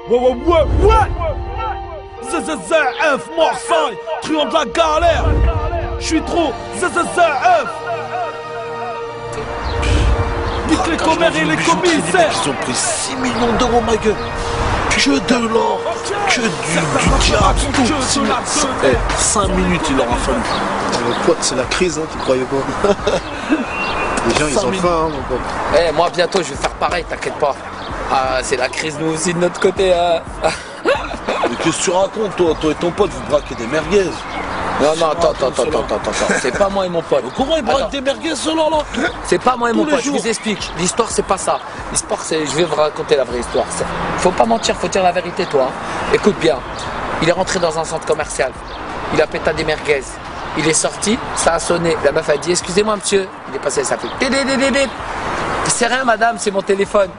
Ouais. ZZZF, Marseille, truand de la galère. J'suis trop ZZZF. Nique les commères et les commissaires. Ils ont pris 6 millions d'euros, ma gueule. Que de l'or, que du diable, tout. 5 minutes, il aura fallu. Mon pote, c'est la crise, hein, tu croyais pas. Les gens, ils ont faim, hein, mon pote. Eh, moi, bientôt, je vais faire pareil, t'inquiète pas. Ah, c'est la crise, nous aussi, de notre côté. Mais qu'est-ce que tu racontes, toi et ton pote, vous braquez des merguez. Non, attends. C'est pas moi et mon pote. Comment ils braquent des merguez, ceux-là, là? C'est pas moi et mon pote, je jours. vous explique. L'histoire, c'est pas ça. L'histoire, c'est. Je vais vous raconter la vraie histoire. Faut pas mentir, faut dire la vérité, toi. Écoute bien. Il est rentré dans un centre commercial. Il a pété des merguez. Il est sorti, ça a sonné. La meuf a dit excusez-moi, monsieur. Il est passé, ça fait. C'est rien, madame, c'est mon téléphone.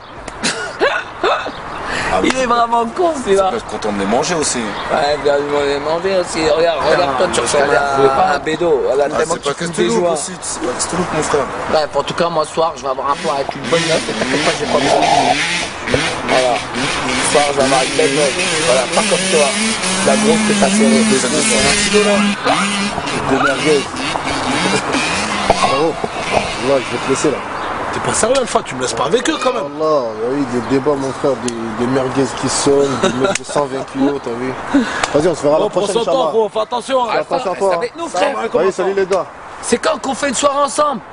Il est vraiment con, celui-là. Tu peux être content de les manger aussi. Ouais, bien, on les manger aussi. Regarde-toi, tu ressembles à un bédo. Regarde, tellement C'est pas que tu c'était fais lourd jouer. aussi, c'est pas que c'était lourd, mon frère. Bref, en tout cas, moi, ce soir, je vais avoir un plan avec une bonne meuf. Et t'inquiète pas, j'ai pas besoin. Voilà. Ce soir, je vais avoir une belle meuf. Voilà, pas comme toi. La grosse que t'as serrée. Les amis sont un kilo là. Des merguez. Bravo. Là, je vais te laisser là. T'es pas sérieux, Alpha, tu me laisses pas avec eux quand même. Allah, oui, des débats, mon frère, des merguez qui sonnent, des mecs de 120 kilos, t'as vu. Vas-y, on se verra la Bon, prends prochaine, son temps, Inch'Allah. gros, fais attention. Fais attention à toi. Reste avec nous, frère. Allez, salut les gars. C'est quand qu'on fait une soirée ensemble?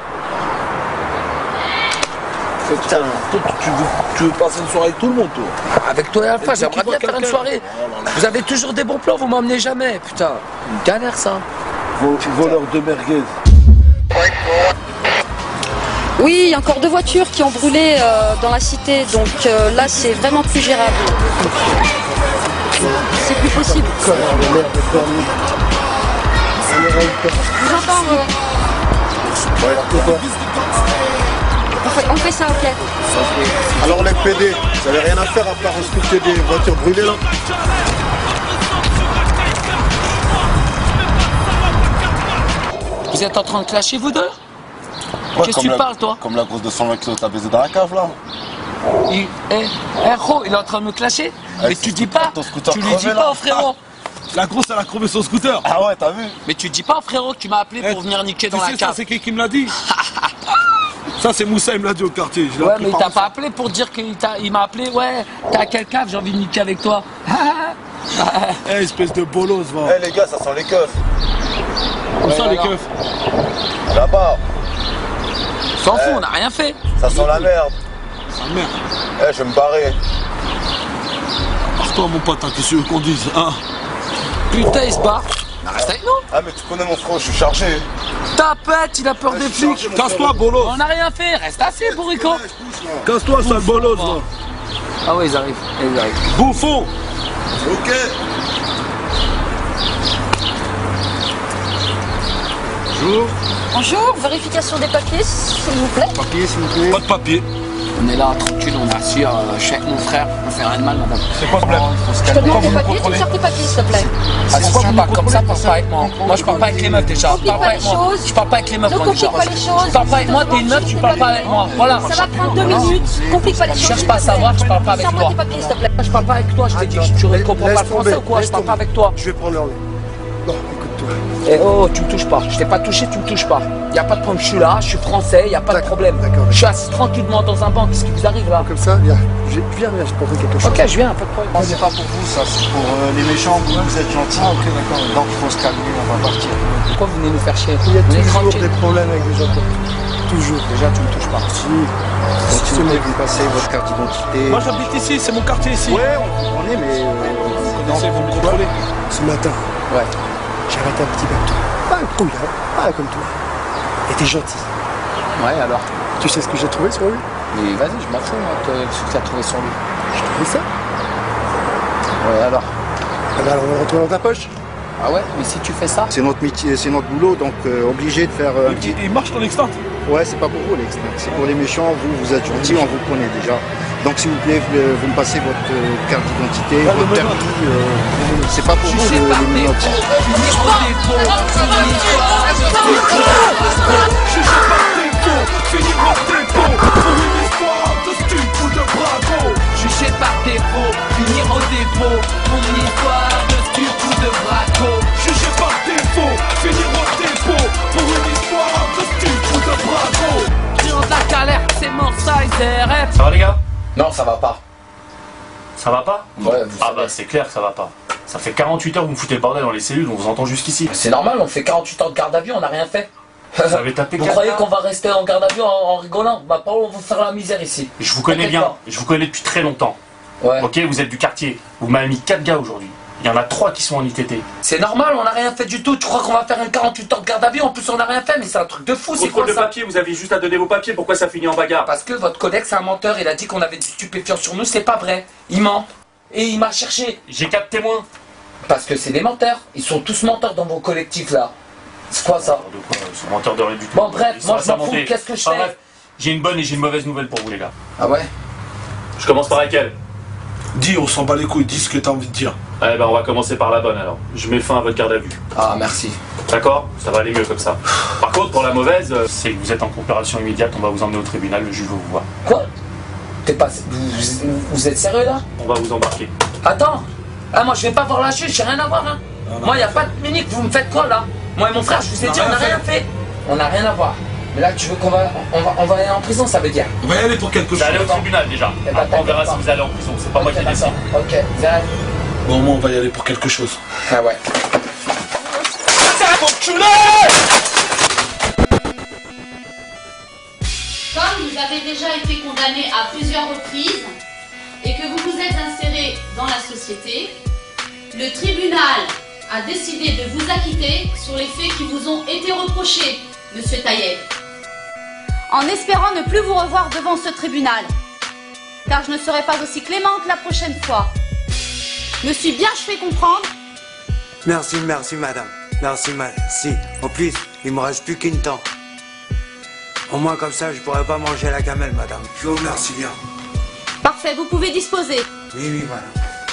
Putain, toi, tu veux passer une soirée avec tout le monde, toi. Avec toi et Alpha, Et j'aimerais qui bien voit faire une quelqu'un. soirée. Vous avez toujours des bons plans, vous m'emmenez jamais. Putain, une galère ça. Voleur de merguez. Oui, il y a encore 2 voitures qui ont brûlé dans la cité, donc là c'est vraiment plus gérable. C'est plus possible. Je vous entends, on fait ça, ok. Alors les PD, vous avez rien à faire à part insulter des voitures brûlées là? Vous êtes en train de clasher vous deux? Qu'est-ce que tu parles, toi? Comme la grosse de 120 kilos t'as baisé dans la cave là. Gros, il est en train de me clasher? Mais tu dis pas, ton scooter tu lui dis crevé, pas là. au frérot. La grosse, elle a crevé son scooter. Ah ouais, t'as vu? Mais tu dis pas au frérot que tu m'as appelé pour venir niquer dans Tu la sais, ça, cave. c'est qui me l'a dit? Ça, c'est Moussa, il me l'a dit au quartier. Je l'ai Ouais, appris mais il par t'a Moussa. pas appelé pour dire il m'a appelé, ouais, t'es à quelle cave, j'ai envie de niquer avec toi. Eh, espèce de bolos, va. Eh les gars, ça sent les keufs. Où ça, les non. keufs? Là-bas, S'en fout, on a rien fait. ça sent la merde. Ah, merde. Eh, je vais me barrer. Pars-toi, mon pote, hein, qu'est-ce que tu veux qu'on dise, hein? Putain, il se barre. Reste avec nous. Ah, mais tu connais mon frère, je suis chargé. Tapette, il a peur des flics. Casse-toi, bolos. On a rien fait, reste assis, bourrico. Casse-toi, sale bolos, va. Ah ouais, ils arrivent. Bouffon. Ok. Bonjour. Bonjour, vérification des papiers, s'il vous plaît. Papier, s'il vous plaît. Pas de papier. On est là, tranquille, on est assis, je suis avec mon frère, on fait rien de mal, madame. C'est quoi le problème? Je te demande tes papiers, tu me sors tes papiers, s'il te plaît. Si tu parles comme ça, parle pas avec moi. Moi, je parle pas avec les meufs déjà. Complique Parle pas pas avec les moi. choses. Je parle pas avec les meufs, Ne moi déjà. complique pas les choses. Tu parles pas avec moi, t'es une meuf, tu parles pas avec moi. Voilà. Ça va prendre 2 minutes, complique pas les choses. Cherche pas à savoir, je parle pas avec Sors-moi toi. tes papiers, s'il te plaît. Je parle pas avec toi, je t'ai dit que tu comprends pas le français ou quoi? Je parle pas avec toi. Je vais prendre l'heure. Non, écoute-toi. Eh oh, tu me touches pas. Je t'ai pas touché, tu me touches pas. Y a pas de problème, je suis là, je suis français, y a pas de problème. D'accord. Je suis assis tranquillement dans un banc, qu'est-ce qui vous arrive là? Comme ça, viens, je te montrer quelque chose. Ok, je viens, pas de problème. C'est pas pour vous, ça, c'est pour les méchants, vous êtes gentils. Ah, ok, d'accord. Donc il faut se calmer, on va partir. Pourquoi vous venez nous faire chier? Il y a On est toujours tranquille. des problèmes avec les gens. Toujours. Déjà, tu me touches pas. Si. Si vous voulez vous passer votre carte d'identité. Moi, j'habite ici, c'est mon quartier ici. Ouais, on est, mais. Vous me contrôlez. Ce matin, Ouais. j'ai arrêté un petit bateau. Pas un couille, hein, pas comme toi. Et t'es gentil. Ouais, alors. Tu sais ce que j'ai trouvé sur lui? Mais vas-y, je m'en fous, moi, ce que tu as trouvé sur lui. J'ai trouvé ça. Ouais, alors. Ah bah alors on le retrouve dans ta poche. Ah ouais, mais si tu fais ça. C'est notre métier, c'est notre boulot, donc obligé de faire un petit. Il marche ton extant. Ouais, c'est pas pour vous l'extrait. C'est pour les méchants, vous êtes gentils, on vous connaît déjà. Donc s'il vous plaît, vous me passez votre carte d'identité, votre permis. C'est pas pour vous les menottes. Jugé par défaut, finir CRF. Ça va les gars? Non, ça va pas. Ça va pas? Ouais, vous Ah savez. bah c'est clair que ça va pas. Ça fait 48 heures que vous me foutez le bordel dans les cellules, on vous entend jusqu'ici. C'est normal, on fait 48 heures de garde à vue, on n'a rien fait. Vous avez tapé Vous 4 croyez heures. qu'on va rester en garde à vue en rigolant? Bah pas, on va faire la misère ici. Je vous connais bien, je vous connais depuis très longtemps. Ouais. Ok, vous êtes du quartier. Vous m'avez mis 4 gars aujourd'hui. Il y en a 3 qui sont en ITT. C'est normal, on n'a rien fait du tout. Tu crois qu'on va faire un 48 heures de garde à vue? En plus, on n'a rien fait, mais c'est un truc de fou, c'est quoi Contrôle de ça? papier, vous avez juste à donner vos papiers, pourquoi ça finit en bagarre? Parce que votre collègue, c'est un menteur, il a dit qu'on avait du stupéfiant sur nous, c'est pas vrai. Il ment. Et il m'a cherché. J'ai 4 témoins. Parce que c'est des menteurs. Ils sont tous menteurs dans vos collectifs là. C'est quoi ça? De quoi? Ils sont menteurs de rien du tout. Bon bref, Ils moi sont je m'en fous, assermentés. qu'est-ce que je Enfin, fais? bref, j'ai une bonne et j'ai une mauvaise nouvelle pour vous les gars. Ah ouais? Je commence par laquelle? Dis, on s'en bat les couilles, dis ce que t'as envie de dire. Eh ben on va commencer par la bonne alors. Je mets fin à votre garde à vue. Ah merci. D'accord? Ça va aller mieux comme ça. Par contre, pour la mauvaise, c'est que vous êtes en coopération immédiate, on va vous emmener au tribunal, le juge va vous voir. Quoi? T'es pas... Vous êtes sérieux là? On va vous embarquer. Attends. Ah moi je vais pas voir la juge, j'ai rien à voir hein. Moi y a pas de minute, vous me faites quoi là? Moi et mon frère, je vous ai dit, on n'a rien fait. On n'a rien à voir. Mais là tu veux qu'on va... On va aller en prison, ça veut dire. On va y aller pour quelque chose. Vous allez au tribunal déjà. Eh ben, Après, on verra t'inquiète si vous allez en prison, c'est pas moi qui décide. Ok, vous allez... Bon, au moins, on va y aller pour quelque chose. Ah ouais. Comme vous avez déjà été condamné à plusieurs reprises et que vous vous êtes inséré dans la société, le tribunal a décidé de vous acquitter sur les faits qui vous ont été reprochés, Monsieur Taïeb. En espérant ne plus vous revoir devant ce tribunal, car je ne serai pas aussi clémente la prochaine fois. Me suis bien fait comprendre? Merci, merci madame. Merci, merci. En plus, il me reste plus qu'une temps. Au moins comme ça, je pourrais pas manger la gamelle, madame. Je vous remercie bien. Parfait, vous pouvez disposer. Oui, oui, madame.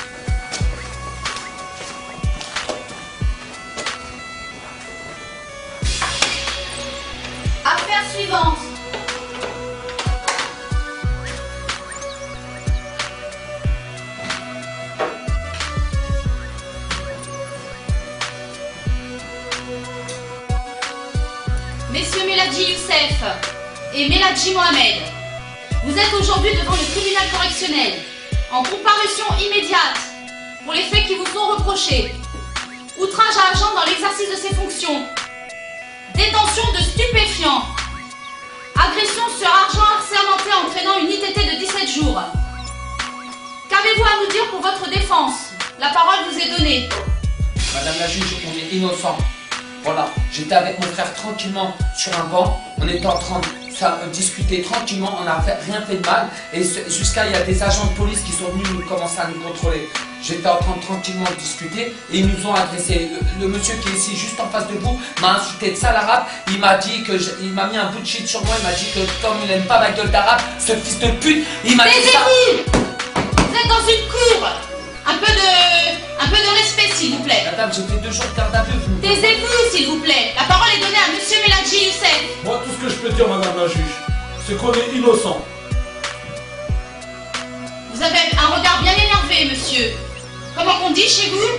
Affaire suivante. Messieurs Meladji Youssef et Meladji Mohamed, vous êtes aujourd'hui devant le tribunal correctionnel en comparution immédiate pour les faits qui vous sont reprochés. Outrage à agent dans l'exercice de ses fonctions, détention de stupéfiants, agression sur argent assermenté entraînant une ITT de 17 jours. Qu'avez-vous à nous dire pour votre défense? La parole vous est donnée. Madame la juge, on est innocent. Voilà, j'étais avec mon frère tranquillement sur un banc, on était en train de discuter tranquillement, on n'a rien fait de mal, et jusqu'à il y a des agents de police qui sont venus commencer à nous contrôler. J'étais en train de tranquillement discuter et ils nous ont agressé. Le monsieur qui est ici juste en face de vous m'a insulté de sale arabe, il m'a dit que il m'a mis un bout de shit sur moi, il m'a dit que comme il n'aime pas ma gueule d'arabe, ce fils de pute, il m'a dit ça. Taisez-vous! Vous êtes dans une cour. Un peu de respect s'il vous plaît. Madame, j'ai fait 2 jours de garde à vue. Taisez-vous s'il vous plaît. La parole est donnée à Monsieur Meladji Youssef. Moi, tout ce que je peux dire, madame la juge, c'est qu'on est innocent. Vous avez un regard bien énervé, monsieur. Comment on dit chez vous?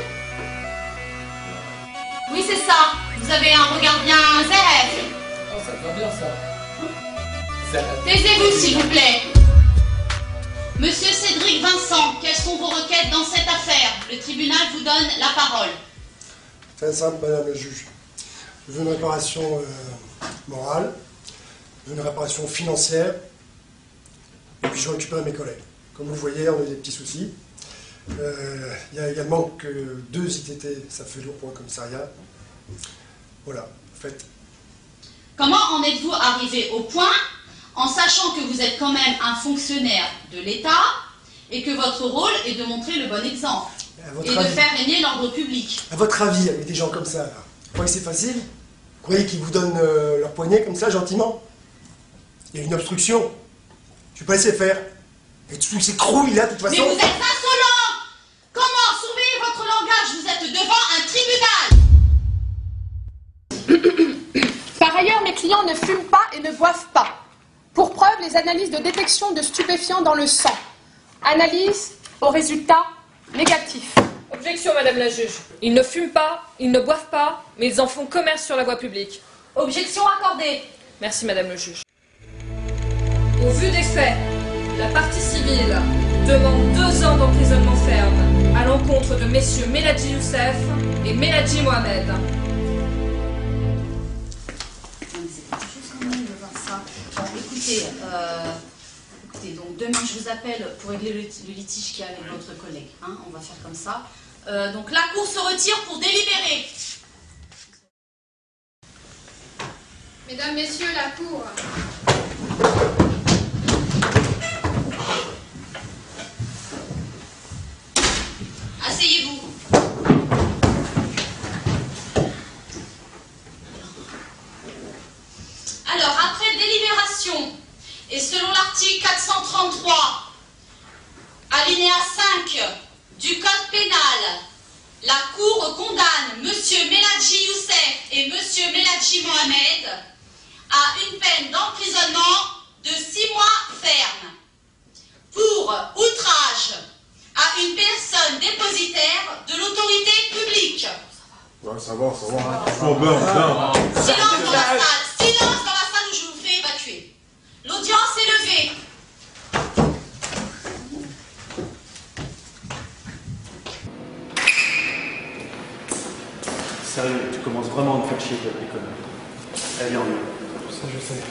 Oui, c'est ça. Vous avez un regard bien zéref. Oh, ça va bien ça. Taisez-vous s'il vous plaît. Monsieur Cédric Vincent, quelles sont vos requêtes dans cette affaire? Le tribunal vous donne la parole. Très simple, madame la juge. Je veux une réparation morale, je veux une réparation financière, et puis je récupère mes collègues. Comme vous le voyez, on a des petits soucis. Il y a également que 2 ITT, ça fait lourd pour un commissariat. Voilà, en fait. Comment en êtes-vous arrivé au point, en sachant que vous êtes quand même un fonctionnaire de l'État et que votre rôle est de montrer le bon exemple et de faire régner l'ordre public? À votre avis, avec des gens comme ça, là, vous croyez que c'est facile? Vous croyez qu'ils vous donnent leur poignet comme ça, gentiment? Il y a une obstruction. Je vais pas laisser faire. Et tous ces crouilles là, de toute façon. Mais vous êtes insolent! Comment surveiller votre langage? Vous êtes devant un tribunal! Par ailleurs, mes clients ne fument pas et ne boivent pas. Pour preuve, les analyses de détection de stupéfiants dans le sang. Analyse au résultat négatif. Objection, madame la juge. Ils ne fument pas, ils ne boivent pas, mais ils en font commerce sur la voie publique. Objection accordée. Merci, madame le juge. Au vu des faits, La partie civile demande 2 ans d'emprisonnement ferme à l'encontre de messieurs Meladji Youssef et Meladji Mohamed. Écoutez, donc demain je vous appelle pour régler le litige qu'il y a avec votre collègue. Hein, on va faire comme ça. Donc la cour se retire pour délibérer. Mesdames, Messieurs, la cour. Asseyez-vous. Alors, après délibération, et selon l'article 433, alinéa 5 du Code pénal, la Cour condamne M. Meladji Youssef et M. Meladji Mohamed à une peine d'emprisonnement de 6 mois ferme pour outrage à une personne dépositaire de l'autorité publique. Ouais, ça va. Silence dans la salle. Silence dans la salle où je vous fais évacuer. L'audience est levée. Sérieux, tu commences vraiment à me faire chier avec les conneries. Allez, on y va. Ça, je sais.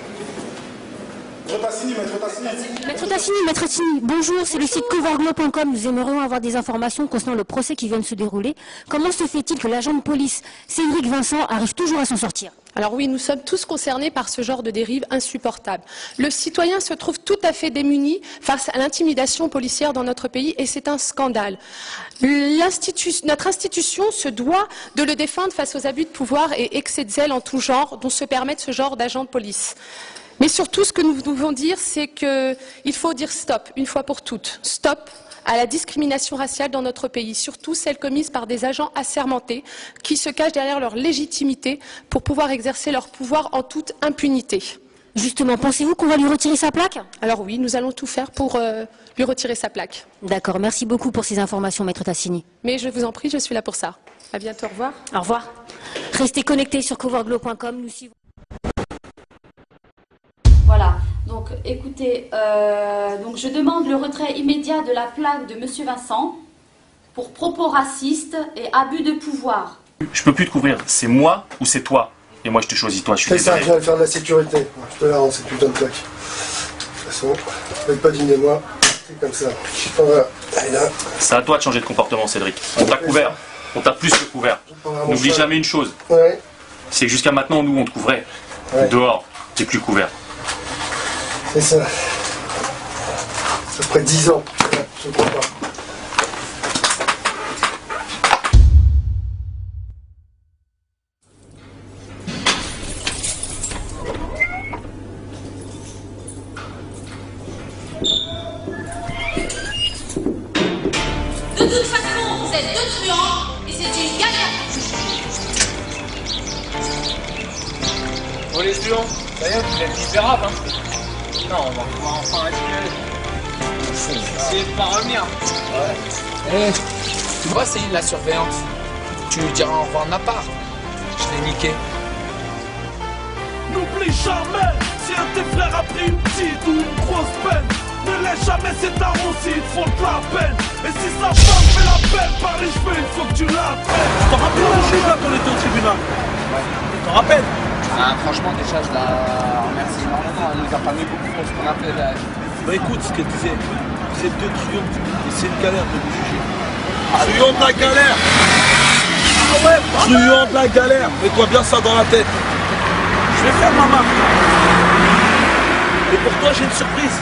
Maître Tassini, bonjour, c'est le site coverglow.com. Nous aimerions avoir des informations concernant le procès qui vient de se dérouler. Comment se fait-il que l'agent de police Cédric Vincent arrive toujours à s'en sortir? Alors oui, nous sommes tous concernés par ce genre de dérive insupportable. Le citoyen se trouve tout à fait démuni face à l'intimidation policière dans notre pays et c'est un scandale. Notre institution se doit de le défendre face aux abus de pouvoir et excès de zèle en tout genre dont se permettent ce genre d'agents de police. Mais surtout, ce que nous devons dire, c'est qu'il faut dire stop, une fois pour toutes. Stop à la discrimination raciale dans notre pays, surtout celle commise par des agents assermentés qui se cachent derrière leur légitimité pour pouvoir exercer leur pouvoir en toute impunité. Justement, pensez-vous qu'on va lui retirer sa plaque? Alors oui, nous allons tout faire pour lui retirer sa plaque. D'accord, merci beaucoup pour ces informations, Maître Tassini. Mais je vous en prie, je suis là pour ça. À bientôt, au revoir. Au revoir. Restez connectés sur coverglow.com, nous suivons. Voilà, donc écoutez, donc je demande le retrait immédiat de la plaque de M. Vincent pour propos racistes et abus de pouvoir. Je peux plus te couvrir, c'est moi ou c'est toi. Et moi je te choisis toi, je suis C'est ça, désolé. je viens de faire de la sécurité. Je te la rends, cette putain de plaque. De toute façon, faites pas dîner moi, c'est comme ça. Voilà, allez là. C'est à toi de changer de comportement, Cédric. On t'a couvert, on t'a plus que couvert. N'oublie jamais une chose, Ouais. c'est que jusqu'à maintenant, nous on te couvrait. Ouais. Dehors, t'es plus couvert. C'est ça. Ça ferait 10 ans. Je ne crois pas. De toute façon, vous êtes 2 truands et c'est une galère. Oh les truands, ça y est, vous êtes libérables, hein. Non, on va pouvoir enfin respirer. Essayez de pas revenir. Ouais. Tu vois, c'est la surveillance. Tu lui diras au revoir de ma part. Je l'ai niqué. N'oublie jamais, si un de tes frères a pris une petite ou une grosse peine, ne laisse jamais ces darons s'ils te font de la peine. Et si sa femme fait la peine par les cheveux, il faut que tu l'appelles. Tu t'en rappelles le juge là quand on était au tribunal? Tu t'en rappelles? Ah, franchement, déjà, je la remercie énormément. Elle nous a pas mis beaucoup pour ce qu'on a fait là. Bah écoute ce qu'elle disait, vous êtes 2 truands et c'est une galère de vous juger. Truand de la galère! Ah ouais, truand de la galère! Mets-toi bien ça dans la tête. Je vais faire ma marque. Et pour toi, j'ai une surprise.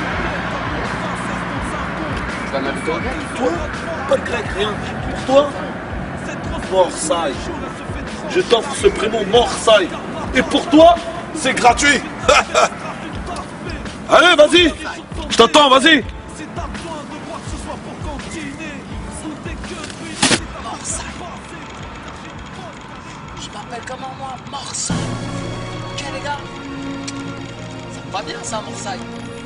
Tu vas m'inviter au grec? Toi, pas de grec, rien. Pour toi, Morsay. Je t'offre ce prénom Morsay. Et pour toi, c'est gratuit. Allez, vas-y. Je t'attends, vas-y. Je m'appelle comment moi? Morsay. Ok les gars? Ça me va bien ça, Morsay.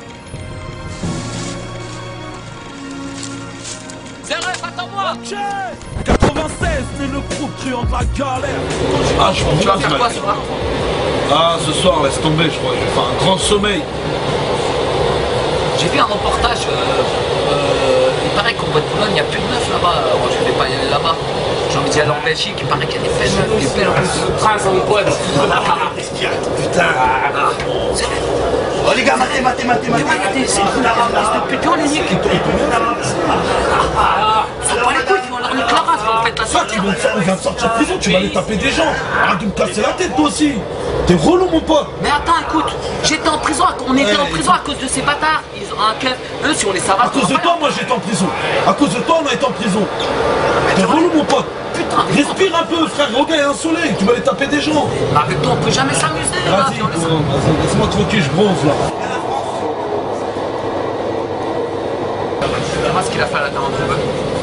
Zeref, attends-moi! 96, c'est le groupe truand de la galère. Ah, je Tu vas faire quoi ce soir? Ah, ce soir, laisse tomber, je crois. Je vais faire un grand sommeil. J'ai vu un reportage, il paraît qu'en Boîte-Boulogne, il n'y a plus de meufs là-bas. Moi, je ne vais pas y aller là-bas. J'ai envie d'y aller en Belgique, il paraît qu'il y a des belles meufs, des belles princes en boîte. Putain. Oh les gars, matez. C'est une arabe, laisse de péter, on les nique. Faut pas les couilles, ils vont leur niquer la race, on fait la sortie. On vient de sortir de prison, tu vas aller taper des gens. Arrête de me casser la tête toi aussi. T'es relou mon pote. Mais attends, écoute, j'étais en prison, on était en prison à cause de ces bâtards. Ils ont un keuf. Eux, si on les savait. À cause de toi, moi j'étais en prison. À cause de toi, on a été en prison. T'es relou mon pote. Putain, respire un peu, frère. Regarde, il y a un soleil. Tu vas aller taper des gens. Avec toi, on peut jamais s'amuser. Vas-y, laisse-moi tranquille, je bronze là. Tu verras ce qu'il a fait à la dame en trouve.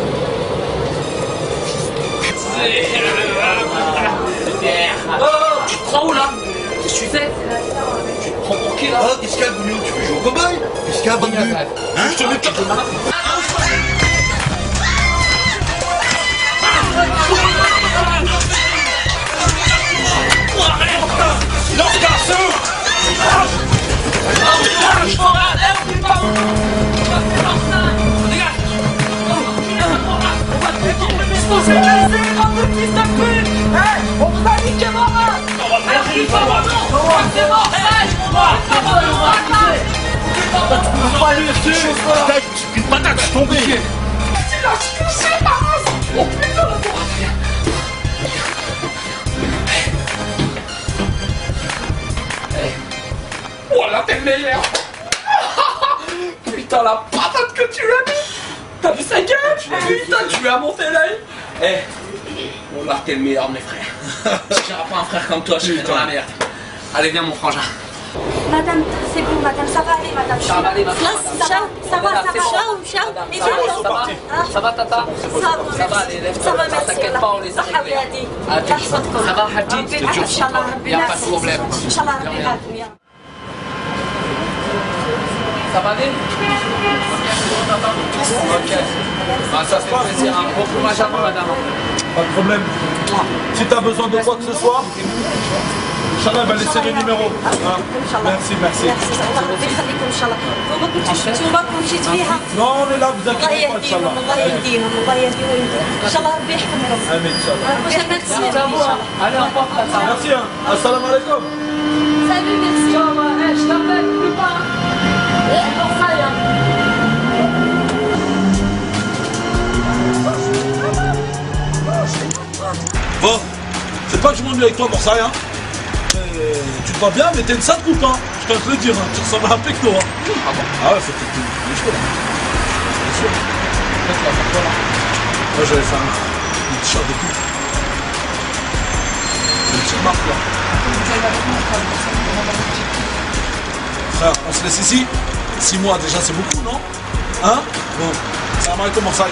Tu te prends où là? Qu'est-ce que tu fais? Tu te prends pour qui là? Oh, qu'est-ce qu'il y a, Bougnou? Tu veux jouer au cow-boy? Qu'est-ce qu'il y a, Bougnou? Hein? Je te mets pas. On va niquer ma race! Une patate, je suis tombé! Oh putain, Voilà, t'es le meilleur! Putain, la patate que tu lui as mis! T'as vu sa gueule? Putain, tu lui as monté l'œil! Eh, bon là, t'es le meilleur, mes frères. Si j'aurais pas un frère comme toi, je serais dans la merde. Allez, viens, mon frangin. Madame, c'est bon, madame, ça va aller, madame. Ça va aller, madame. Ça va. Ça va, tata? Ça va, allez, lève-toi. T'inquiète pas, on les a réglés. Ça va, Hadid? Je te jure, il n'y a pas de problème. Ça va aller? Ok. Ah, ça fait plaisir. Bon courage à vous, madame. Pas de problème. Si t'as besoin de quoi que ce soit, Inch'Allah va laisser le numéro. Merci. Non, on est là, vous inquiétez pas, Inch'Allah. Allez, on part. Merci. Assalamu alaikum. Salut, merci. Je t'appelle plus pas. Bon, c'est pas que je m'ennuie avec toi pour ça, hein. Tu te vois bien, mais t'es une sale coupe, hein. Je tiens à te le dire, hein. Tu ressembles à un pecto, hein. Ah bon? Ah ouais, c'est peut-être les cheveux, là. Bien sûr. Peut-être la faire quoi, là? Moi, j'avais fait un t-shirt de coupe. Une petite marque, là. Frère, on se laisse ici. 6 mois, déjà, c'est beaucoup, non? Hein? Bon. Ça va comment ça?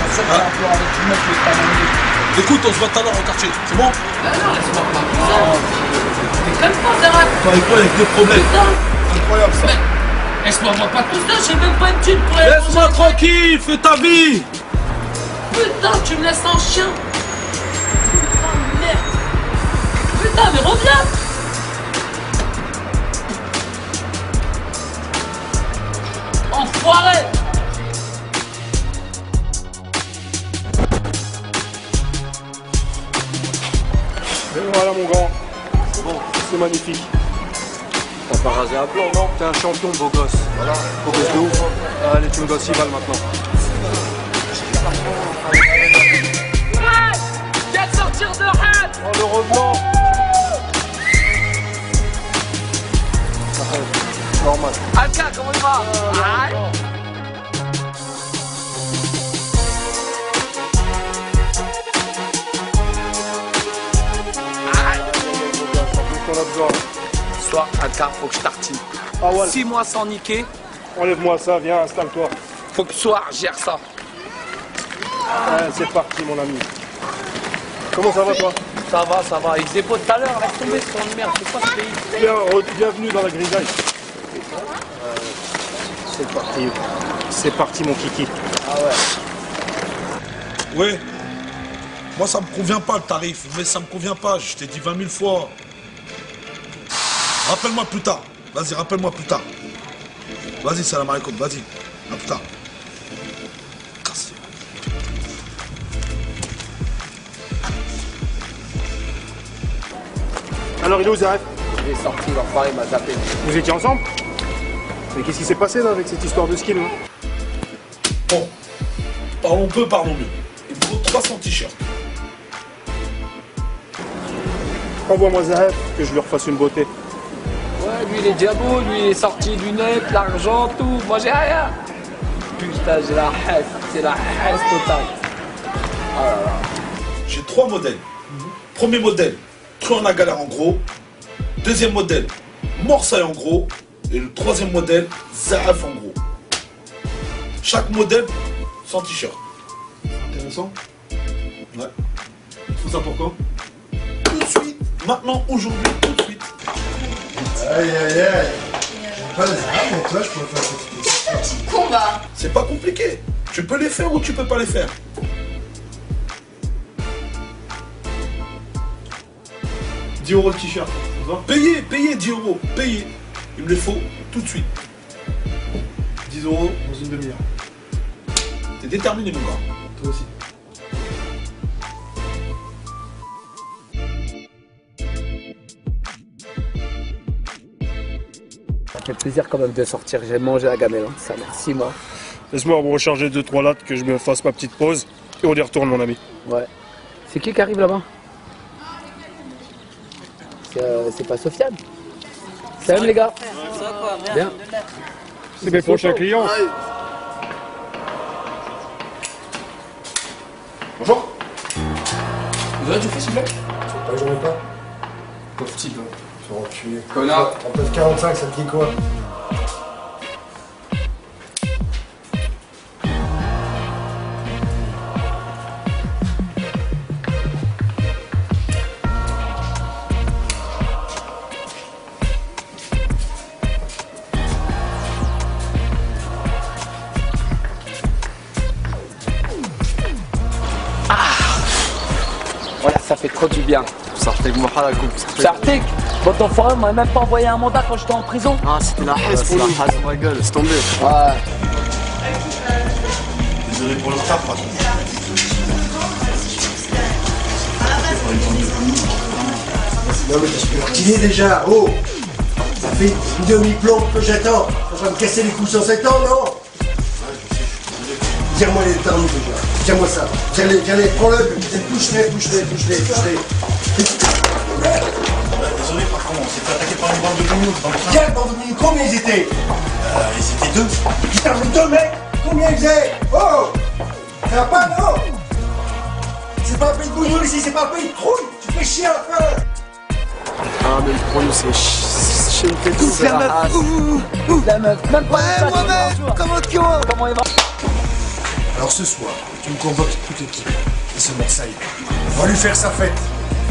Écoute, on se voit tout à l'heure au quartier, c'est bon? Non, laisse-moi pas. T'es quand même pas d'arabe. Avec quoi, avec des problèmes? Incroyable ça. Laisse-moi pas tout ça, j'ai même pas une thune pour les. Laisse-moi tranquille, fais ta vie. Putain, tu me laisses en chien. Putain, merde. Putain, mais reviens. Enfoiré. Et voilà mon grand. Bon, c'est magnifique. T'as pas rasé à blanc, non? T'es un champion, beau gosse. Voilà. Beau gosse de ouf. Allez, tu me dois 6 balles maintenant. Viens de sortir de Rennes. Oh, le revenant. Normal. Alka, comment il va? Ce soir, Alka, faut que je tartine. Ah ouais. 6 mois sans niquer. Enlève-moi ça, viens, installe-toi. Faut que ce soir, je gère ça. C'est parti, mon ami. Comment ça va, toi? Ça va. Il faisait beau tout à l'heure, laisse tomber ce ton de merde. C'est quoi ce pays? Bienvenue dans la grisaille. C'est parti. C'est parti, mon kiki. Ah ouais. Ouais. Moi, ça me convient pas le tarif, mais ça me convient pas, je t'ai dit 20 000 fois. Rappelle-moi plus tard. Vas-y, rappelle-moi plus tard. Vas-y, salam alaikum, vas-y. Ah putain. Cassé. Alors, il est où, Zaref? Il est sorti, l'enfoiré m'a zappé. Vous étiez ensemble? Mais qu'est-ce qui s'est passé là avec cette histoire de ski là? Bon, parlons peu, parlons mieux. Il me faut 300 t-shirts. Envoie-moi Zaref, que je lui refasse une beauté. Ouais, lui il est diabo, lui il est sorti du net, l'argent, tout. Moi j'ai rien. Putain, j'ai la haine, c'est la haine totale. Oh là là. J'ai 3 modèles. Premier modèle, truand la galère en gros. Deuxième modèle, morsaille en gros. Et le troisième modèle, Zaref en gros. Chaque modèle, 100 t-shirts. Intéressant. Ouais. Tout ça pourquoi? Tout de suite, maintenant, aujourd'hui, tout de suite. Aïe aïe aïe. Pas les armes, mais toi je pourrais faire cette Petit combat. C'est pas compliqué. Tu peux les faire ou tu peux pas les faire. « 10 € le t-shirt, ça va? Payez 10 €, payez. Il me les faut tout de suite. 10 € dans une demi-heure. T'es déterminé, mon gars. Toi aussi. Ça fait plaisir quand même de sortir, j'ai mangé la gamelle, hein. Ça merci moi. Laisse-moi me recharger 2-3 lattes, que je me fasse ma petite pause, et on y retourne mon ami. Ouais. C'est qui arrive là-bas? C'est pas Sofiane. Salut les gars. Bien. C'est mes prochains clients. Bonjour. Vous avez du feu s'il vous plaît? Pas, j'en ai pas. Pauvre type. Tu vas enculer. Connard. 39,45, ça te dit quoi? Voilà, ça fait trop du bien. Sartek Moha la coupe. Sartek, votre enfoiré m'a même pas envoyé un mandat quand j'étais en prison. Ah, c'était la haisse pour lui. Ma gueule, c'est tombé. Ouais. Désolé pour le retard, patron. Non mais tu peux dîner déjà, oh. Ça fait une demi-plombe que j'attends. Ça va me casser les coups sur 7 ans, non? Tire-moi les termes déjà. Tiens-moi ça. Tiens-les, prends-le. Touche-les. Désolé, patron, on s'est fait attaquer par une bande de bougnoux. Quelle bande de bougnoux? Combien ils étaient? Ils étaient 2. Putain, vous 2 mecs? Combien ils faisaient? Oh! Ça va pas, non? C'est pas un pays de bougnoux ici, c'est pas un pays de trouille. Tu fais chier enfin. Ah, mais pour nous, c'est chier une tête. C'est la meuf. La meuf. Même pas une moi-même. Comment il va? Alors ce soir, tu me convoques toute l'équipe et ce Marseille. On va lui faire sa fête.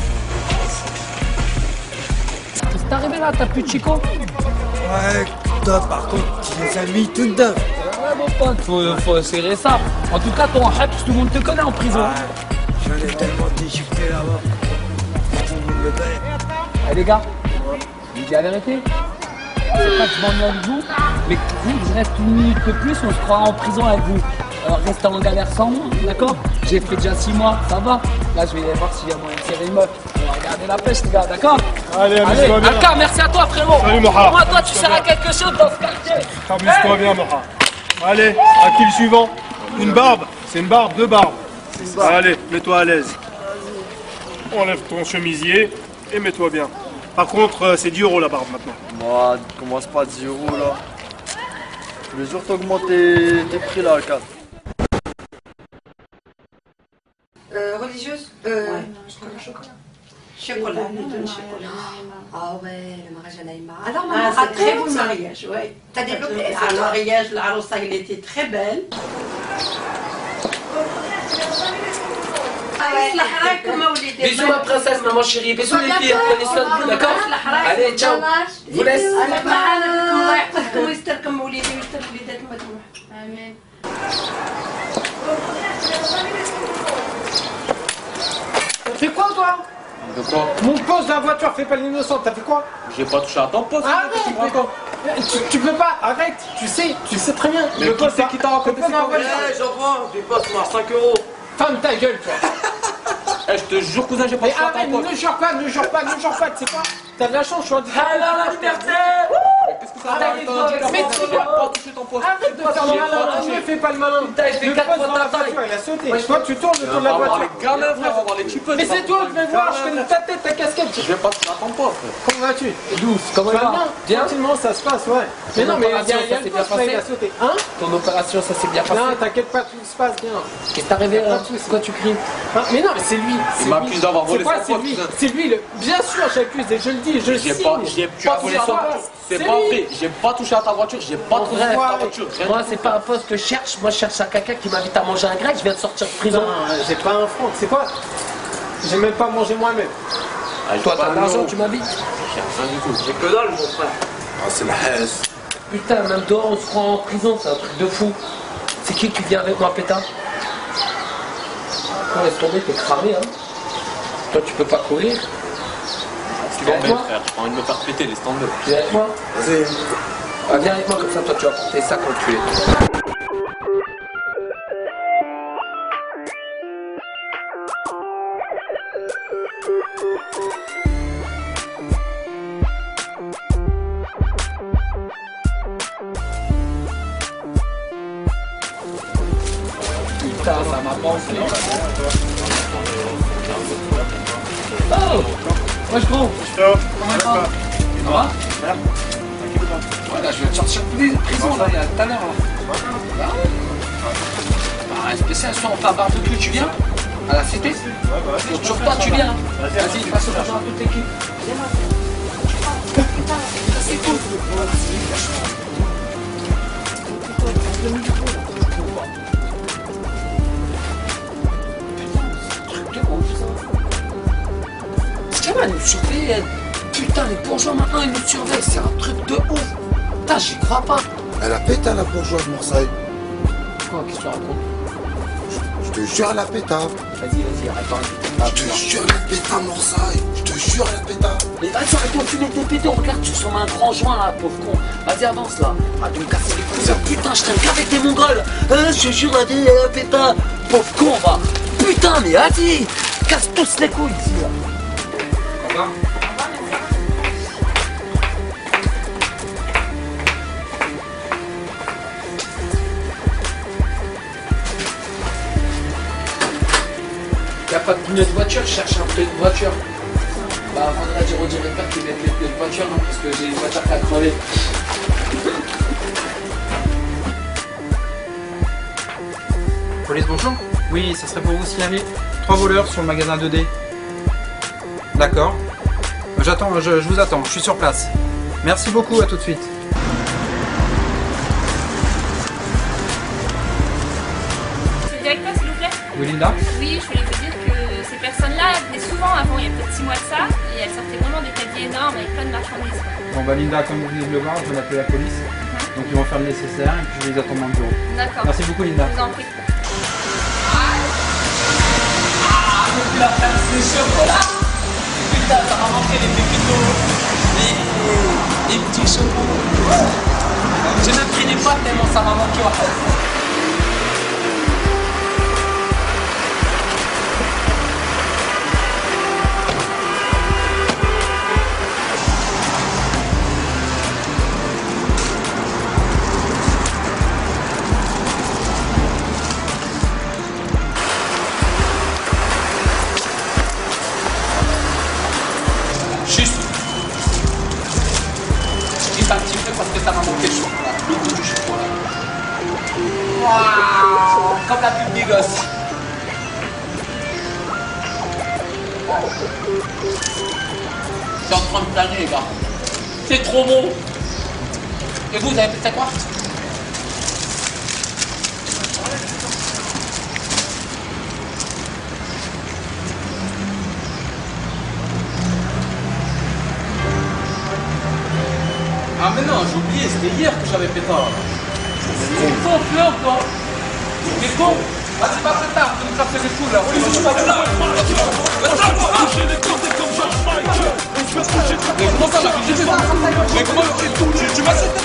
C'est arrivé là, t'as plus de Chico? Ouais, toi par contre, tu les as mis toutes deux. Ouais mon pote, faut serrer ça. En tout cas, ton rap, tout le monde te connaît en prison. J'en ai tellement déchiqueté là-bas. Tout le monde me connaît. Eh les gars, je vous dis la vérité. C'est pas que je m'ennuie avec vous, mais vous, je reste une minute de plus, on se croira en prison avec vous. Alors restez en galère sans moi, d'accord? J'ai fait déjà 6 mois, ça va? Là, je vais aller voir s'il y a moyen de tirer une meuf. On va regarder la pêche, les gars, d'accord? Allez, amuse-toi bien. Alka, merci à toi, frérot. Salut, Moha. Moi, toi, tu sers à quelque chose dans ce quartier. Amuse-toi bien, Moha. Allez, à qui le suivant? Une barbe? C'est une barbe, 2 barbes. Allez, mets-toi à l'aise. Enlève ton chemisier et mets-toi bien. Par contre, c'est 10 € la barbe maintenant. Moi, commence pas à 10 € là. Tous les jours, t'augmentes tes prix là, Alka. Religieuse chocolat. Chocolat, chocolat. Ah ouais, le mariage à Naïma. Alors, maman, c'est très beau mariage, ouais. T'as développé ça? Le mariage, la Rosa, elle était très belle. Bisous ma princesse, maman chérie, bisous les filles, prenez soin de vous, d'accord? Allez, ciao. Je vous laisse. T'as fait quoi toi? De quoi? Mon poste de la voiture fait pas l'innocent, t'as fait quoi? J'ai pas touché à ton poste. Ah non, Tu peux pas, arrête, tu sais très bien. Mais qui c'est qui t'a raconté ça? J'en prends, tu passes moi 5 €. Ferme ta gueule, toi. Je te jure, cousin, j'ai pas Mais touché à arrête, ton poste. ne jure pas, tu sais quoi? T'as de la chance, je suis en disant. Alors la liberté! Qu'est-ce que ça va? Mais tu vas pas toucher ton poste. arrête de faire le malin, ne fais pas le malin. Putain, il fait Le 4 poste fois dans la ta taille. voiture, il a sauté. Toi, tu tournes autour de la voiture. Les gamins, frère, on va voir les types. Mais c'est toi, je vais voir, je connais ta tête, ta casquette. Je vais pas toucher à ton poste. Comment vas-tu? Douce, comment Tu il vas va? bien? Tranquillement, ça se passe, ouais. Mais non, mais il y a le poste là, il a sauté. Hein? Ton opération, ça s'est bien passé? Non, t'inquiète pas, tout se passe bien. Qu'est-ce qui t'est arrivé là? Pourquoi tu cries? Mais non, mais c'est lui. Il m'accuse d'avoir volé son poste. C'est lui, bien sûr, j'accuse et je le dis, je le signe. Tu as volé son poste. C'est pas vrai, j'ai pas touché à ta voiture, j'ai pas touché à ta voiture. Moi, c'est pas un poste que je cherche, moi je cherche à quelqu'un qui m'invite à manger un grec, je viens de sortir de prison. Non, j'ai pas un franc, c'est quoi? J'ai même pas mangé moi-même. Toi, t'as de l'argent, tu m'invites? Rien du tout. J'ai que dalle, mon frère. Ah, c'est la haisse. Putain, même dehors, on se croit en prison, c'est un truc de fou. C'est qui vient avec moi, pétard? Quand laisse tomber, t'es cramé, hein. Toi, tu peux pas courir. Tu vas frère, j'ai pas envie de me faire péter, laisse tomber. Tu viens avec moi? Vas-y. Ah, viens avec moi, comme ça, toi, tu vas porter ça quand tu es. Putain, ça m'a pensé. Oh! Wesh gros! Comment ça va? Ça va? Voilà, je vais te sortir de prison là, il y a tout à l'heure là. Bah, spécial, soit on fait un barbecue, tu viens? À la cité? Sur toi, tu viens? Vas-y, passe l'argent à toute l'équipe. C'est cool. Elle nous surveille, elle. Putain, les bourgeois maintenant ils nous surveillent, c'est un truc de ouf. Putain, j'y crois pas. Elle a pété à la bourgeoise de Marseille. Quoi, qu'est-ce que tu racontes? Je te jure, elle a pété. Vas-y, arrête. Je te jure, elle a pété à Marseille. Je te jure, elle a pété. Mais vas-y, arrête de fumer tes pétés, regarde, tu ressembles à un grand joint là, pauvre con. Vas-y, avance là. Arrête de me casser les couilles. Putain, je traîne qu'avec des mongols. Je te jure, elle a pété. Pauvre con, va. Putain, mais vas-y. Casse tous les couilles ici là. Y'a pas de pneu de voiture, je cherche un pneu de voiture. Bah, faudra dire au directeur qu'il mette les pneus de voiture, hein, parce que j'ai une voiture qui a crevé. Police, bonjour. Oui, ça serait pour vous signaler 3 voleurs sur le magasin 2D. D'accord. J'attends, je vous attends, je suis sur place. Merci beaucoup, à tout de suite. Monsieur le directeur, s'il vous plaît. Oui, Linda? Oui, je voulais vous dire que ces personnes-là venaient souvent avant, il y a peut-être 6 mois de ça, et elles sortaient vraiment des caddies énormes avec plein de marchandises. Bon bah Linda, comme vous venez de le voir, je vais appeler la police. Donc ils vont faire le nécessaire et puis je les attends dans le bureau. D'accord. Merci beaucoup Linda. Je vous en prie. La place des chocolats. Putain, ça m'a manqué les pépitos. Les petits chocolats. J'ai même pris les boîtes tellement ça m'a manqué en fait. Un petit peu parce que ça m'a manqué le chocolat, le goût du chocolat. Waouh, comme la pub des gosses. C'est en train de planer les gars. C'est trop bon. Et vous avez fait ça quoi? Ah mais non, j'ai oublié, c'était hier que j'avais fait ça. C'est con, fleur quoi. T'es con. Vas-y, pas plus tard, tu nous casser les couilles là. Mais comment ça, j'ai fait ça? Mais comment tu m'as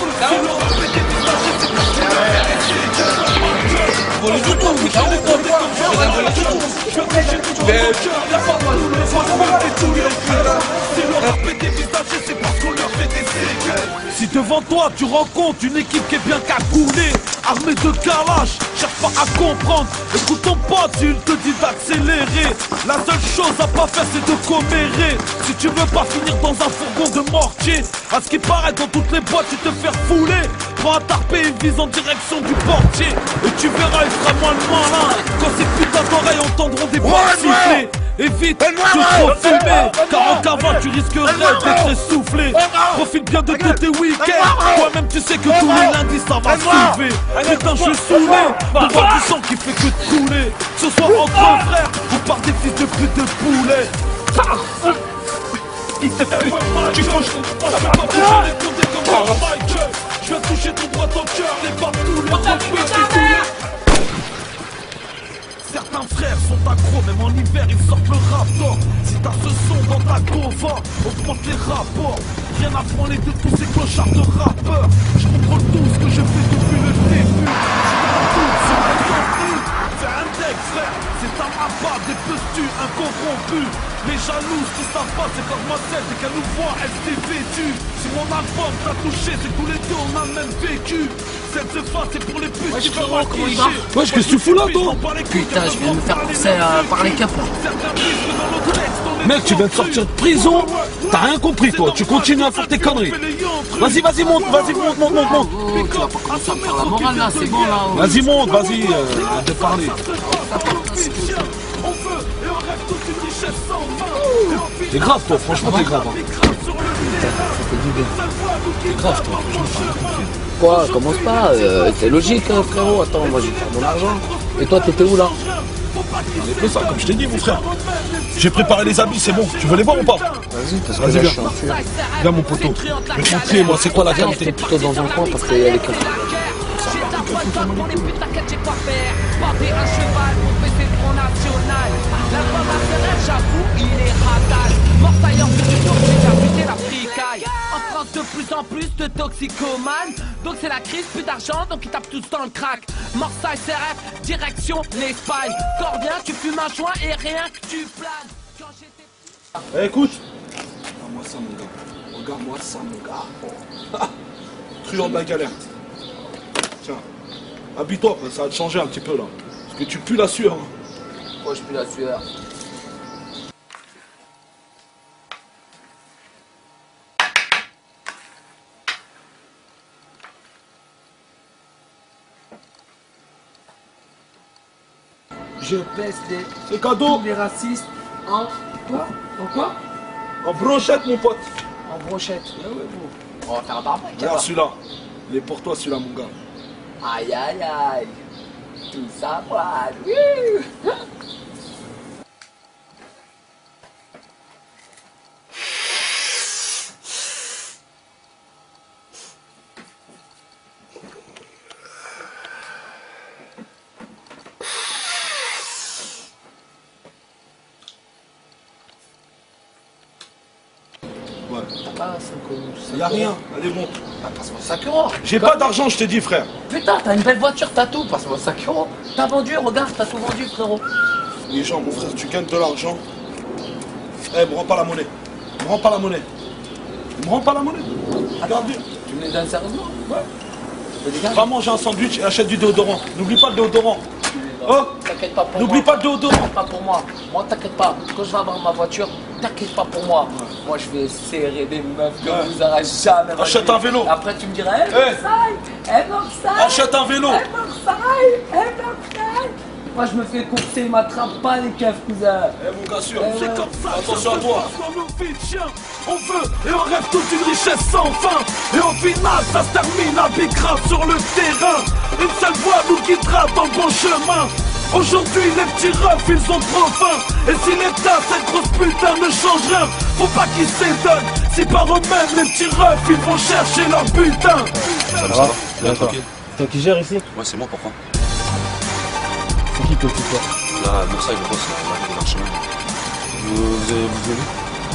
devant toi, tu rencontres une équipe qui est bien cagoulée, armée de calaches, cherche pas à comprendre. Écoute ton pote, s'il te dit d'accélérer, la seule chose à pas faire c'est de commérer. Si tu veux pas finir dans un fourgon de mortier, à ce qui paraît dans toutes les boîtes tu te fais fouler. Prends un tarpé et vise en direction du portier, et tu verras il sera moins le malin quand ces putains d'oreilles entendront des balles siffler. Évite de trop fumer, car en cavale tu risquerais d'être essoufflé. Profite bien de tous tes week-ends, toi-même tu sais que tous les lundis ça va soulever. Putain je suis saoulé de voir du sang qui fait que de couler. Ce soir entre frères, ou par des fils de pute de poulet. Tu franches, ça va pas bouger les comptes comme un Michael. Je viens toucher ton droit au cœur, les partout, les refus. Certains frères sont accros, même en hiver ils sortent le rapport. Si t'as ce son dans ta gova, augmente les rapports. Rien à branler de tous ces clochards de rappeurs. Je contrôle tout ce que je fais depuis le début. Je tout sur les contenus. Fais un deck frère, c'est un rabat, des pestus incorrompus. Les jalouses qui savent pas c'est comme moi c'est qu'elle nous voit, elle s'est vêtue. Si mon album t'a touché, c'est que tous les deux on a le même vécu. Cette phase c'est pour les putes qui veulent m'afficher. Wesh, qu'est-ce que tu fous là toi? Putain, je viens de me faire pousser par les keufs là. Mec, tu viens de sortir de prison, t'as rien compris toi, tu continues à faire tes conneries. Vas-y, monte, monte. Oh, tu vas pas commencer à me faire la morale là, c'est bon là. Oh. Vas-y, monte, vas-y, arrête de parler. T'es grave toi, franchement t'es grave. T'es grave toi, franchement. Quoi, commence pas, c'est logique hein, frérot, attends, moi je vais faire mon argent. Et toi t'étais où là? J'ai fait ça, comme je t'ai dit mon frère. J'ai préparé les habits, c'est bon, tu veux les voir ou pas? Vas-y, parce que vas-y, là, viens. Viens mon poteau, je vais te montrer moi c'est quoi la qualité. T'es plutôt dans un coin parce qu'il y a les keufs. En France de plus en plus de toxicomanes. Donc c'est la crise, plus d'argent, donc ils tapent tous dans le crack. Morsay, CRF, direction l'Espagne. Cordien, tu fumes un joint et rien que tu planes. Eh, écoute, Regarde-moi ça mon gars, regarde-moi ça mon gars. truand de la galère. Tiens, habille-toi, ça va te changer un petit peu là. Parce que tu pues la sueur. Hein. Moi je pue la sueur. Je pèse c'est cadeau. Les racistes en quoi? En quoi? En brochette mon pote. En brochette. Ouais, bon. On va faire un barbecue. Regarde celui-là. Il est pour toi celui-là mon gars. Aïe aïe aïe. Tout ça poil. Oui. Y'a rien, allez monte. Bah, passe-moi 5 €. J'ai pas d'argent, je t'ai dit frère. Putain, t'as une belle voiture, t'as tout, passe-moi 5 €. T'as vendu, regarde, t'as tout vendu frérot. Les gens, mon frère, tu gagnes de l'argent. Eh, me rends pas la monnaie. Me rends pas la monnaie. Me rends pas la monnaie. Regarde bien. Tu me les donnes sérieusement? Ouais. Va manger un sandwich et achète du déodorant. N'oublie pas le déodorant. Oh, t'inquiète pas pour moi. N'oublie pas le déodorant. T'inquiète pas pour moi. Moi, t'inquiète pas. Quand je vais avoir ma voiture, t'inquiète pas pour moi. Moi, je vais serrer des meufs que vous aurez jamais. Achète un vélo. Après, tu me dirais, Morsay. Achète un vélo. Moi, je me fais courser, m'attrape pas les keufs, cousin. Eh, mon gars sûr, c'est comme ça. Attention à toi. On veut et on rêve toute une richesse sans fin. Et au final, ça se termine à bicrave sur le terrain. Une seule voie nous guidera dans le bon chemin. Aujourd'hui, les petits refs, ils sont trop fins. Et si l'État, cette grosse putain, ne change rien, faut pas qu'ils s'étonnent. Si par eux-mêmes, les petits refs, ils vont chercher leur butin. Ça va? Bien, tranquille. Toi qui gères ici? Ouais, c'est moi, pourquoi? C'est qui que tu fais? Là, Morsay, le boss, on va arriver dans le chemin. Vous avez vu?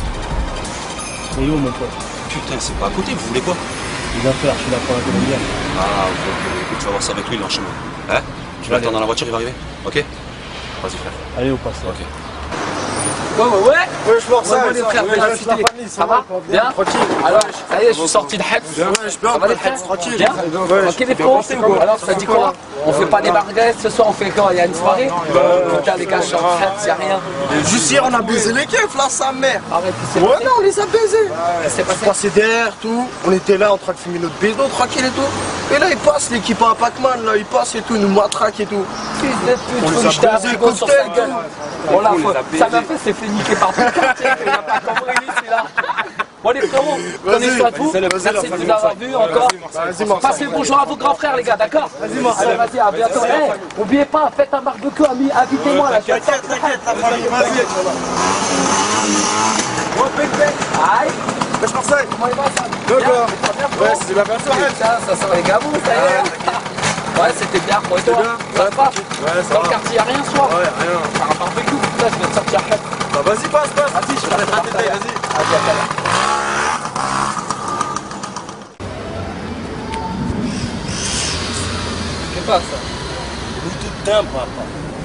Et où mon pote? Putain, c'est pas à côté, vous voulez quoi? Les affaires, je suis là pour la colombienne. Ah, ok, tu vas voir ça avec lui, il est en chemin. Hein? Tu vas attendre dans la voiture, il va arriver? Ok? Vas-y, frère. Allez, au passage. Ok. Ouais, je pense ça. Les frères, ça va? Bien? Alors, ça y est, je suis sorti de Hep. Ça va les frères? Bien? Ok les pros? Alors, ça dit quoi? On fait pas des merguez ce soir, on fait quoi? Il y a une soirée? Putain les gars, je suis en Hep, y'a rien. Juste hier, on a baisé les keufs là, sa mère. Arrête, ouais, non, on les a baisés. C'est passé derrière, tout. On était là en train de fumer notre bédo, tranquille et tout. Et là, il passe l'équipe à Pac-Man, là, il passe et tout, il nous matraque et tout. Fils de pute, je t'ai appris sur sa gueule. Bon là, ça m'a fait, c'est fait niquer par tout le quartier. Il n'a pas compris, celui-là. Bon les frérots, prenez soin de vous. Merci de vous avoir vu encore. Passez le bonjour à vos grands frères les gars, d'accord? Allez, vas-y, à bientôt. N'oubliez pas, faites un barbecue, amis, invitez-moi là. T'inquiète, la famille, vas-y. Aïe. Je pense ça. Comment il va ça? D'accord. Ouais, c'est la bonne soirée. Ça sent les gabous, ça y est. Ouais, c'était bien pour toi. Ça va pas? Ouais, ça va. Dans le quartier, y'a rien ce soir? Ouais, rien. Faire un barbecue, là, je vais te sortir. Bah, vas-y, passe. Vas-y, je vais te raconter, vas-y. Vas-y, à tout à l'heure. Qu'est-ce que ça? Nous te t'aimes, papa.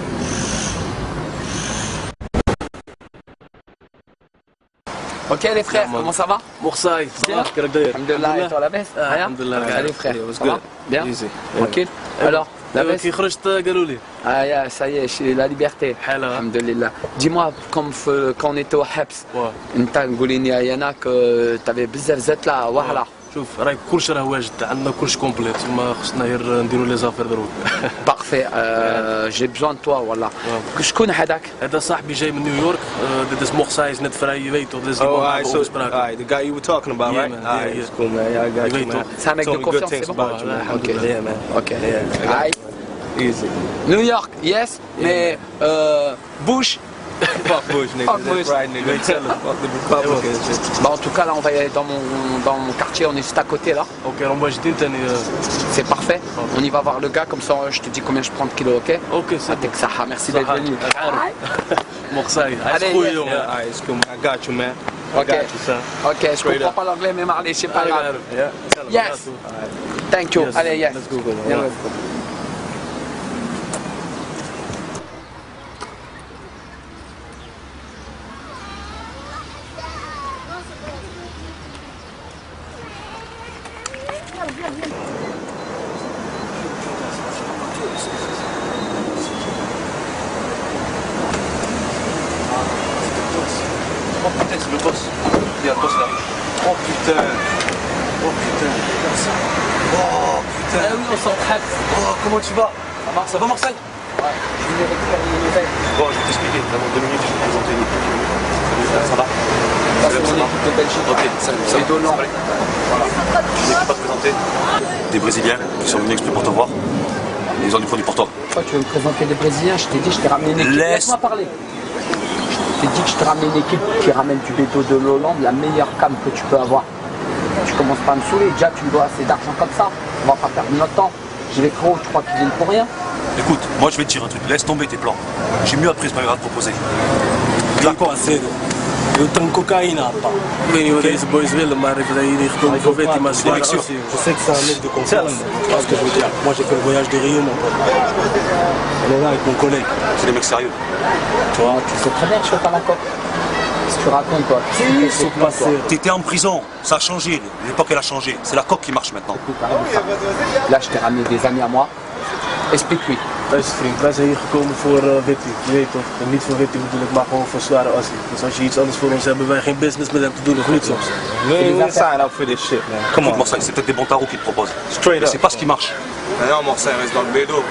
Ok les frères, comment ça va? Moursaï, bien. Alhamdulillah, et toi la baisse? Rien? Salut frère, ça va? Bien? Tranquille? Alors, la baisse? Ah ça y est, j'ai la liberté. Alhamdulillah. Dis-moi, comme quand on était au Hebs, انت نقول لي انا t'avais بزاف زات là, voilà. شوف راهي كلشي راه واجد عندنا كلشي كومبليت تما خصنا غير نديرو لي زافير دروك. Parfait, j'ai besoin de toi والله. شكون هذاك؟ هذا صاحبي جاي من نيويورك. Dit is Morsai net vrij, je weet toch? Dit is the guy you were talking about, right? Yeah, it's cool, man. Yeah, I got you, man. C'est un mec de confiance, c'est bon? Ok, yeah, man. Ok. Yeah. Easy. New York, yes, mais Bush. Fuck Bush, nigga. Fuck Bush. Right, nigga. Tell him. Fuck the Republicans. Bah, en tout cas, là, on va y aller dans mon quartier, on est juste à côté là. Ok, alors moi je dis, c'est parfait. On y va voir le gars, comme ça je te dis combien je prends de kilos, ok? Ok, c'est bon. Merci d'être venu. Morsai, allez, it's cool. I got you, man. Ok, ok, je comprends pas l'anglais, mais marley, c'est pas grave. Yes. Thank you. Allez, yes. Let's go, Oh putain, c'est le boss. Il y a le boss là. Oh putain. Oh putain. Oh putain. Ah oui, on s'entraide. Oh, comment tu vas? Ça va Marseille? Ouais, je vais récupérer les nouvelles. Bon, je vais t'expliquer. D'abord 2 minutes, je vais te présenter une équipe. Ça va? Ça c'est mon équipe de Belgique. Ok, salut. C'est Dolan. Voilà. Je n'ai pas te présenter. Des Brésiliens qui sont venus exprès pour te voir. Ils ont du produit pour toi. Pourquoi tu veux me présenter des Brésiliens? Je t'ai dit, je t'ai ramené une équipe. Laisse-moi parler. Je t'ai dit que je t'ai ramené une équipe qui ramène du bédo de l'Hollande, la meilleure cam que tu peux avoir. Tu commences pas à me saouler, déjà tu me dois assez d'argent comme ça, on va pas perdre notre temps. J'ai les gros, tu crois qu'ils viennent pour rien? Écoute, moi je vais te dire un truc, laisse tomber tes plans. J'ai mieux appris ce qu'on va te proposer. D'accord. Eu tenho cocaïna, pá. Deze boys willen, maar ik ben hier gekomen voor wet, maar c'est Je sais que c'est un mec de confiance. Tu vois ce que je veux dire? Moi j'ai fait le voyage de Rio, mon pote. On est là avec mon collègue. C'est des mecs sérieux. Tu vois, tu sais très bien que je fais pas la coque. Qu'est-ce que tu racontes toi? T'étais en prison, ça a changé, l'époque elle a changé. C'est la coque qui marche maintenant. Là je t'ai ramené des amis à moi. Explique-lui. Luister vriend, wij zijn hier gekomen voor Witty, je weet toch? En niet voor Witty bedoel ik, maar gewoon voor zware assie. Dus als je iets anders voor ons hebt, hebben wij geen business met hem te doen, of niet soms? We sign up for this shit, man. Come on, Marseille, c'est peut-être des bons tarots qui te proposent. Straight up. C'est pas ce qui marche. Non, Marseille reste dans le bédo.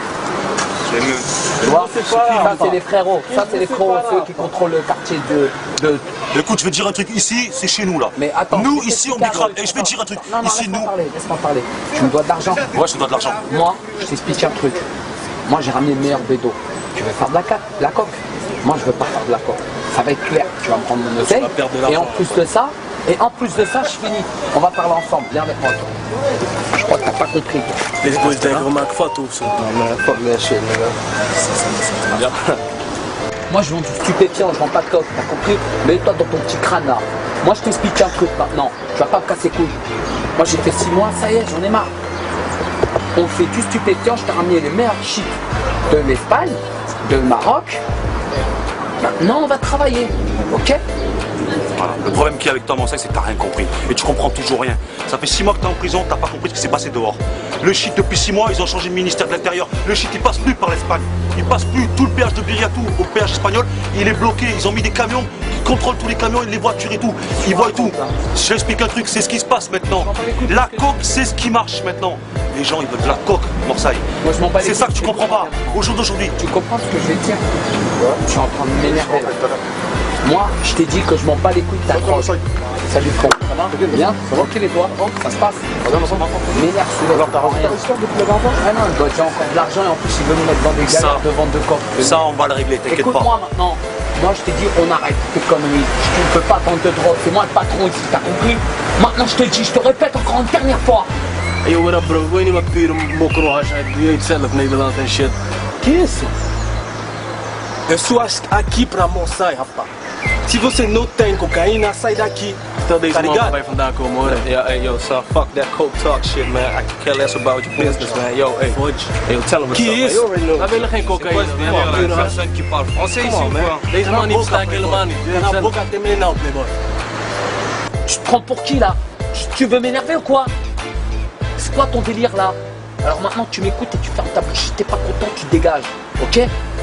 Tu vois, ça c'est les frérots, ça c'est les frérots, ceux qui contrôlent le quartier de... Écoute, je vais te dire un truc, ici, c'est chez nous là. Mais attends, nous, ici, on bicrave. Et je vais te dire un truc, non, ici, nous... Laisse-moi parler. Tu me dois de l'argent? Ouais, je te dois de l'argent. Moi, je t'explique un truc. Moi, j'ai ramené le meilleur bédo. Tu veux faire de la coque? Moi, je veux pas faire de la coque. Ça va être clair. Tu vas me prendre mon oseille. Et en plus de ça, je finis. On va parler ensemble. Viens avec moi, toi. Je crois que t'as pas compris. Les boys denken, we maken fout of zo. Fuck that shit, nigga. Moi, je vends du stupéfiant, je vends pas de coque. T'as compris? Mets-toi dans ton petit crâne là. Moi, je t'explique un truc maintenant. Tu vas pas me casser couilles. Moi, j'ai fait 6 mois, ça y est, j'en ai marre. On fait du stupéfiant, je t'ai ramené les meilleurs shit de l'Espagne, de Maroc. Maintenant, on va travailler. Ok? Voilà. Le problème qu'il y a avec toi, mon sac, c'est que t'as rien compris. Et tu comprends toujours rien. Ça fait 6 mois que t'es en prison, t'as pas compris ce qui s'est passé dehors. Le shit, depuis 6 mois, ils ont changé de ministère de l'Intérieur. Le shit, il passe plus par l'Espagne. Il passe plus tout le péage de Biriatou au péage espagnol. Il est bloqué. Ils ont mis des camions qui contrôlent tous les camions et les voitures et tout. Ils voient tout. Je t'explique un truc, c'est ce qui se passe maintenant. La coque, c'est ce qui marche maintenant. Les gens, ils veulent de la coque, Marseille. C'est ça que tu comprends pas. Au jour d'aujourd'hui. Tu comprends ce que je vais te dire? Je suis en train de m'énerver. Moi, je t'ai dit que je m'en bats les couilles de ta croche. Salut con. Ça va? Bien? Tranquille et toi? Ça se passe? M'énerve celui-là. Alors t'as revu ta histoire depuis la dernière fois? Ah non, il doit avoir encore de l'argent et en plus il veut nous mettre dans des galères de vente de coques. Ça, on va le régler, t'inquiète pas. Écoute-moi maintenant. Moi, je t'ai dit, on arrête tes conneries. Tu ne peux pas vendre de drogue. C'est moi le patron ici, t'as compris? Maintenant, je te dis, je te répète encore une dernière fois. Hey, what up, bro? Ik weet niet wat puur een mokro als je weet zelf Nederland en shit. Que isso? Eu sou aqui pra Moçai, rapaz. Se você não tem cocaína, sai daqui. Tá ligado? Vai vandaan komen, hoor. Yeah, hey, yo, so fuck that coke talk shit, man. I can care less about your business, man. Yo, hey, hey, yo, tell him what's up. Que isso? Wij willen geen cocaïne. Personne qui parle français ici ou quoi? Deze man niet staan helemaal niet. Na boca tem menino, playboy. Tu te prends pour qui là? Tu veux m'énerver ou quoi? C'est quoi ton délire là? Alors maintenant tu m'écoutes et tu fermes ta bouche. Si t'es pas content, tu dégages. Ok?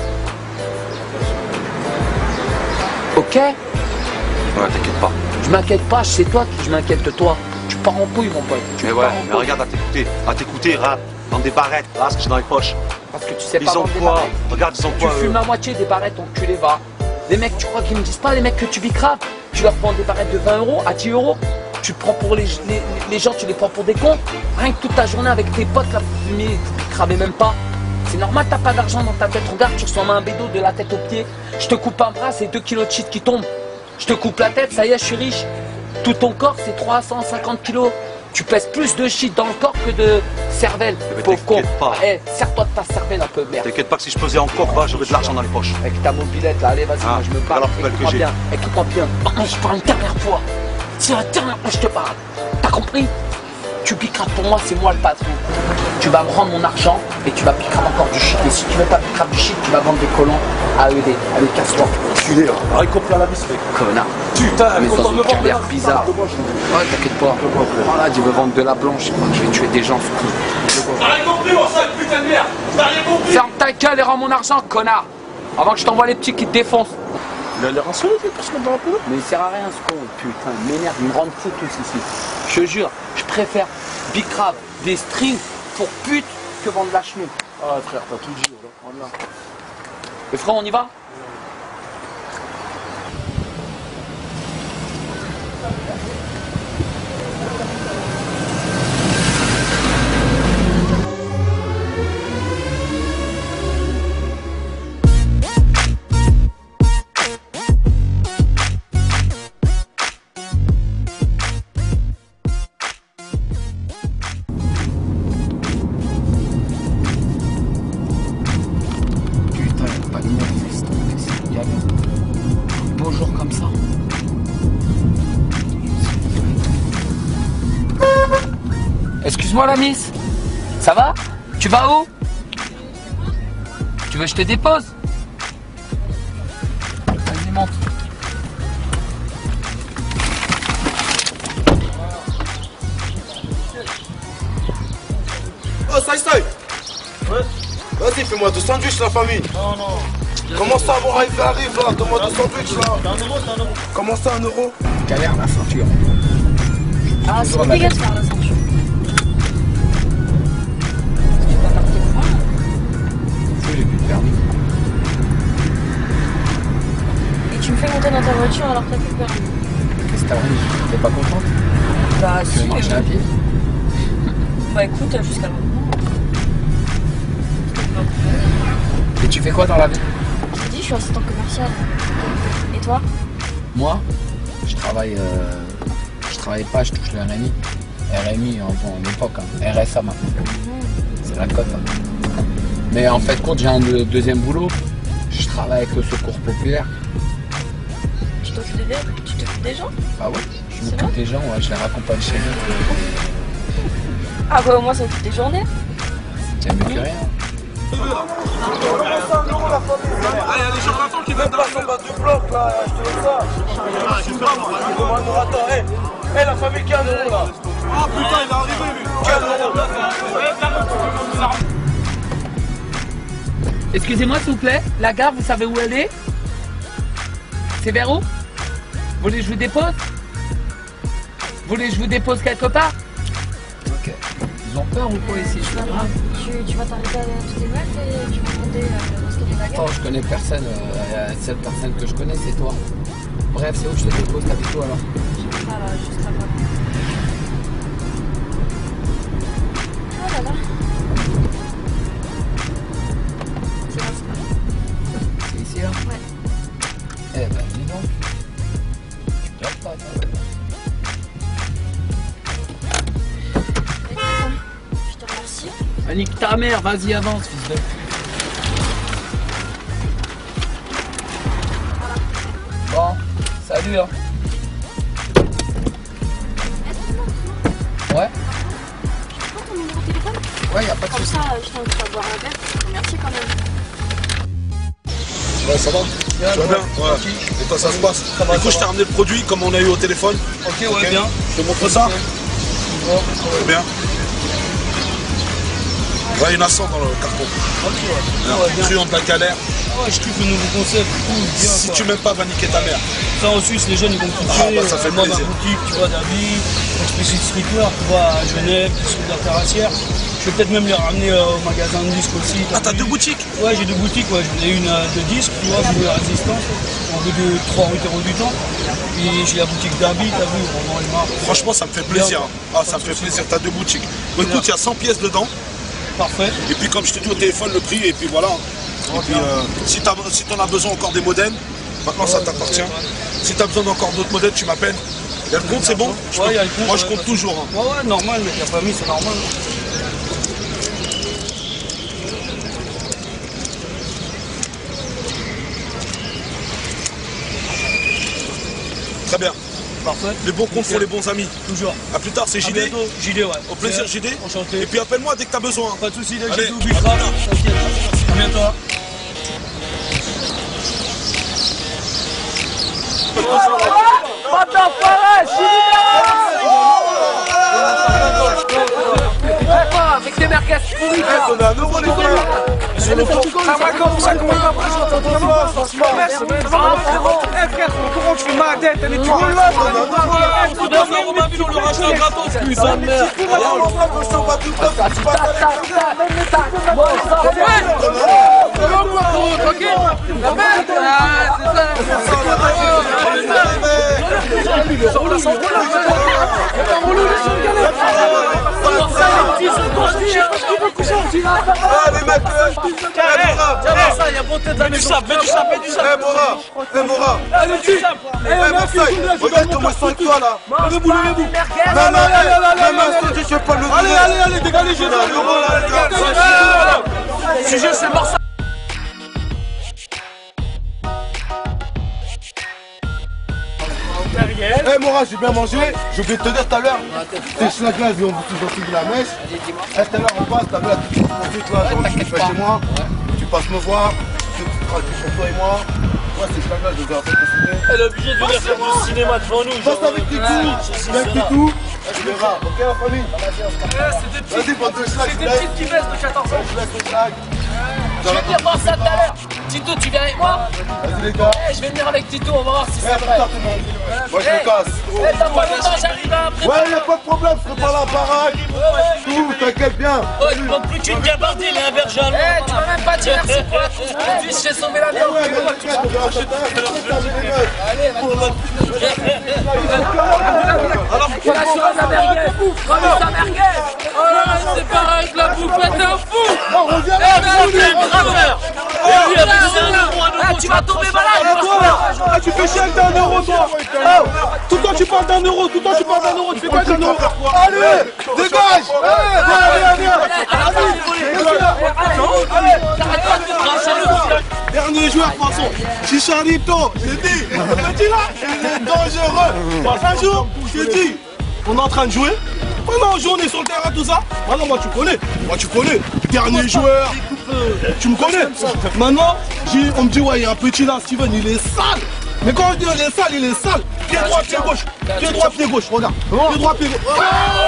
Ok? Ouais, t'inquiète pas. Je m'inquiète pas, c'est toi qui je m'inquiète de toi. Tu pars en couille mon pote. Mais ouais, mais regarde à t'écouter, rap, dans des barrettes, là, ce que j'ai dans les poches. Parce que tu sais ils pas ont vendre des quoi? barrettes. Regarde, ils ont Tu quoi? fumes la moitié des barrettes, enculé, va. Les mecs, tu crois qu'ils me disent pas, les mecs, que tu vis grave? Tu leur prends des barrettes de 20 € à 10 €. Tu te prends pour les gens, tu les prends pour des cons. Rien que toute ta journée avec tes potes là, vous fumez, vous cravez même pas. C'est normal, t'as pas d'argent dans ta tête. Regarde, tu ressembles à un bédo de la tête aux pieds. Je te coupe un bras, c'est 2 kilos de shit qui tombent. Je te coupe la tête, ça y est, je suis riche. Tout ton corps, c'est 350 kilos. Tu pèses plus de shit dans le corps que de cervelle. Pauvre con. Eh, serre-toi de ta cervelle un peu, merde. T'inquiète pas que si je pesais encore, bah, j'aurais de l'argent dans les poches. Avec ta mobilette là, allez, vas-y, moi je me parle. Écoute-moi bien, écoute-moi bien. Maintenant, je parle une dernière fois. C'est la dernière fois que je te parle. T'as compris? Tu piqueras pour moi, c'est moi le patron. Tu vas me rendre mon argent et tu vas piquer encore du shit. Et si tu veux pas piquer du shit, tu vas vendre des collants à ED. Allez, casse-toi. Enculé, là. Arrête compris à la vis, mec. Connard. Putain, mais dans une carrière bizarre. Ouais, t'inquiète pas. Voilà, tu veux vendre de la blanche. Je vais tuer des gens, ce coup. T'as rien compris, mon sac, putain de merde. T'as rien compris. Ferme ta gueule et rends mon argent, connard. Avant que je t'envoie les petits qui te défoncent. Il a l'air insolite, parce qu'on va un peu là. Mais il sert à rien ce con, putain, il m'énerve, il me rend fou tous ici. Je te jure, je préfère bicrave des strings pour pute que vendre la chenille. Ah frère, t'as tout dit, là. Les frères, on y va? Excuse-moi la miss, ça va? Tu vas où? Tu veux que je te dépose? Vas-y, monte. Oh, Sai. Vas-y, fais-moi 2 sandwichs, la famille. Non. Comment ça, mon arrive, là? Donne-moi 2 sandwichs, là. C'est 1 euro, c'est 1 euro. Comment ça, 1 euro? Galère la ceinture. Ah, c'est compliqué de faire la ceinture. J'ai plus de permis. Et tu me fais monter dans ta voiture alors que t'as plus de permis. Qu'est-ce que t'as envie? T'es pas contente? Bah, Tu veux marcher à pied? Bah, écoute, jusqu'à maintenant. Et tu fais quoi dans la vie? Je t'ai dit, je suis assistant commercial. Et toi? Moi, je travaille pas, je touche le RMI. RMI en époque, hein. RSA maintenant. C'est la cote. Hein. Mais en fait, compte, j'ai un deuxième boulot. Je travaille avec le secours populaire. Tu t'occupes des gens? Ah ouais, je m'occupe des gens, ouais, je les raccompagne chez eux. Ah bah au moins ça occupe tes journées. C'est mieux que rien. la famille. Ah, il y a des charlatans qui viennent d'arriver. Pas du bloc là, je te laisse ça. Attends, hé, la famille qui a un euro là. Ah putain, il est arrivé lui. Excusez-moi s'il vous plaît, la gare, vous savez où elle est? C'est vers où? Vous voulez que je vous dépose? Vous voulez que je vous dépose quelque part? Ok. Ils ont peur ou quoi ici? Tu vas t'arrêter à toutes les meufs et tu vas monter dans ce qu'il y a de la gare. Attends, je connais personne. La seule personne que je connais, c'est toi. Bref, c'est où je te dépose? T'habites où alors? Ah là, juste là-bas. Oh là là. C'est ici là? Ouais. Eh ben, dis donc. Tu pleures pas, toi. Je te remercie. Ah, nique ta mère, vas-y, avance, fils de. Bon, salut, hein. Ouais? Tu prends ton numéro de téléphone? Ouais, y'a pas de Comme soucis. ça, je t'invite à boire un verre. Merci quand même. Ouais, ça va? Tu vas bien? Ouais. Et toi, ça se passe? Du coup, je t'ai ramené le produit comme on a eu au téléphone. Ok, ouais, bien. Je te montre ça? Ouais, bien. Ouais, il y en a 100 dans le carton. Ok, ouais. Truand de la galère. Ah ouais, je kiffe le nouveau concept. Bien, Si tu m'aimes pas, va niquer ta mère. Ça en Suisse, les jeunes ils vont kiffer. Ah bah, ça fait Moi, plaisir. ma boutique, tu vois, d'habits, explicit streetwear, tu vois, à Genève, qui sont de la Terrassière. Je vais peut-être même les ramener au magasin de disques aussi. Ah, t'as 2 boutiques? Ouais, j'ai 2 boutiques, ouais. J'en ai une de disques, tu vois, de résistance, en rue de 3 rue Terreau du Temps. Puis j'ai la boutique d'habits, t'as vu, on vend les marques. Franchement, ça me fait plaisir. Ah, ça me fait plaisir. T'as 2 boutiques. Bon, écoute, il y a 100 pièces dedans. Parfait. Et puis, comme je te dis au téléphone, le prix, et puis voilà. Et puis, si t'en as besoin encore des modèles, maintenant ça t'appartient. Si t'as besoin d'encore d'autres modèles, tu m'appelles. Il y a le compte, c'est bon? Ouais, il y a le compte. Moi, je compte toujours. Hein. Ouais, ouais, normal, mec, la famille, c'est normal. Très bien. Parfait. Les bons comptes font les bons amis. Toujours. A plus tard, c'est JD. bientôt. JD, ouais. Au plaisir, JD. Enchanté. Et puis appelle-moi dès que t'as besoin. Pas de soucis, dès que Allez, j'ai tout, Bicra. T'inquiète. À bientôt. Avec des merguez pourries, On a un euro les gars. ça va comme ça, comment après je frère, comment tu fais ma tête, elle est toute là. On leur achète gratos, putain de merde. Ah les mecs, il y a bon tête dans les Mets du sable. Mora, regarde comment je suis avec toi là. Non, je sais pas le Allez, dégagez, j'ai sujet, c'est mort ça. Eh Mora, j'ai bien mangé, je vais te dire tout à l'heure, tes schlags là, ils ont tous de la mèche. Eh, tout à l'heure on passe, t'as vu la petite conduite là, genre tu fais chez moi, tu passes me voir, tu traduis sur toi et moi. Moi ces schlags là, je les ai en fait consulter. Elle est obligée de venir faire du cinéma devant nous. Passe avec Titou, avec Titou, tu verras, ok la famille? Vas-y, bande de schlags, C'est des petites qui baissent de 14 ans. je laisse les schlags. Je vais venir voir ça tout à l'heure. Tito, tu viens avec moi? Vas-y les gars. Je vais venir avec Tito, on va voir si c'est vrai. Moi je me casse. T'as pas le temps, j'arrive après. Ouais, y'a pas de problème, je prépare la baraque. Tout, t'inquiète bien. Oh, il manque plus qu'une gabardine et un berger allemand. Tu m'as même pas dit merci pour la touche. Aujourd'hui, j'ai sauvé la vie. Alors, Tu la chose la merguez. Ramène ta merguez. Oh là là, c'est pareil avec la bouffette, t'es un fou. Non, reviens là, Tu vas tomber malade. Ah, tu fais chier avec un euro, toi. Tout le temps, tu parles d'un euro. Tu fais quoi d'un euro? allez, dégage. Dernier joueur, de toute façon. Chicharito, j'ai dit. Le petit là, il est dangereux. Un jour, je t'ai dit, on est en train de jouer. Maintenant, on joue, on est sur le terrain, tout ça. Maintenant, moi, tu connais. Dernier joueur. Tu me connais. Maintenant, on me dit, ouais, il y a un petit là, Steven, il est sale. Mais quand on dit il est sale, il est sale. Pied droit, pied gauche. Pied droit, pied gauche, regarde. Pied droit, pied gauche.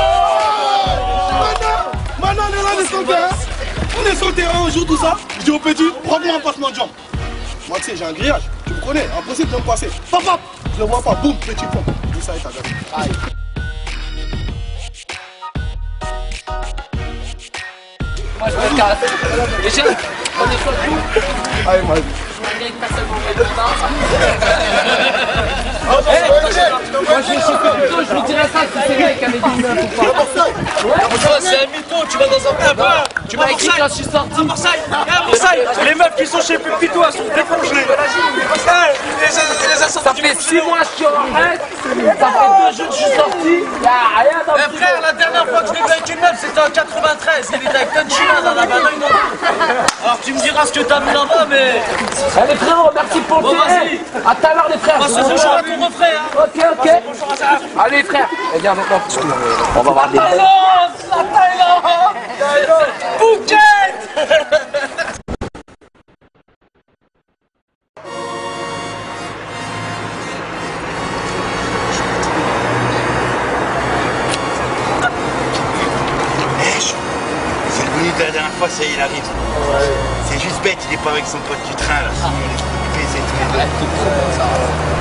Maintenant, on est là, on est sur le terrain. On est sur le terrain, on joue tout ça. Je dis au petit, prends-moi un passement de jambe. Moi, tu sais, j'ai un grillage. Tu me connais, impossible de me passer. Pop, pop. Je le vois pas, boum, petit pont. Dis ça et t'as gagné. Aïe. Moi je me casse. Les jeunes, on est sur le coup. Allez, moi. Moi je vais chez Pepito, je lui dirais ça si c'est vrai qu'il y avait du neuf ou pas. C'est un mytho, tu vas dans un pub. Tu m'as écrit quand je suis sorti. Marseille, les meufs qui sont chez Pepito, elles sont décongelées. Ça fait 6 mois que je suis en reste. Ça fait 2 jours que je suis sorti. Y'a rien dans le frère, la dernière fois que je l'ai vu avec une meuf, c'était en 93. Il était avec Tanchina dans la banane. Alors tu me diras ce que t'as vu là-bas, mais. Allez frérot, merci pour le thé. A tout à l'heure les frères. Bonjour à ton refrain. Ok. Allez frère. Viens avec moi. On va voir des. La Thaïlande. Phuket. C'est le bonus de la dernière fois, ça y est, il arrive. C'est juste bête, il est pas avec son pote du train là. Sinon, il est occupé, c'est tous les deux.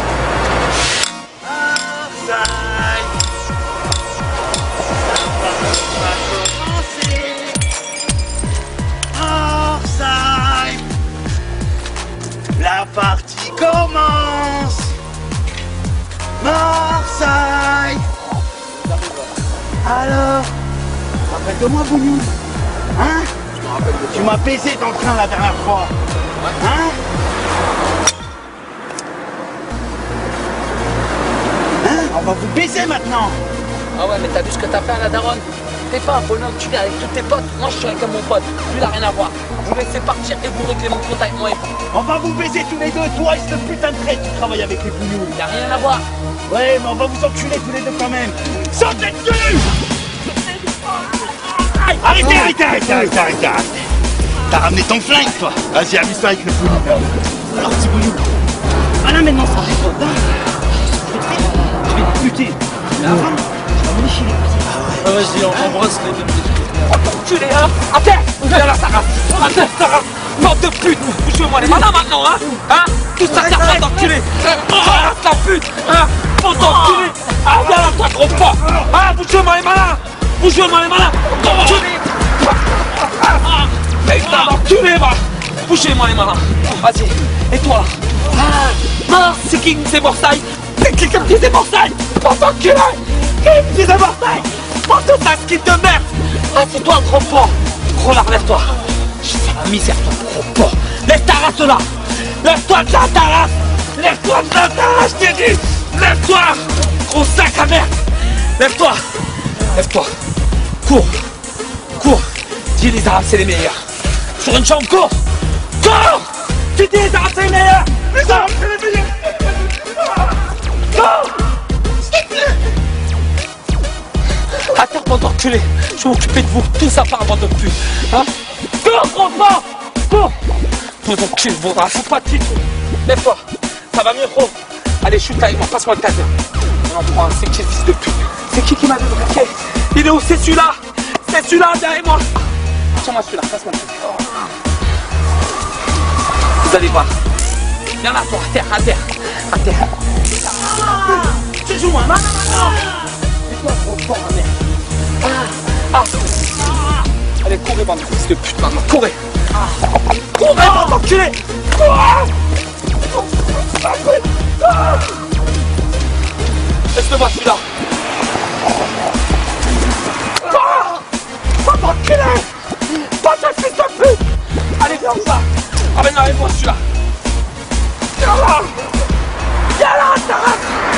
La partie commence. Marseille. Alors, rappelle-moi Bougnou. Hein? Tu m'as baisé dans le train la dernière fois. Hein? On va vous baiser maintenant. Ah ouais, mais t'as vu ce que t'as fait à la daronne? T'es pas un bonhomme, tu viens avec tous tes potes. Moi, je suis avec mon pote. Lui, il a rien à voir. Vous laissez partir et vous réglez mon compte avec moi et vous. On va vous baiser tous les deux, toi et ce putain de traite qui travaille avec les pougnous. Il a rien à voir. Ouais, mais on va vous enculer tous les deux quand même. Sortez dessus! Arrêtez. T'as ramené ton flingue, toi. Vas-y, amuse-toi avec le pougnous. Alors, petit pougnous. Voilà, maintenant, ça répond. Je vais te buter. Mais avant, je vais m'enlever chez les petits. Ah vas-y, on embrasse les deux petits. Enculé, hein! À terre! Viens là, Sarah! À terre, Sarah! Bande de pute! Bougez-moi les malins maintenant, hein! Hein? Tout ça sert d'enculé! Ramasse la pute! Hein? Bande d'enculé! Ah, viens là, toi, gros pas! Ah, bougez-moi les malins! Bougez-moi les malins! Enculé! Putain d'enculé, va! Bougez-moi les malins! Vas-y! Et toi? Ah! Mort! C'est qui? C'est Marseille! C'est qui me disait Marseille? Bande d'enculé! Qui me disait Marseille? Bande de ta skin de merde! Ah, c'est toi le gros porc! Gros là, lève-toi! Je fais la misère, toi, gros porc! Lève ta race là! Lève-toi de ta race! Lève-toi de ta race, je t'ai dit! Lève-toi! Gros sac à merde! Lève-toi! Lève-toi! Cours! Cours! Dis les Arabes, c'est les meilleurs! Sur une jambe, cours! Cours! Tu dis les Arabes, c'est les meilleurs! Les Arabes, c'est les meilleurs! Cours! À terre, bande d'enculés, je vais m'occuper de vous, tout ça par bande de pute, hein? Cours, gros porc! Cours! Bande d'enculés, bon, faut pas de titre. Lève-toi, ça va mieux, gros. Allez, shoot avec moi, passe-moi le taser. On en prend un, c'est qui le fils de pute? C'est qui m'a débriqué? Il est où? C'est celui-là! C'est celui-là, derrière moi! Tiens-moi celui-là, passe-moi le taser. Vous allez voir. Viens là, toi, à terre, à terre, à terre. Tu joues, hein? Toi, gros porc, merde. Allez, courez, bande de fils de pute, maintenant, courez! Courez, bande d'enculés! Laisse-le-moi celui-là! Bande d'enculés! Bande de fils de pute! Allez, viens là! Ramène-moi avec moi celui-là! Viens là! Viens là, Sarah!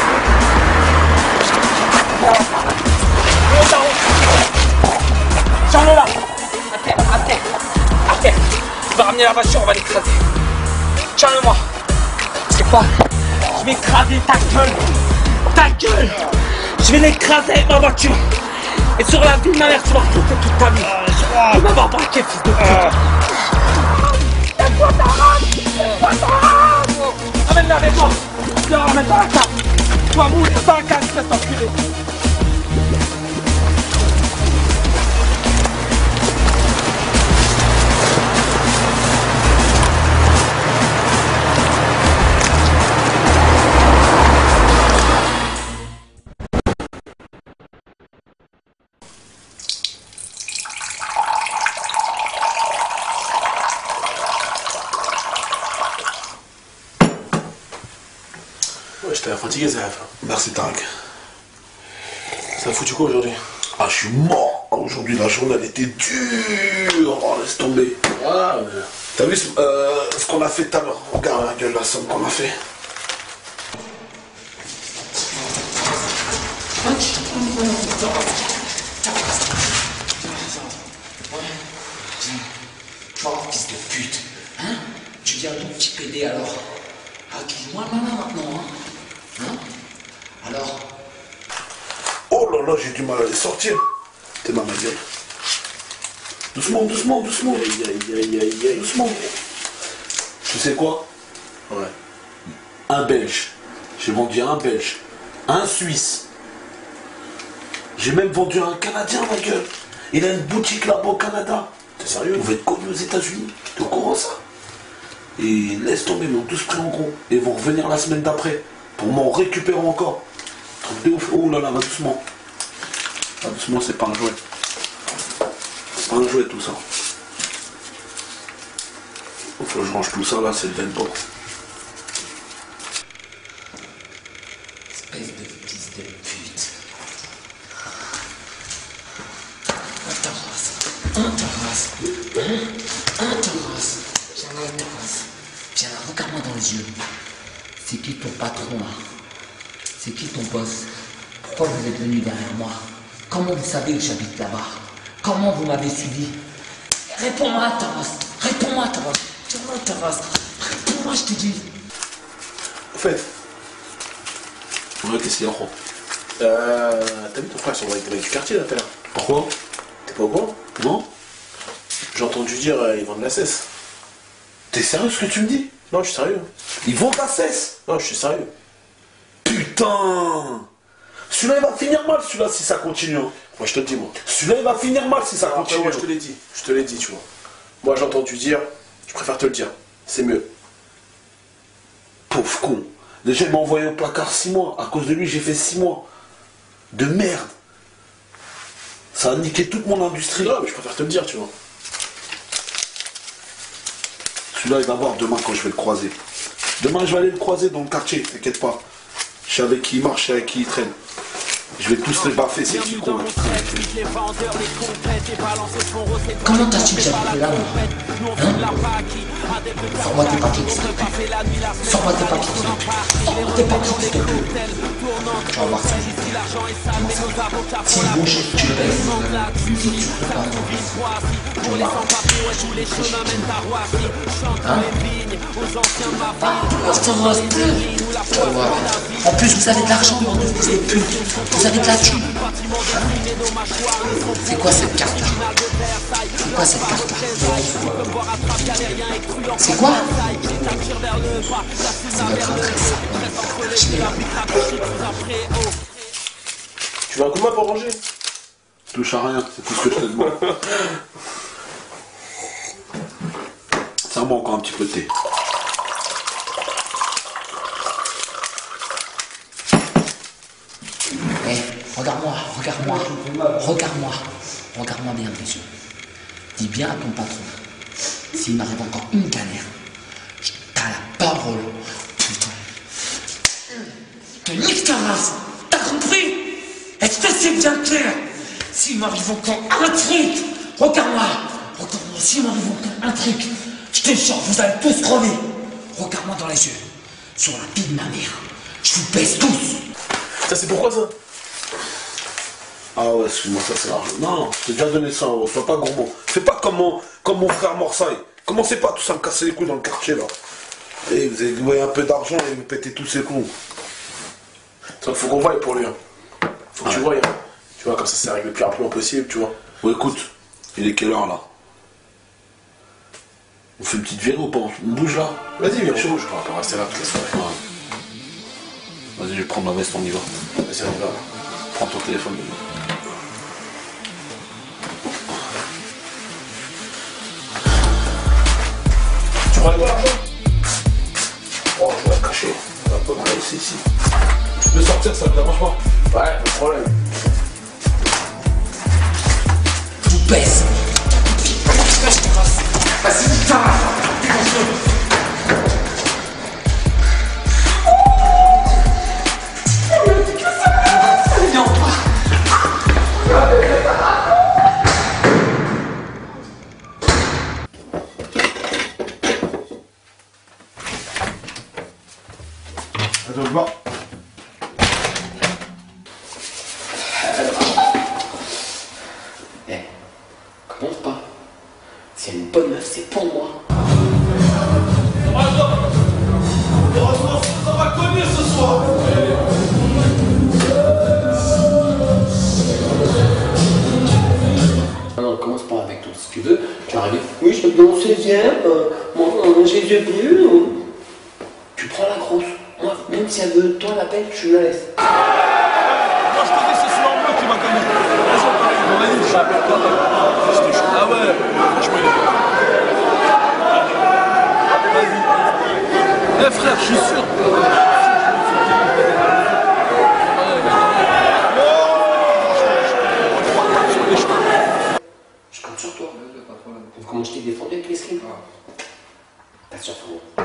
Tiens-le là! À terre, à terre, à terre! Tu vas ramener la voiture, on va l'écraser! Tiens-le-moi! C'est quoi? Je vais écraser ta gueule! Ta gueule! Je vais l'écraser avec ma voiture! Et sur la vie de ma mère, tu vas regretter toute ta vie. Tu vas m'avoir braqué, fils de pute. C'est quoi ta rage? C'est quoi ta rage? Amène-la avec moi. Je la ramène dans la table. Tu vas mourir dans la cage, cet enculé. Ouais, j'étais fatigué, ça. Merci, Tarek. Ça a foutu quoi aujourd'hui? Ah, je suis mort. Aujourd'hui, la journée, elle était dure. Oh, laisse tomber. Ah, t'as vu ce qu'on a fait tout à l'heure? Regarde la gueule, la somme qu'on a fait. Toi, fils de pute, hein? Tu viens ton petit PD alors? Ah, moi maintenant, hein? Alors? Oh là là, j'ai du mal à les sortir. T'es ma gueule. Doucement, doucement, doucement. Doucement. Tu sais quoi? Ouais. Un Belge. J'ai vendu un Belge. Un Suisse. J'ai même vendu un Canadien, ma gueule. Il a une boutique là-bas au Canada. T'es sérieux? On va être connu aux États-Unis. T'es au courant ça? Et laisse tomber, ils m'ont tous pris en gros. Et ils vont revenir la semaine d'après. Pour m'en récupérer encore. Truc de ouf. Oh là là, va doucement. Va doucement, c'est pas un jouet. C'est pas un jouet tout ça. Faut que je range tout ça là, c'est le Venpo. Espèce de fils de pute. Un terrasse. Viens là, une terrasse. Viens là, regarde-moi dans les yeux. C'est qui ton patron là? C'est qui ton boss? Pourquoi vous êtes venu derrière moi? Comment vous savez où j'habite là-bas? Comment vous m'avez suivi? Réponds-moi, Taras. Réponds-moi, Taras. Tiens-moi, Taras. Réponds-moi, je te dis. En fait. Ouais, qu'est-ce qu'il y a, gros? T'as vu ton frère sur le mec du quartier là tout à l'heure? Pourquoi? T'es pas au courant? Non. J'ai entendu dire ils vendent de la cesse. T'es sérieux ce que tu me dis? Non, je suis sérieux. Ils vendent de la cesse? Non, je suis sérieux. Putain! Celui-là il va finir mal, celui-là, si ça continue. Moi je te le dis, moi. Celui-là il va finir mal si ça continue. Moi je te l'ai dit. Je te l'ai dit, tu vois. Moi j'ai entendu dire, je préfère te le dire. C'est mieux. Pauvre con. Déjà il m'a envoyé au placard 6 mois. À cause de lui j'ai fait 6 mois. De merde. Ça a niqué toute mon industrie. Non, mais je préfère te le dire, tu vois. Celui-là il va voir demain quand je vais le croiser. Demain je vais aller le croiser dans le quartier, t'inquiète pas. Je sais avec qui il marche, je sais avec qui il traîne. Je vais tous les baffer, ces petits cons. Comment t'as su que j'habitais là, moi? Hein? Sors-moi tes papiers, s'il te plaît. Sors-moi tes papiers, s'il te plaît. Sors-moi tes papiers, s'il te plaît. Tu vas voir ça. Si le bon chef, tu le payes. Si tu peux pas, tu vas voir. Hein? Tu vas voir. En plus, vous avez de l'argent, bande de fils de pute. Vous avez de la thune. C'est quoi cette carte-là? C'est quoi cette carte-là? C'est quoi? C'est votre adresse. Je l'ai là. Tu veux un coup de main pour ranger? Touche à rien, c'est tout ce que je te demande. Serre-moi encore un petit peu de thé. Regarde-moi, regarde-moi, regarde-moi, regarde-moi bien les yeux. Dis bien à ton patron, s'il m'arrive encore une galère, t'as la parole, putain. Je te nique ta race, t'as compris? Est-ce que c'est bien clair? S'il m'arrive encore un truc, regarde-moi, regarde-moi, s'il m'arrive encore un truc, je te jure, vous allez tous crever. Regarde-moi dans les yeux, sur la vie de ma mère, je vous baisse tous. Ça c'est pourquoi ça? Ah ouais, excuse-moi, ça c'est l'argent. Non, je t'ai déjà donné 100 €, sois pas gourmand. Fais pas comme mon frère Morsaille. Commencez pas tous à me casser les couilles dans le quartier là. Et vous voyez un peu d'argent et vous pétez tous ces clous. Faut qu'on vaille pour lui. Hein. Faut que tu voyes. Hein. Tu vois, comme ça, c'est réglé le plus rapidement possible, tu vois. Bon, écoute, il est quelle heure là? On fait une petite virée ou pas? On bouge là? Vas-y, viens, chaud, je pourrais pas rester là toute la soirée. Vas-y, je vais prendre ma veste, on y va. Vas-y, on y va. Prends ton téléphone. Tu prends quoi l'argent? Oh, je vais la cacher. Ouais, ici. Je peux sortir, ça me dérange pas. Ouais, pas de problème. Je vous baisse. Vas-y, putain. Attends, je vois. Eh, commence pas. C'est une bonne meuf, c'est pour moi. Heureusement, ça va cogner ce soir. Ah non, commence pas avec toi. Si tu veux, tu arrives. Oui, je te donne 16e. Moi, j'ai les yeux bleus. Tu prends la grosse. Moi, même si elle veut, toi, la belle, tu la laisses. Moi, je te dis, c'est souvent moi qui m'a connu. Vas-y, je t'appelle toi. C'était chaud. Ah ouais, franchement, il est bon. Vas-y. Eh frère, je suis sûr. Je compte sur toi. Comment je t'ai défendu avec l'escrime? T'assures sur moi.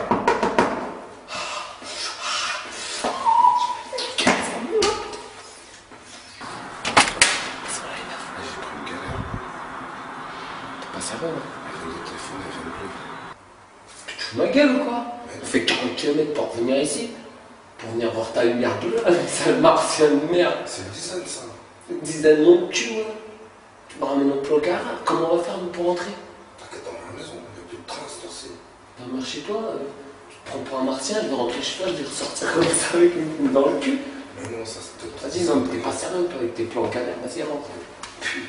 Tu te fous de ma gueule ou quoi? On fait 40 km pour venir ici, pour venir voir ta lumière bleue, sale martienne de merde. C'est une dizaine ça. Une dizaine de cul, ouais. Tu me ramènes au plan garage, comment on va faire nous pour rentrer? T'inquiète, dans ma maison, il n'y a plus de traces torcées. Dans chez toi, tu te prends pour un martien, je vais rentrer chez toi, je vais ressortir comme ça avec une dans le cul. Mais non, ça c'est... Vas-y, non, t'es pas sérieux toi avec tes plans en galère, vas-y, rentre. Putain.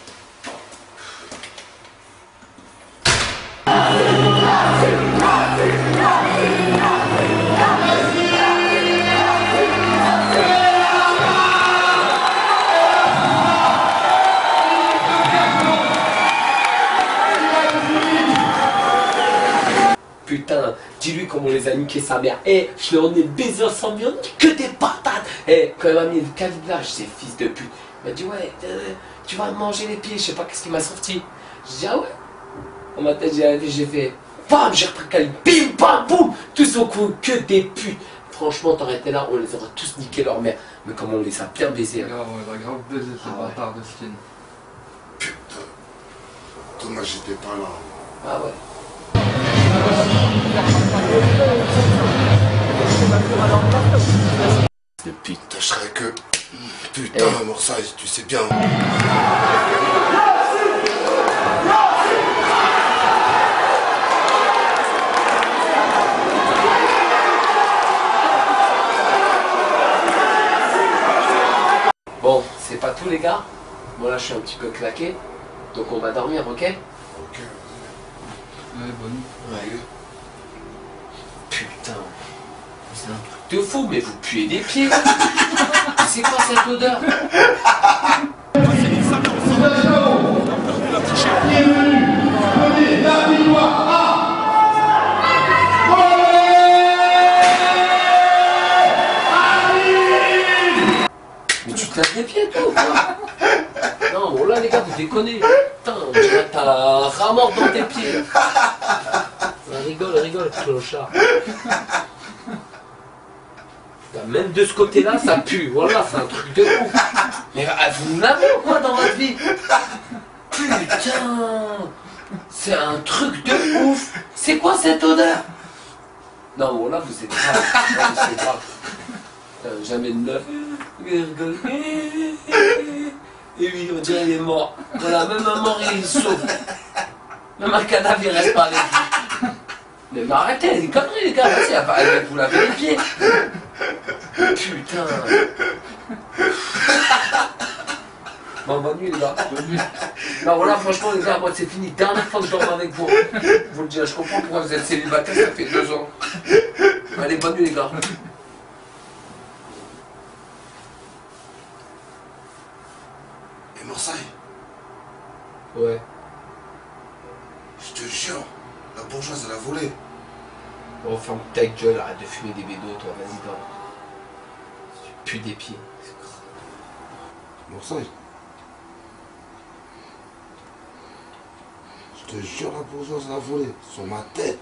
Putain, dis-lui comment on les a niqués sa mère. Eh, je leur ai baisé ensemble, on dit que des patates. Eh, quand il m'a mis le calibrage, c'est fils de pute. Il m'a dit, ouais, tu vas me manger les pieds, je sais pas qu'est-ce qui m'a sorti. J'ai dit, ah ouais. On m'a dit, j'ai fait, bam, j'ai repris le calibre, bim, bam, boum, tous au coup, que des putes. Franchement, t'aurais été là, on les aurait tous niqué leur mère. Mais comment on les a bien baisés. Hein. On a grave baisé ce bâtard de skin. Putain. Dommage, j'étais pas là. Ah ouais. Putain, je serais que... Putain, Morsay, tu sais bien. Bon, c'est pas tout les gars. Moi là je suis un petit peu claqué. Donc on va dormir, ok? Ok. Ouais, bonne. Ouais. Putain. C'est un truc de fou, mais vous puez des pieds. C'est quoi cette odeur? Mais tu te laves les pieds toi ou quoi? Non, bon là les gars, vous déconnez. Putain, on dirait que t'as la ramorde dans tes pieds. Rigole, clochard. Même de ce côté-là, ça pue. Voilà, c'est un truc de ouf. Mais vous me lavez ou quoi dans votre vie? Putain, c'est un truc de ouf. C'est quoi cette odeur? Non, bon là, vous êtes grave. C'est grave. Jamais de neuf. Et oui, on dirait qu'il est mort. Voilà, même un mort, il est sauf. Même un cadavre, il reste pas avec lui. Mais arrêtez, les conneries, les gars. Vas-y, vous lavez les pieds. Putain. Bon, bonne nuit les gars. Bonne nuit. Non, voilà, franchement les gars, moi c'est fini. Dernière fois que je dors avec vous. Je vous le dis, je comprends pourquoi vous êtes célibataire, ça fait 2 ans. Allez, bonne nuit les gars. Et Marseille? Ouais. Je te jure, la bourgeoise elle a volé. Bon, ferme ta gueule, arrête de fumer des bédos, toi, vas-y, dors. Tu pues des pieds. Marseille. Je te jure, la bourgeoise elle a volé. Sur ma tête.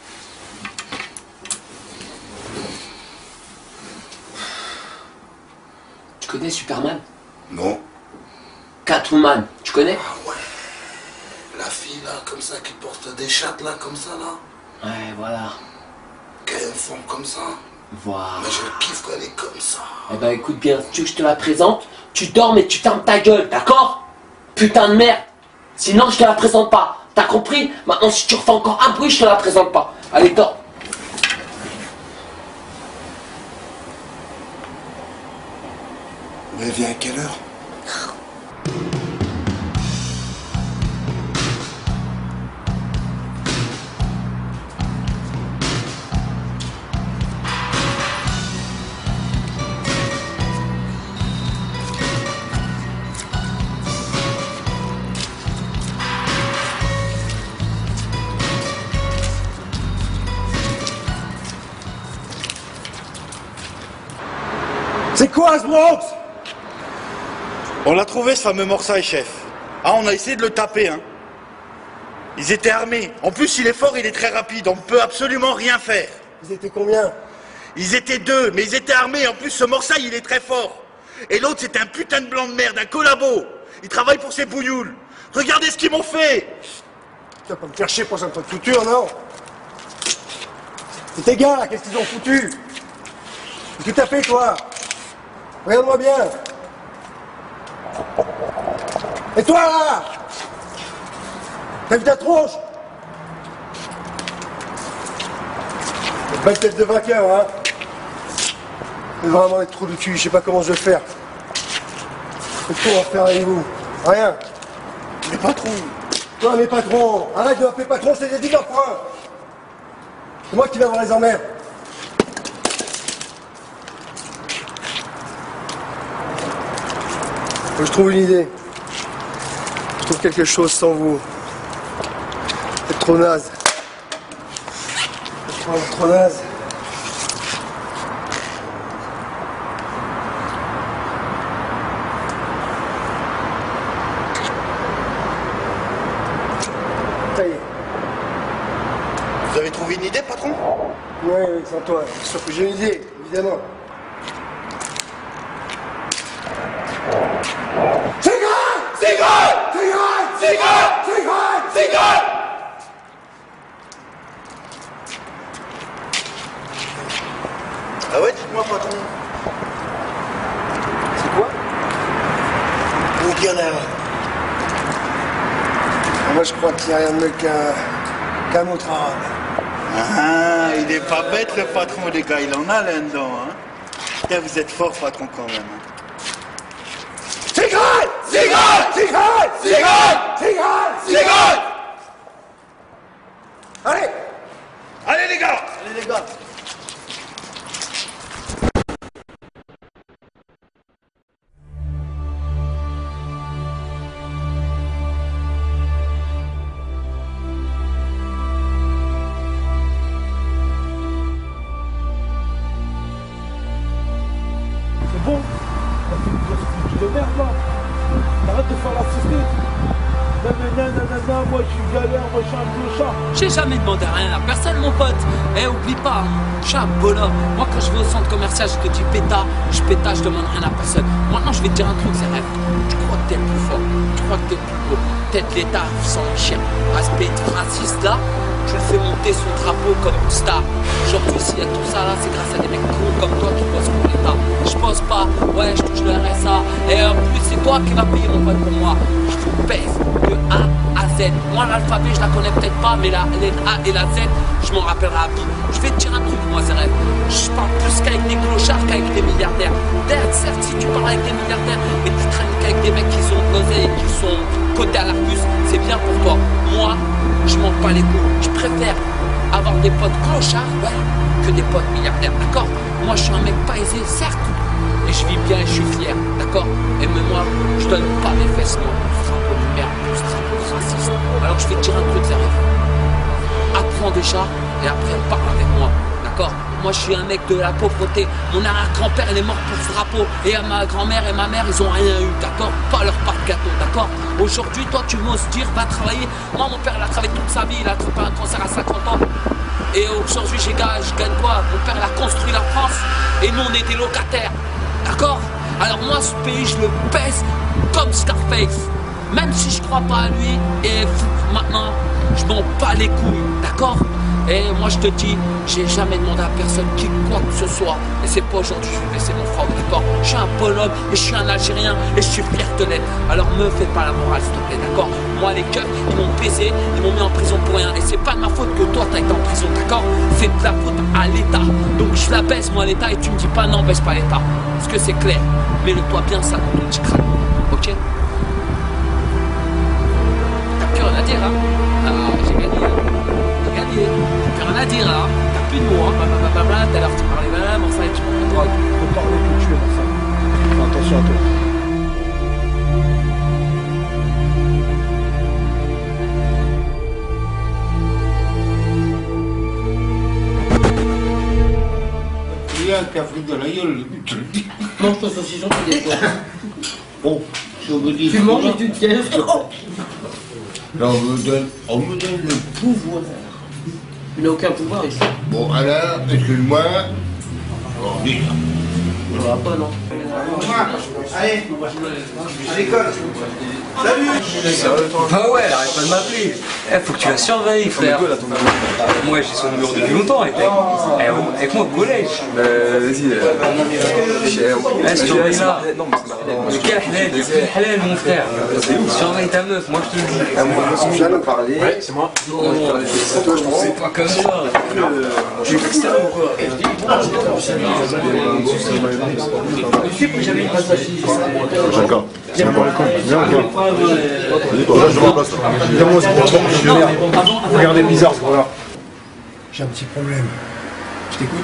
Tu connais Superman? Non. Catwoman, tu connais? Ah ouais. La fille là, comme ça, qui porte des chattes là, comme ça là. Ouais, voilà. Qui a une forme comme ça. Voilà. Mais je kiffe quand elle est comme ça. Eh ben écoute bien, si tu veux que je te la présente, tu dors mais tu fermes ta gueule, d'accord? Putain de merde. Sinon je te la présente pas. T'as compris? Maintenant si tu refais encore un bruit, je te la présente pas. Allez, dors. Mais elle vient à quelle heure? C'est quoi ce Bronx? On l'a trouvé ce fameux Morsaï, chef. Ah, on a essayé de le taper, hein. Ils étaient armés. En plus, il est fort, il est très rapide. On ne peut absolument rien faire. Ils étaient combien? Ils étaient 2, mais ils étaient armés. En plus, ce Morsaï, il est très fort. Et l'autre, c'est un putain de blanc de merde, un collabo. Il travaille pour ces bougnoules. Regardez ce qu'ils m'ont fait. Tu vas pas me faire chier pour un truc de couture, non? C'est tes gars, là, qu'est-ce qu'ils ont foutu? Qu'est-ce que t'as fait, toi? Regarde-moi bien. Et toi, là? T'as vu ta tronche? Belle tête de vainqueur, hein? C'est vraiment des trous de cul, je sais pas comment je vais faire. Qu'est-ce qu'on va faire avec vous? Rien. Mais patron. Toi, mes patrons, arrête de m'appeler patron, c'est des dix d'emprunt. C'est moi qui vais avoir les emmerdes. Faut que je trouve une idée. Je trouve quelque chose sans vous. Vous êtes trop naze. Vous êtes trop naze. Ça y est. Vous avez trouvé une idée, patron? Oui, sans toi. C'est sûr que j'ai une idée, évidemment. Ah ouais, dites-moi, patron. C'est quoi? Au galère. Moi, je crois qu'il n'y a rien de mieux qu'un autre arabe. Ah, il est pas bête, le patron, les gars. Il en a là-dedans, hein. Putain, vous êtes fort, patron, quand même. Allez! Allez, les gars! Allez, les gars! C'est bon? T'as fait une grosse foutu de merde là. Arrête de faire la société. Nanana, moi je suis galère, moi je suis un clochard. J'ai jamais demandé rien à personne, mon pote. Eh, oublie pas, je suis un bonhomme. Moi, quand je vais au centre commercial, je te dis péta, je demande rien à personne. Maintenant, je vais te dire un truc, c'est rêve. Tu crois que t'es le plus fort, tu crois que t'es le plus beau. Peut-être l'État sans les chiens. Aspect raciste là, je le fais monter. porter son drapeau comme une star. Aujourd'hui, s'il y a tout ça là, c'est grâce à des mecs cons comme toi qui bossent pour l'État. Je pense pas, ouais, je touche le RSA. Et en plus, c'est toi qui vas payer mon pote pour moi. Je te pèse de A à Z. Moi, l'alphabet, je la connais peut-être pas, mais la lettre A et la Z, je m'en rappellerai à vie. Je vais te dire un truc, moi, Zeref. Je parle plus qu'avec des clochards qu'avec des milliardaires. D'ailleurs, certes, si tu parles avec des milliardaires et tu traînes qu'avec des mecs qui sont osés et qui sont cotés à l'Argus, c'est bien pour toi. Moi, je m'en bats les couilles. Je préfère avoir des potes clochards, ouais, que des potes milliardaires, d'accord? Moi, je suis un mec pas aisé, certes, et je vis bien et je suis fier, d'accord? Et même moi, je donne pas mes fesses, moi, pour ce drapeau de merde, pour ce drapeau de raciste. Alors, je vais te dire un truc, Zeref. Apprends déjà, et après, parle avec moi, d'accord? Moi, je suis un mec de la pauvreté. Mon arrière-grand-père, il est mort pour ce drapeau. Et ma grand-mère et ma mère, ils ont rien eu, d'accord? Pas leur part de gâteau, d'accord? Aujourd'hui, toi, tu m'oses dire, va travailler. Moi, mon père, il a travaillé toute sa vie. Il a attrapé un cancer à 50 ans. Et aujourd'hui, je gagne quoi? Mon père, il a construit la France. Et nous, on est des locataires, d'accord? Alors moi, ce pays, je le pèse comme Scarface. Même si je crois pas à lui. Et maintenant, je m'en bats les couilles, d'accord? Et moi je te dis, j'ai jamais demandé à personne qui quoi que ce soit. Et c'est pas aujourd'hui que je vais baisser mon front, d'accord? Je suis un bonhomme et je suis un Algérien et je suis fier de l'être. Alors me fais pas la morale s'il te plaît, d'accord? Moi les keufs, ils m'ont baisé, ils m'ont mis en prison pour rien. Et c'est pas de ma faute que toi t'as été en prison, d'accord? C'est de la faute à l'État. Donc je la baisse moi l'État et tu me dis pas non, baisse pas l'État. Parce que c'est clair. Mets-le-toi bien ça dans ton petit crâne, ok? T'as plus rien à dire, hein? Ah, j'ai gagné, hein? J'ai plus rien à dire là, t'as plus de mots, hein, blablabla, tout à l'heure tu parlais même, enfin tu m'en drogue. Faut parler que tu es, enfin. Fais attention à toi. Il y a un café dans la gueule, tu le dis. Mange ton saucisson, tu dis quoi? Bon, si on me dit. Tu manges et tu te tiens. Là, on me donne le pouvoir. Il n'a aucun pouvoir ici. Bon, alors, excuse-moi. Bon, dis. On va pas, non. Allez, à l'école. Salut. Ah ouais, elle arrête pas de m'appeler. Faut que tu la surveilles, frère. Moi, j'ai son numéro depuis longtemps. Elle était avec moi au collège. Vas-y. Surveille là. Quel halal, mon frère. Surveille ta meuf, moi je te le dis. Moi, je viens de parler. Ouais, c'est moi. C'est pas comme ça. Tu es externe ou quoi? D'accord. C'est n'importe quoi. Viens, je repasse. Évidemment, c'est pour un bon missionnaire. Regardez bizarre ce gars-là. J'ai un petit problème. Je t'écoute.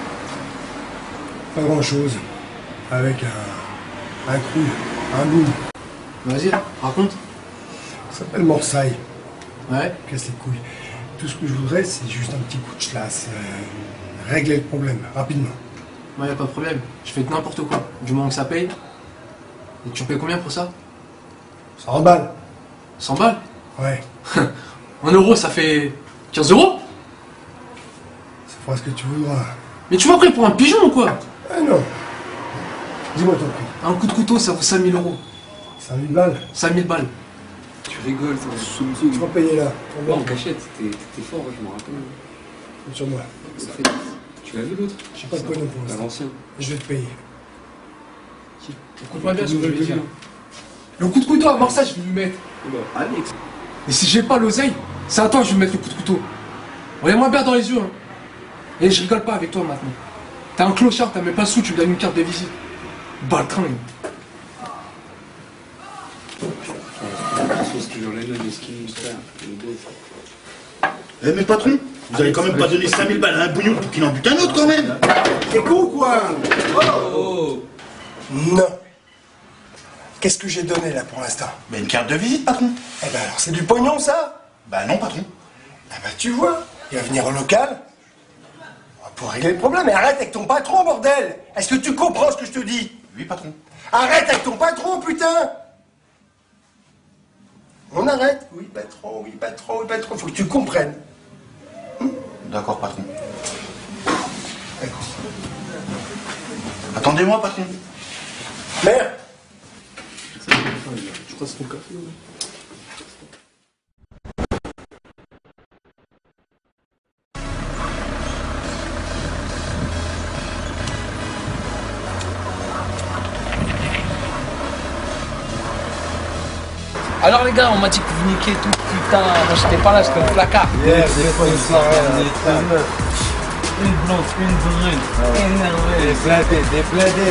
Pas grand-chose. Avec un crew, un boom. Vas-y, raconte. Ça s'appelle Morsaille. Ouais. Casse les couilles. Tout ce que je voudrais, c'est juste un petit coup de chlasse. Régler le problème, rapidement. Ouais, y a pas de problème. Je fais n'importe quoi. Du moment que ça paye. Et tu payes combien pour ça? 100 balles. 100 balles? Ouais. En euros, ça fait 15 euros? Ça fera ce que tu voudras. Mais tu m'as pris pour un pigeon ou quoi? Ah non. Dis-moi ton prix. Un coup de couteau, ça vaut 5000 euros. 5000 balles? 5000 balles. Tu rigoles, ça me Tu vas payer là. Ouais, en cachette, t'es fort, je me rappelle. Compte sur moi. Ça fait... Tu l'as vu l'autre? J'ai pas de pognon pour l'instant. L'ancien. Je vais te payer. Écoute-moi bien ce que je vais dire. Le coup de couteau à Marseille, je vais lui mettre. Alex. Et si j'ai pas l'oseille, c'est à toi que je vais mettre le coup de couteau. Regarde-moi bien dans les yeux. Hein. Et je rigole pas avec toi maintenant. T'es un clochard, t'as même pas sous, tu me donnes une carte de visite. Baltrin. Eh mais patron, vous allez quand même pas donner 5000 balles à un bouillon pour qu'il en bute un autre quand même. T'es con ou quoi? Oh. Non. Qu'est-ce que j'ai donné là pour l'instant? Mais une carte de visite, patron. Eh ben alors c'est du pognon ça? Bah non, patron. Eh ben tu vois, il va venir au local. On va pouvoir régler le problème. Mais arrête avec ton patron, bordel! Est-ce que tu comprends ce que je te dis? Oui, patron. Arrête avec ton patron, putain! On arrête? Oui, patron, oui, patron, oui, patron. Faut que tu comprennes. D'accord, patron. Attendez-moi, patron. Merde! Je crois que c'est ton café. Alors les gars, on m'a dit que vous niquez tout, putain, moi j'étais pas là, j'étais au placard. Yes, des fois il sort une blanche, une brune, énervée. Des blindés, des blindés.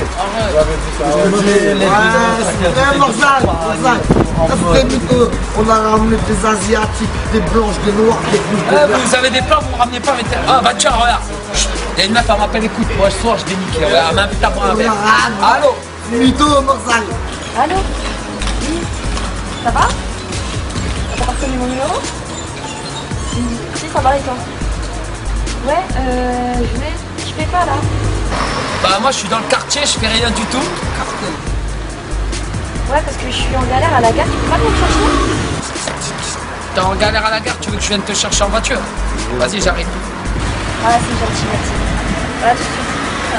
On a ramené des asiatiques, des blanches, des noirs, des rouges. Vous avez des plans, vous me ramenez pas, mais ah bah tiens, regarde. Il y a une meuf, elle m'appelle, écoute, moi ce soir je vais niquer, elle m'invite à boire un verre. Allô Mytho, Morsal. Allô? Oui. Ça va? T'as pas reconnu mon numéro? Si, ça va et toi? Ouais, je fais pas là. Bah moi je suis dans le quartier, je fais rien du tout. Ouais, parce que je suis en galère à la gare, tu peux pas venir me chercher? T'es en galère à la gare, tu veux que je vienne te chercher en voiture? Vas-y, j'arrive. Ah, c'est gentil, merci. Voilà, tout de suite.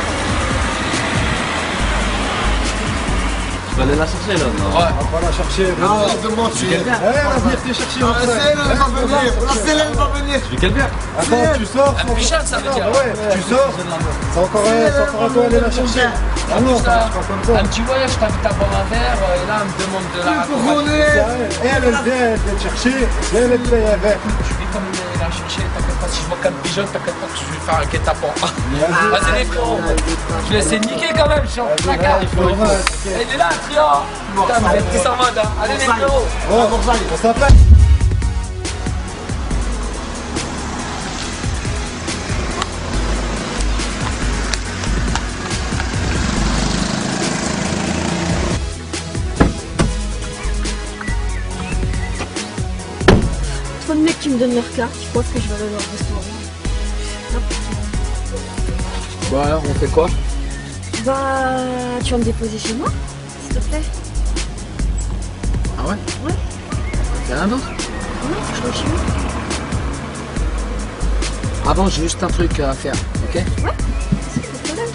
Tu vas aller la chercher là, non? Ouais. On va la chercher. Non, demande, tu viens. Elle va venir te chercher. La Célène va venir. Tu veux qu'elle vienne? Attends, tu sors. Un pichal, ça veut dire. Ouais, tu sors. C'est encore à toi d'aller la chercher. Ah non, ça marche pas comme ça. Elle me dit ouais, je t'invite à boire un verre, et là elle me demande de la raccompagner. Elle vient te chercher, elle vient un verre. Je vais comme la chercher, t'inquiète pas, si je vois qu'un pigeon, t'inquiète pas que je vais faire un guet-apens. Vas-y les frérots, je vais essayer de niquer quand même, je suis en placard. Il est là, Trian. Putain, vous êtes tous en mode, hein. Allez les frérots. On s'appelle. Trop de mecs qui me donnent leur carte, je pense que je vais aller dans le restaurant. Bon alors, on fait quoi? Bah, tu vas me déposer chez moi, s'il te plaît. Ah ouais? Ouais. Y'a rien d'autre? Non, je rentre chez moi. Avant, j'ai juste un truc à faire, ok? Ouais, c'est pas de problème.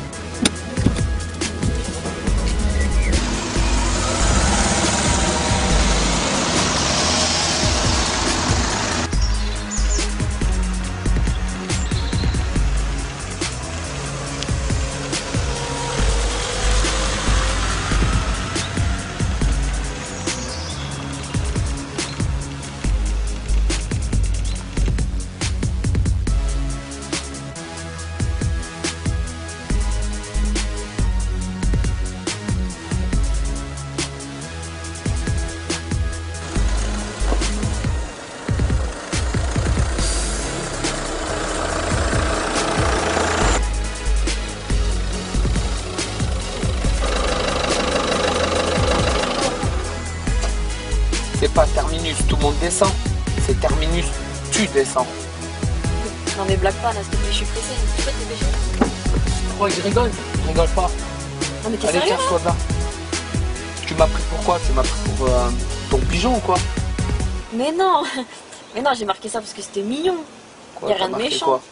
C'est pas terminus, tout le monde descend. C'est terminus, tu descends. Non mais blague pas là, s'il te plaît, je suis pressée. Tu peux te dépêcher? Pourquoi il rigole? Il rigole pas. Non mais t'es Allez, sérieux tiens-toi là. Tu m'as pris pour quoi? Tu m'as pris pour ton pigeon ou quoi? Mais non. Mais non, j'ai marqué ça parce que c'était mignon. Quoi, Y'a t'as rien de marqué méchant. quoi?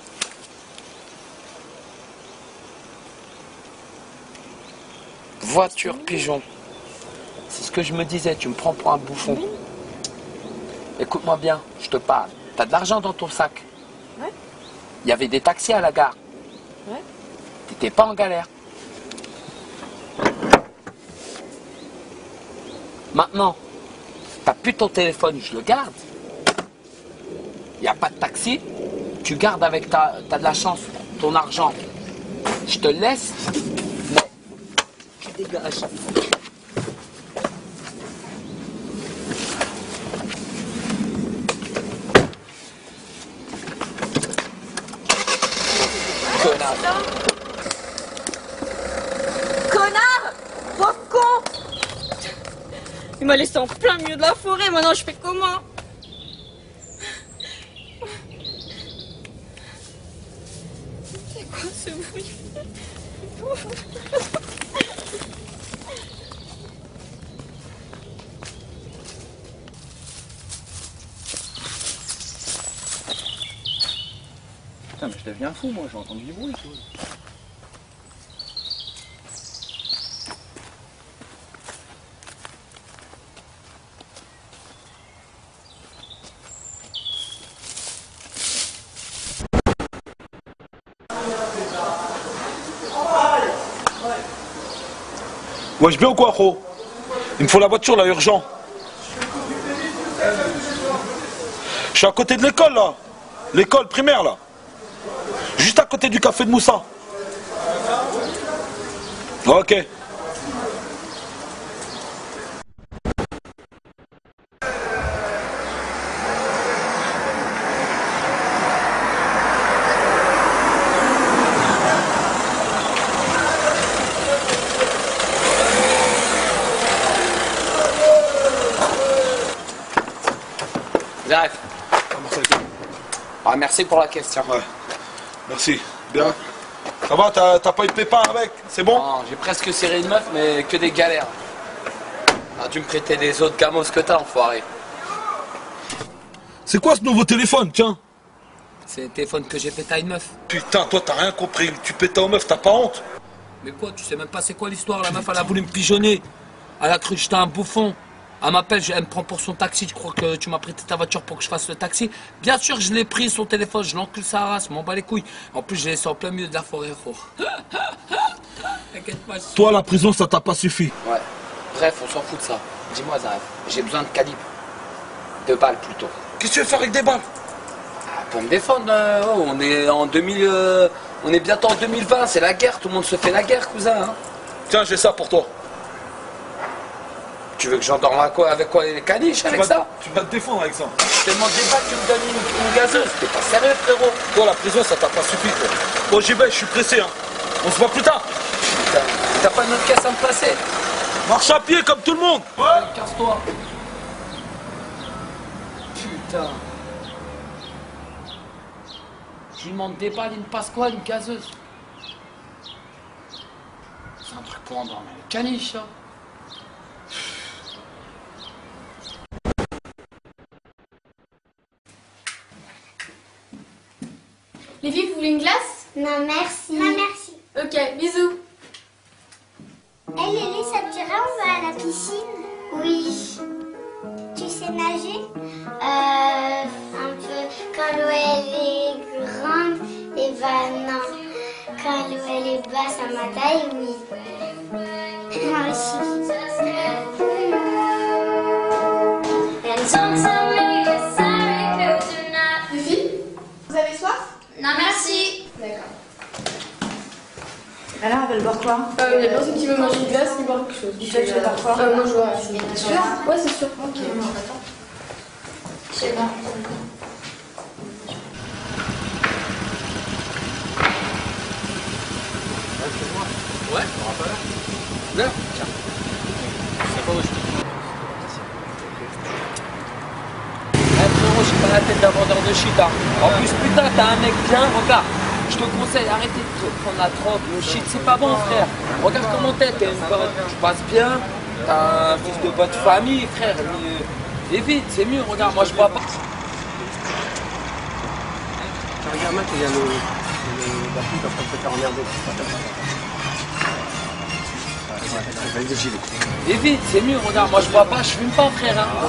Voiture pigeon. C'est ce que je me disais, tu me prends pour un bouffon. Oui. Écoute-moi bien, je te parle. T'as de l'argent dans ton sac. Ouais. Il y avait des taxis à la gare. Ouais. T'étais pas en galère. Maintenant, t'as plus ton téléphone, je le garde. Il n'y a pas de taxi. Tu gardes avec t'as de la chance, ton argent. Je te laisse, mais tu dégages. Connard. Connard! Pauvre con! Il m'a laissé en plein milieu de la forêt, maintenant je fais comment? C'est quoi ce bruit? Putain, mais je deviens fou, moi, j'ai entendu du bruit. Wesh, bien ou quoi, gros? Il me faut la voiture là, urgent. suis à côté de l'école, là. L'école primaire, là. Juste à côté du café de Moussa. Ok. J'arrive. Ah, merci pour la question. Ouais. Merci. Bien. Ça va, t'as pas eu de pépin avec? C'est bon? Non, j'ai presque serré une meuf, mais que des galères. T'as dû me prêter des autres gamos que t'as, enfoiré. C'est quoi ce nouveau téléphone, tiens? C'est le téléphone que j'ai pété à une meuf. Putain, toi t'as rien compris. Tu pétais aux meufs, t'as pas honte? Mais quoi, tu sais même pas c'est quoi l'histoire? La meuf, elle a voulu me pigeonner. Elle a cru que j'étais un bouffon. Elle m'appelle, elle me prend pour son taxi. Tu crois que tu m'as prêté ta voiture pour que je fasse le taxi? Bien sûr, je l'ai pris, son téléphone, je l'encule sa race, je m'en bats les couilles. En plus, je l'ai laissé en plein milieu de la forêt, frère. T'inquiète pas. Toi, la prison, ça t'a pas suffi. Ouais. Bref, on s'en fout de ça. Dis-moi, Zaref, j'ai besoin de calibre. 2 balles plutôt. Qu'est-ce que tu veux faire avec des balles? Pour me défendre, on est en 2000. On est bientôt en 2020, c'est la guerre, tout le monde se fait la guerre, cousin. Hein. Tiens, j'ai ça pour toi. Tu veux que j'endorme avec quoi, les caniches avec ça? Tu vas te défendre avec ça. Je te demande des balles, tu me donnes une gazeuse. T'es pas sérieux, frérot? Toi, la prison, ça t'a pas suffi, toi. Bon, j'y vais, je suis pressé, hein. On se voit plus tard. Putain, t'as pas une autre caisse à me passer? Marche à pied comme tout le monde. Ouais. Casse-toi. Putain. Je lui demande des balles, il me passe quoi, une gazeuse? C'est un truc pour endormir les caniches, ça. Les filles, vous voulez une glace? Non, merci. Non, merci. Ok, bisous. Hey Lily, ça te dirait on va à la piscine? Oui. Tu sais nager? Un peu. Quand l'eau elle est grande, et bah non. Quand l'eau elle est basse à ma taille, oui. Moi aussi. Fifi, vous avez soif? Non, merci. D'accord. Alors, elle veut boire quoi? Il y a personne qui veut manger une glace ni boire quelque chose. Tu veux que je boire quoi? Moi je bois. T'es sûr? Ouais, c'est sûr. Ok, je sais pas. Ouais, on aura pas là. Là, tiens. C'est pas où je suis. Frérot, j'ai pas la tête d'un vendeur de shit, hein. En plus, putain, t'as un mec bien, regarde. Je te conseille, arrêtez de prendre la drogue, le shit, c'est pas bon, frère. Regarde comment t'es, tu passes bien, t'as un fils de bonne famille, frère. Évite, c'est mieux, regarde, moi je bois pas. Regarde, mec, il y a le bateau qui est en train de se faire emmerder. Vas-y, j'y vais. Évite, c'est mieux, regarde, moi je bois pas, je fume pas, frère. Hein.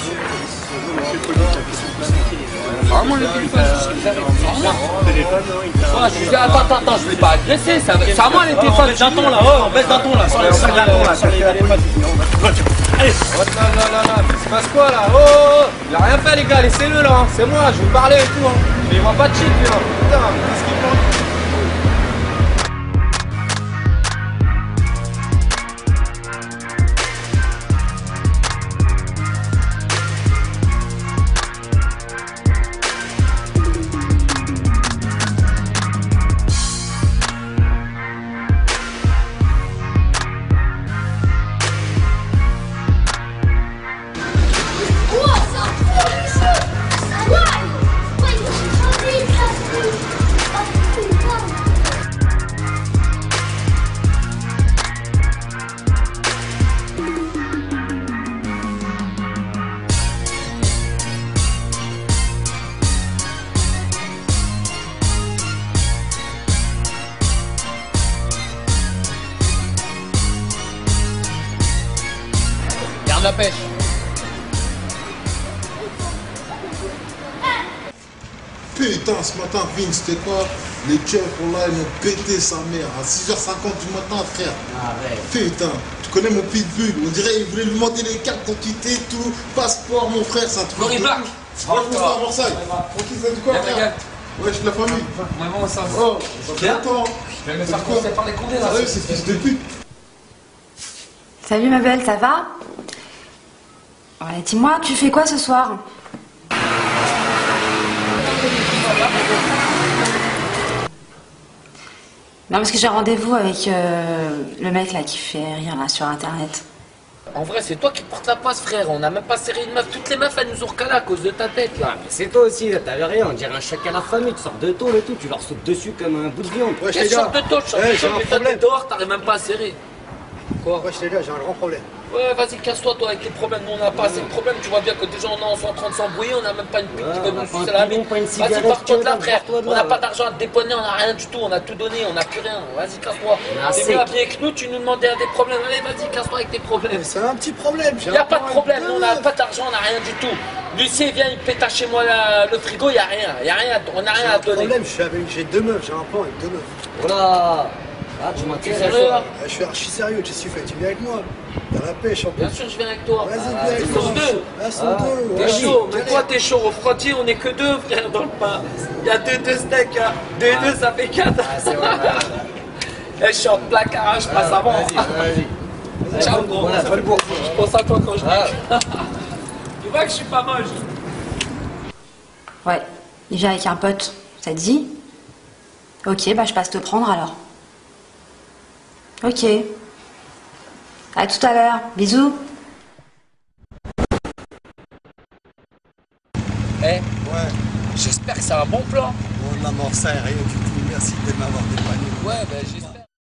Vraiment le téléphone, c'est ce qu'ils arrivent. Ouais, je dis, attends, je vais pas agresser, c'est à moi les téléphones. Baisse d'un ton là, oh, baisse d'un ton là, sur les Allez. Oh là, il se passe quoi là? Oh, il a rien fait les gars, laissez-le là, hein. C'est moi, je vais vous parler et tout. Hein. Il voit pas de shit lui. Hein. Putain, qu'est-ce qu'il pense? La pêche. Putain, ce matin, Vince, c'était quoi? Les tueurs pour là, ils m'ont pété sa mère à 6h50 du matin, frère. Arrête. Putain, tu connais mon pitbull. On dirait qu'ils voulaient lui monter les cartes d'identité, tout, passeport, mon frère, c'est un truc. Cory de Black. ouf. Moi, je monte à Marseille. Tranquille, ça dit quoi, frère? Ouais, je suis de la famille. Maman, ça va. Oh, ça fait longtemps. Je vais me faire courser par les condés là. Sérieux, c'est fils de pute. Salut ma belle, ça va? Ouais, dis-moi, tu fais quoi ce soir? Non, parce que j'ai rendez-vous avec le mec là qui fait rire là sur internet. En vrai, c'est toi qui portes la passe, frère. On n'a même pas serré une meuf. Toutes les meufs, elles nous ont recalé à cause de ta tête, là. Mais c'est toi aussi, là, t'avais rien. On dirait un chèque à la famille. Tu sors de tôle et tout. Tu leur sautes dessus comme un bout de viande. Quelle sorte de tôle? Je sors de tôle, mais toi, t'es dehors, t'arrives même pas à serrer. Quoi? Ouais, je t'ai dit, j'ai un grand problème. Ouais, vas-y, casse-toi, toi, avec les problèmes. Nous, on n'a pas assez de problèmes. Tu vois bien que déjà, on est en train de s'embrouiller. On n'a même pas une pique qui peut nous sucer la vie. Vas-y, pars-toi de là, frère. On n'a pas d'argent à te déponner, on n'a rien du tout. On a tout donné, on n'a plus rien. Vas-y, casse-toi. T'es bien habillé avec nous, tu nous demandais des problèmes. Allez, vas-y, casse-toi avec tes problèmes. C'est un petit problème. Il n'y a pas de problème. Nous, on n'a pas d'argent, on n'a rien du tout. Lucien vient, il péta chez moi le frigo, il n'y a rien. On n'a rien à donner. J'ai deux meufs, j'ai un plan avec deux meufs. Voilà. Ah, tu m'as tiré sérieux là? Je suis archi sérieux, qu'est-ce que tu fais? Tu viens avec moi? Dans la pêche en plus. Bien sûr, je viens avec toi. Vas-y, viens avec moi. Là, sont deux. T'es chaud, mais toi t'es chaud. Au froidtier, on est que deux, frère, dans le pain. Il y a deux steaks, hein. Deux, ça fait 4. Et je suis en placard, je passe avant. Vas-y. Ciao, gros. Je pense à toi quand je dis. Tu vois que je suis pas moche. Ouais, il vient avec un pote. Ça te dit? Ok, bah je passe te prendre alors. Ok. À tout à l'heure. Bisous. Eh, ouais. J'espère que c'est un bon plan. On n'a Marseille, rien du tout. Merci de m'avoir dépanné. Ouais, ben j'espère.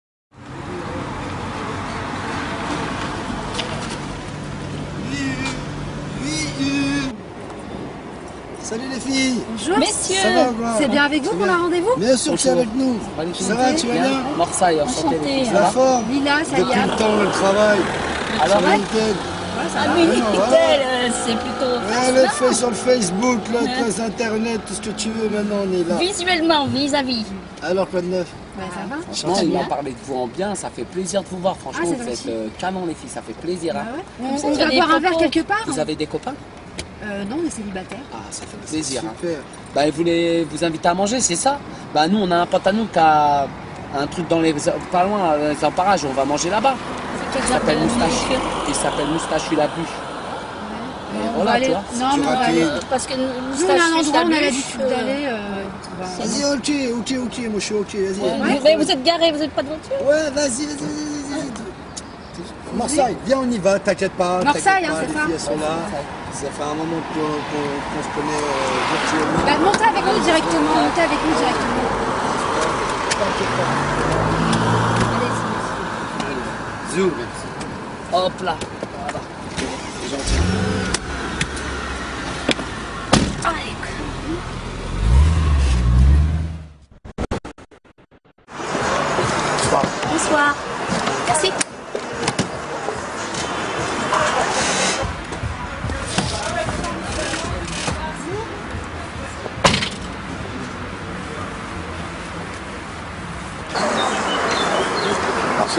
Salut les filles. Bonjour messieurs, c'est bien avec vous qu'on a rendez-vous? Bien sûr que c'est avec nous. Ça va, tu vas bien? Marseille, enchanté. La forme. Lila, ça y est. Depuis le temps, le travail. Alors, sur LinkedIn. Ah, mais Nickel, c'est plutôt... Elle est fait sur le Facebook, les internet, tout ce que tu veux, maintenant on est là. Visuellement, vis-à-vis. Alors, quoi de neuf? Ouais, ça va? Franchement, ils m'ont parlé de vous en bien, ça fait plaisir de vous voir. Franchement, vous êtes canon les filles, ça fait plaisir. Hein. On va boire un verre quelque part? Vous avez des copains? Non, on est célibataire. Ah, ça fait plaisir. Super. Hein. Bah, ils voulaient vous inviter à manger, c'est ça? Bah, nous, on a un pote à nous qui a un truc dans les... pas loin, dans les parages, on va manger là-bas. Il s'appelle Moustache. Il s'appelle Moustache, il a bu. On va aller... Non, mais on va aller... Parce que nous, on a un endroit où on a l'habitude d'aller... Vas-y, ok, moi je suis ok, vas-y. Ouais. Mais vous êtes garés, vous n'êtes pas de voiture? Ouais, vas-y. Marseille, viens, on y va, t'inquiète pas. Marseille, hein, c'est ça. Les filles, elles sont là. Ça fait un moment qu'on se connaît virtuellement. Bah, montez avec nous directement, T'inquiète pas. Zou. Hop là. Voilà. C'est gentil. Bonsoir. Merci. Merci.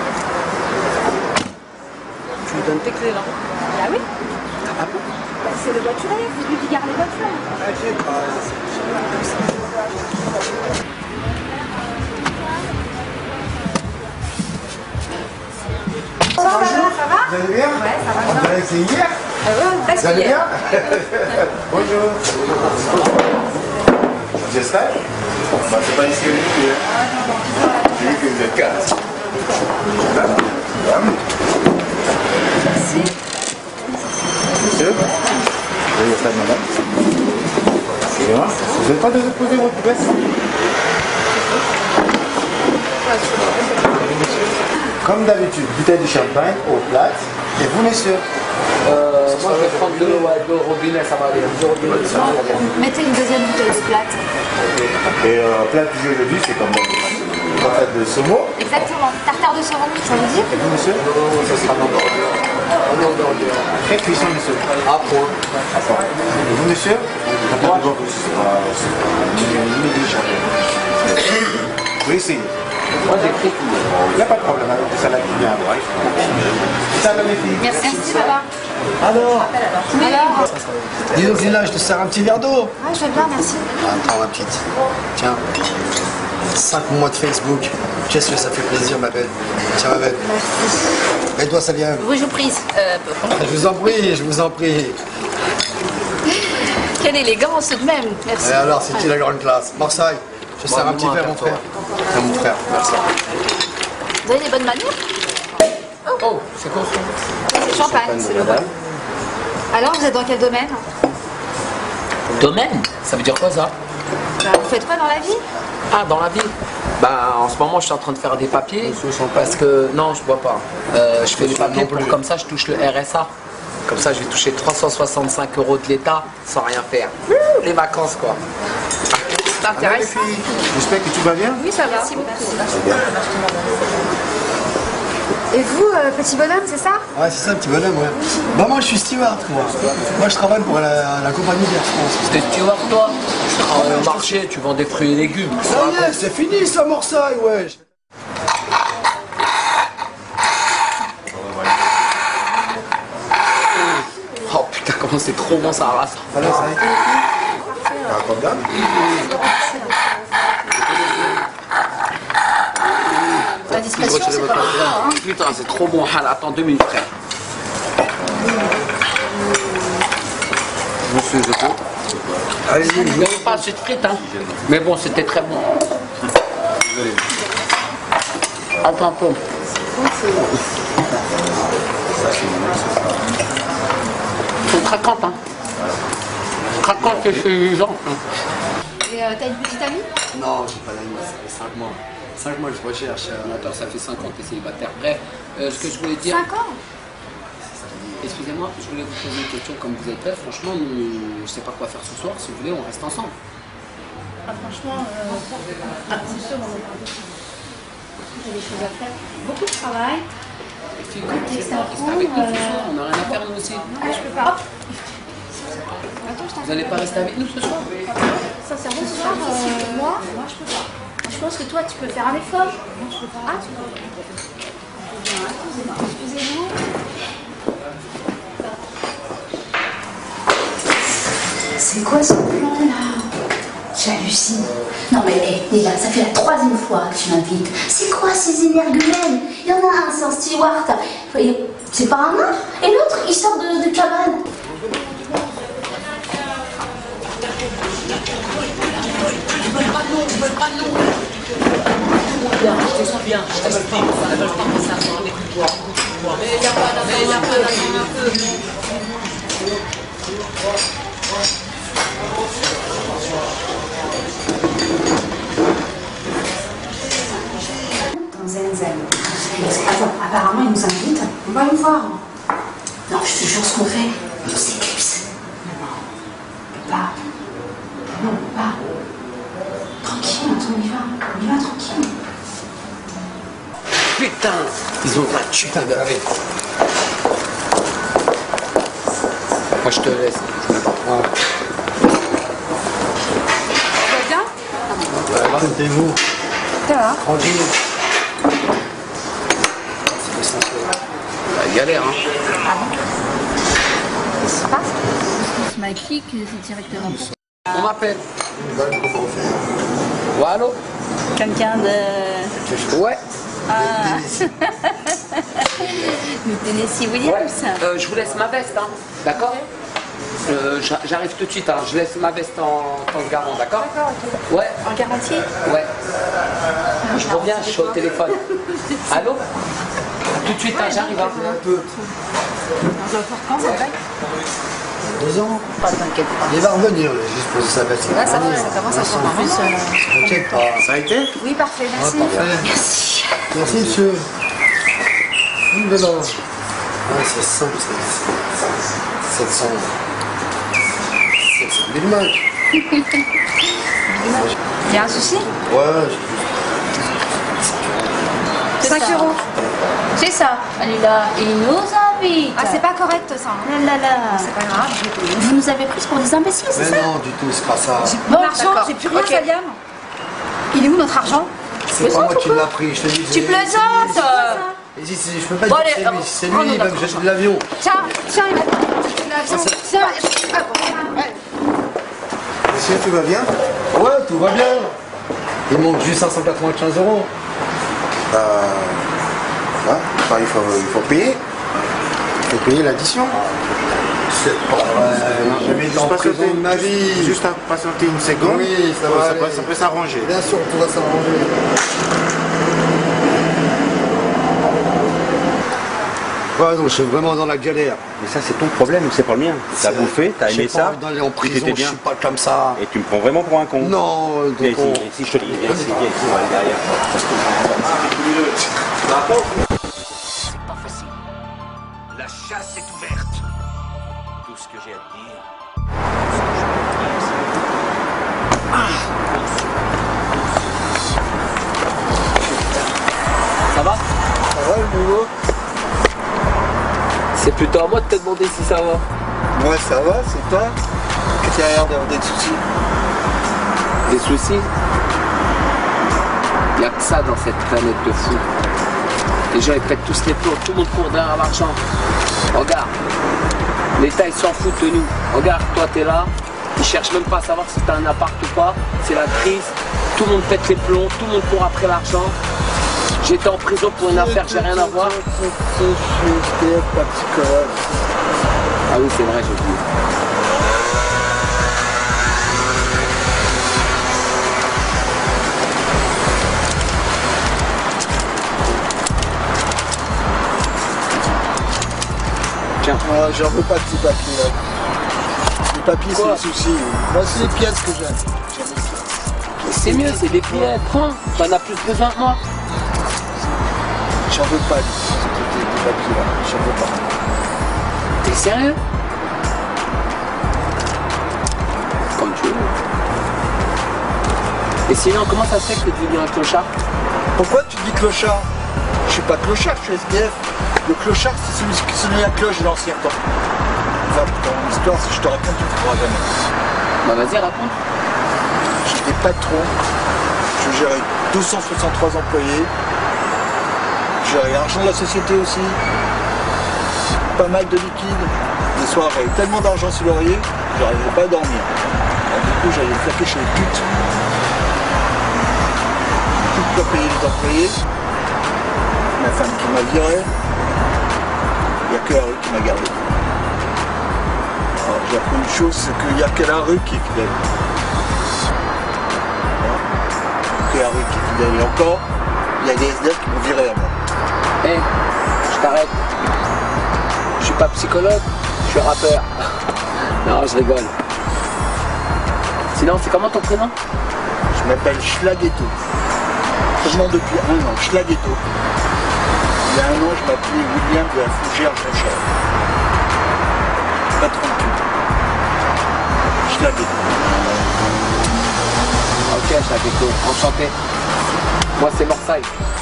Tu me donnes tes clés là? Ah oui? Ah bon? Bah, c'est le voiturier, c'est lui qui garde les voitures. Ça va? Vous allez bien? Ouais, ça va. On dirait que c'est hier. Ouais, Vous allez bien? Bonjour. J'espère. Bah, c'est pas ici au début. J'ai vu que vous êtes 4. Merci. Monsieur? Oui, il y a ça, madame. Excusez-moi. Vous n'êtes pas de poser votre veste? Comme d'habitude, bouteille de champagne aux plates. Et vous, messieurs? Moi, je vais prendre de l'eau robinet, ça va aller. Mettez une deuxième bouteille de plate. Et plat que j'ai aujourd'hui, c'est comme pâte de saumon. Exactement. Tartare de saumon, ça veut dire? Et vous, monsieur? Ça sera non. Après cuisson, monsieur. À point. Et vous, monsieur? Moi, oui, essayez. Moi, j'ai pris tout. Il n'y a pas de problème avec ça, là, qui vient à boire. Ça va, les filles. Merci, baba. Alors Alors Dis donc, Lila, je te sers un petit verre d'eau. Ah, je vais bien, merci. Attends, ma petite. Tiens. 5 mois de Facebook. Qu'est-ce que ça fait plaisir, ma belle. Tiens, ma belle. Aide-toi, ça vient. Oui, je vous prie. Je vous en prie, je vous en prie. Quelle élégance tout de même. Merci. Et alors, c'est-il la grande classe? Marseille, je te sers un petit verre, mon frère. Tiens, mon frère, merci. Vous avez des bonnes manières? Oh, c'est quoi? C'est champagne, c'est le bon. Alors, vous êtes dans quel domaine? Domaine? Ça veut dire quoi ça? Bah, vous faites quoi dans la vie? Ah, dans la vie? Bah, en ce moment, je suis en train de faire des papiers. Parce que, non, je bois pas. Je fais les papiers pour comme ça, je touche le RSA. Comme ça, je vais toucher 365 € de l'État sans rien faire. Les vacances, quoi. C'est intéressant. J'espère que tu vas bien. Oui, ça va. Merci beaucoup. Et vous, petit bonhomme, c'est ça? Ouais, c'est ça, petit bonhomme, ouais. Bah, moi, je suis steward, moi. Moi, je travaille pour la compagnie d'Air France. T'es steward, toi? Tu travailles au marché, tu vends des fruits et légumes. Ça y est, c'est fini, ça, Marseille, ouais. Oh putain, comment c'est trop bon ça rase. Alors, ça a été. T'as un problème? La discrétion, c'est pas encore, hein. Putain, c'est trop bon. Attends 2 minutes, frère. Monsieur Zeko. Allez-y. Il n'y avait pas assez de frites, hein. Mais bon, c'était très bon. Désolé. Attends un peu. C'est craquante, hein. Craquante que je suis gens. Et t'as une petite amie? Non, j'ai pas d'amis, ça fait 5 mois. 5 mois, je recherche un amateur, ça fait 5 ans que t'es célibataire. Bref, ce que je voulais dire... 5 ans? Excusez-moi, je voulais vous poser une question comme vous êtes là. Franchement, nous, je sais pas quoi faire ce soir. Si vous voulez, on reste ensemble. Ah, franchement, c'est sûr, on est j'ai des choses à faire. Beaucoup de travail. Restez avec nous ce soir, on n'a rien à faire nous aussi. Non, je peux pas. Vous n'allez pas rester avec nous ce soir? Sincèrement, ce soir, moi, je peux pas. Je pense que toi, tu peux faire un effort. Moi, je peux pas. Ah, tu peux pas. Excusez-nous. C'est quoi ce plan là? J'hallucine. Non mais déjà, ça fait la 3e fois que tu m'invites. C'est quoi ces énergumènes? Il y en a un, c'est un steward. C'est pas un nain. Et l'autre, il sort de cabane. Je te bien, je t'explique. Je pas penser à toi, écoute-toi. Mais il n'y a pas d'avis. Dans Zenzen. Attends, apparemment, il nous invite. On va le voir. Non, je te jure ce qu'on fait. On s'éclipse. Non, on peut pas. Non, on peut pas. Tranquille, on y va. On y va tranquille. Putain, ils ont de la putain de rêve. Moi je te laisse. Ça va bien? Racontez-vous. Ça va? Tranquille. C'est l'essentiel. La galère, hein. Ah bon? Qu'est-ce qui se passe? On se met clic directement. On m'appelle. Ouais, allô? Quelqu'un de... Ouais. Ah. Nous Tennessee Williams. Ouais. Je vous laisse ma veste, hein. D'accord? J'arrive tout de suite, hein. Je laisse ma veste en tant que garant, d'accord? D'accord, ok. Ouais. En garantie? Ouais. Je reviens, je suis au téléphone. Allô? Tout de suite, hein, j'arrive un peu. On doit faire quand, ça va? 2 ans. Pas t'inquiète pas. Il va revenir, juste poser sa veste. Là, ça commence à se faire. T'inquiète pas. Ça a été? Oui, parfait, merci. Ah, parfait. Merci. Merci, monsieur. Oui, non. Ah, c'est simple, c'est 700 000 matchs. Il y a un souci? Ouais. 5 €. C'est ça. Allez là, il nous invite. Ah, c'est pas correct ça. Là là là. C'est pas grave. Vous nous avez pris pour des imbéciles, c'est ça? Mais non, du tout, c'est pas ça. Mon argent, j'ai plus rien, Saliam. Il est où notre argent? C'est pas moi qui l'ai pris, je te dis. Tu plaisantes. Et si, je peux pas Bon, dire allez, que c'est lui, on il va me jeter de l'avion. Tiens, il va l'avion. Tiens, Monsieur, tout va bien? Ouais, tout va bien. Il manque juste 595 €. Enfin, il faut payer. Il faut payer l'addition. C'est pas vrai. J'ai jamais été en prison de ma vie. Juste à patienter une seconde. Oui, ça peut s'arranger. Bien sûr, tout va s'arranger. Ouais, donc je suis vraiment dans la galère. Mais ça, c'est ton problème, c'est pas le mien. T'as bouffé, t'as aimé ça. D'aller en prison, je suis pas comme ça. Et tu me prends vraiment pour un con. Non, viens ici, je te dis, viens ici, on va aller derrière. C'est pas facile. La chasse est ouverte. Tout ce que j'ai à te dire, Ça va? Ça va le boulot? C'est plutôt à moi de te demander si ça va. Moi ça va, c'est toi? Qu'est-ce qu'il y a l'air d'avoir des soucis? Des soucis? Il n'y a que ça dans cette planète de fous. Les gens ils pètent tous les plombs, tout le monde court derrière l'argent. Regarde, l'État il s'en fout de nous. Regarde, toi t'es là, ils cherchent même pas à savoir si t'as un appart ou pas. C'est la crise, tout le monde pète les plombs, tout le monde court après l'argent. J'étais en prison pour une affaire, j'ai rien à voir. Ah oui, c'est vrai, j'ai oublié. Tiens. J'en veux pas de ces papiers là. Les papiers c'est le souci. Moi c'est les pièces que j'aime. C'est mieux, c'est des pièces, prends. T'en as plus besoin que moi. J'en veux pas des papiers là. J'en veux pas. T'es sérieux? Comme tu veux. Et sinon, comment ça se fait que tu es devenu un clochard? Pourquoi tu dis clochard? Je suis pas clochard, je suis SDF. Le clochard, c'est celui qui sonnait la cloche de l'ancien temps. Enfin, dans l'histoire, si je te raconte, tu ne comprendras jamais. Bah vas-y, raconte. J'étais patron, je gérais 263 employés, je gérais l'argent de la société aussi, pas mal de liquide. Des soirs, j'avais tellement d'argent sur l'oreiller, je n'arrivais pas à dormir. Alors, du coup, j'allais me claquer chez les putes. Tout pour payer les employés. Ma femme qui m'a viré, il n'y a que la rue qui m'a gardé. Alors j'ai appris une chose, c'est qu'il n'y a que la rue qui est fidèle. Voilà. Que la rue qui est fidèle. Et encore, il y a des SDF qui m'ont viré à moi. Hé, je t'arrête. Je suis pas psychologue, je suis rappeur. Non, je rigole. Sinon, c'est comment ton prénom? Je m'appelle Schlagetto. Seulement depuis 1 an, Schlagetto. Il y a 1 an, je m'appelais William de la Fougère Jonchère. Patron de cul. Schlagetto. Ok, Schlagetto, enchanté. Moi, c'est Morsaille.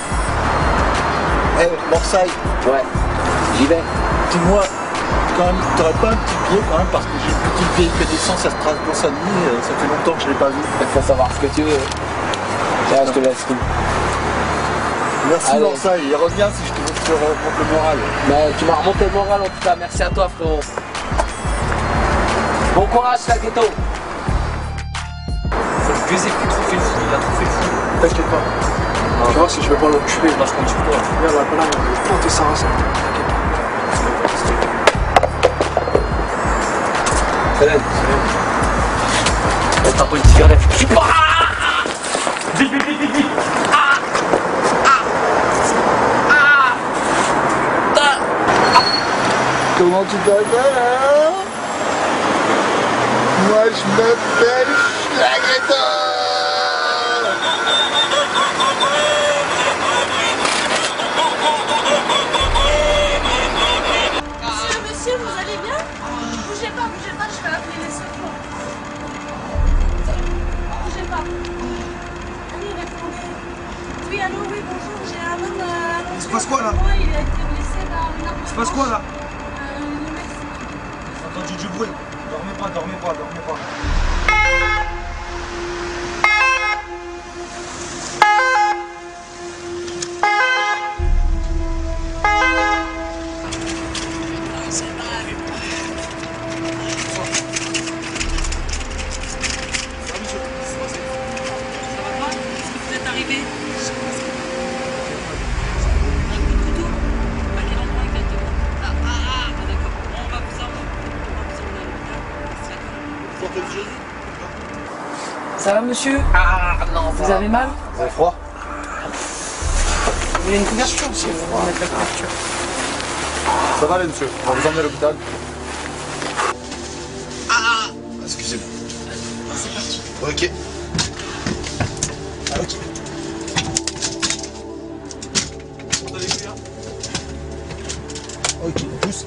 Eh, Morsaille. Ouais, j'y vais. Dis-moi, quand même, t'aurais pas un petit pied quand même, parce que j'ai une petite vieille connaissance à Strasbourg-Saint-Denis, ça fait longtemps que je l'ai pas vu. Il faut savoir ce que tu veux. Tiens, je te laisse tout. Merci Morsaille, et reviens si je te remonte le moral. Mais tu m'as remonté le moral en tout cas, merci à toi frérot. Bon courage Schlagetto. Faut le baiser qu'il a trop fait le fou, il a trop fait le fou. T'inquiète pas. Tu vois, si je veux pas l'enculer, je compte sur toi. Regarde là, là, on va planter ça, ça. Salut. T'as pas une cigarette. Vite, vite, vite, vite, vite. Comment tu t'appelles? Moi je m'appelle Schlagetto. Monsieur, vous allez bien? Bougez pas, je vais appeler les secours. Bougez pas. Allez, répondez. Oui, allô, oui, bonjour, j'ai un homme Il se passe quoi là? Il a été blessé dans une Il se passe quoi là? le Mexique. J'ai entendu du bruit. Dormez pas, dormez pas, dormez pas. fait? Un coup de couteau? À quel endroit exactement? D'accord. On va vous emmener à l'hôpital. Ça va, monsieur? Ah non, vous avez mal? Vous avez froid? Il y a une couverture aussi, on va mettre la couverture. Ça va aller, monsieur. On va vous emmener à l'hôpital. Excusez-moi. C'est parti. Ok. Ah, ok. Ok, pousse.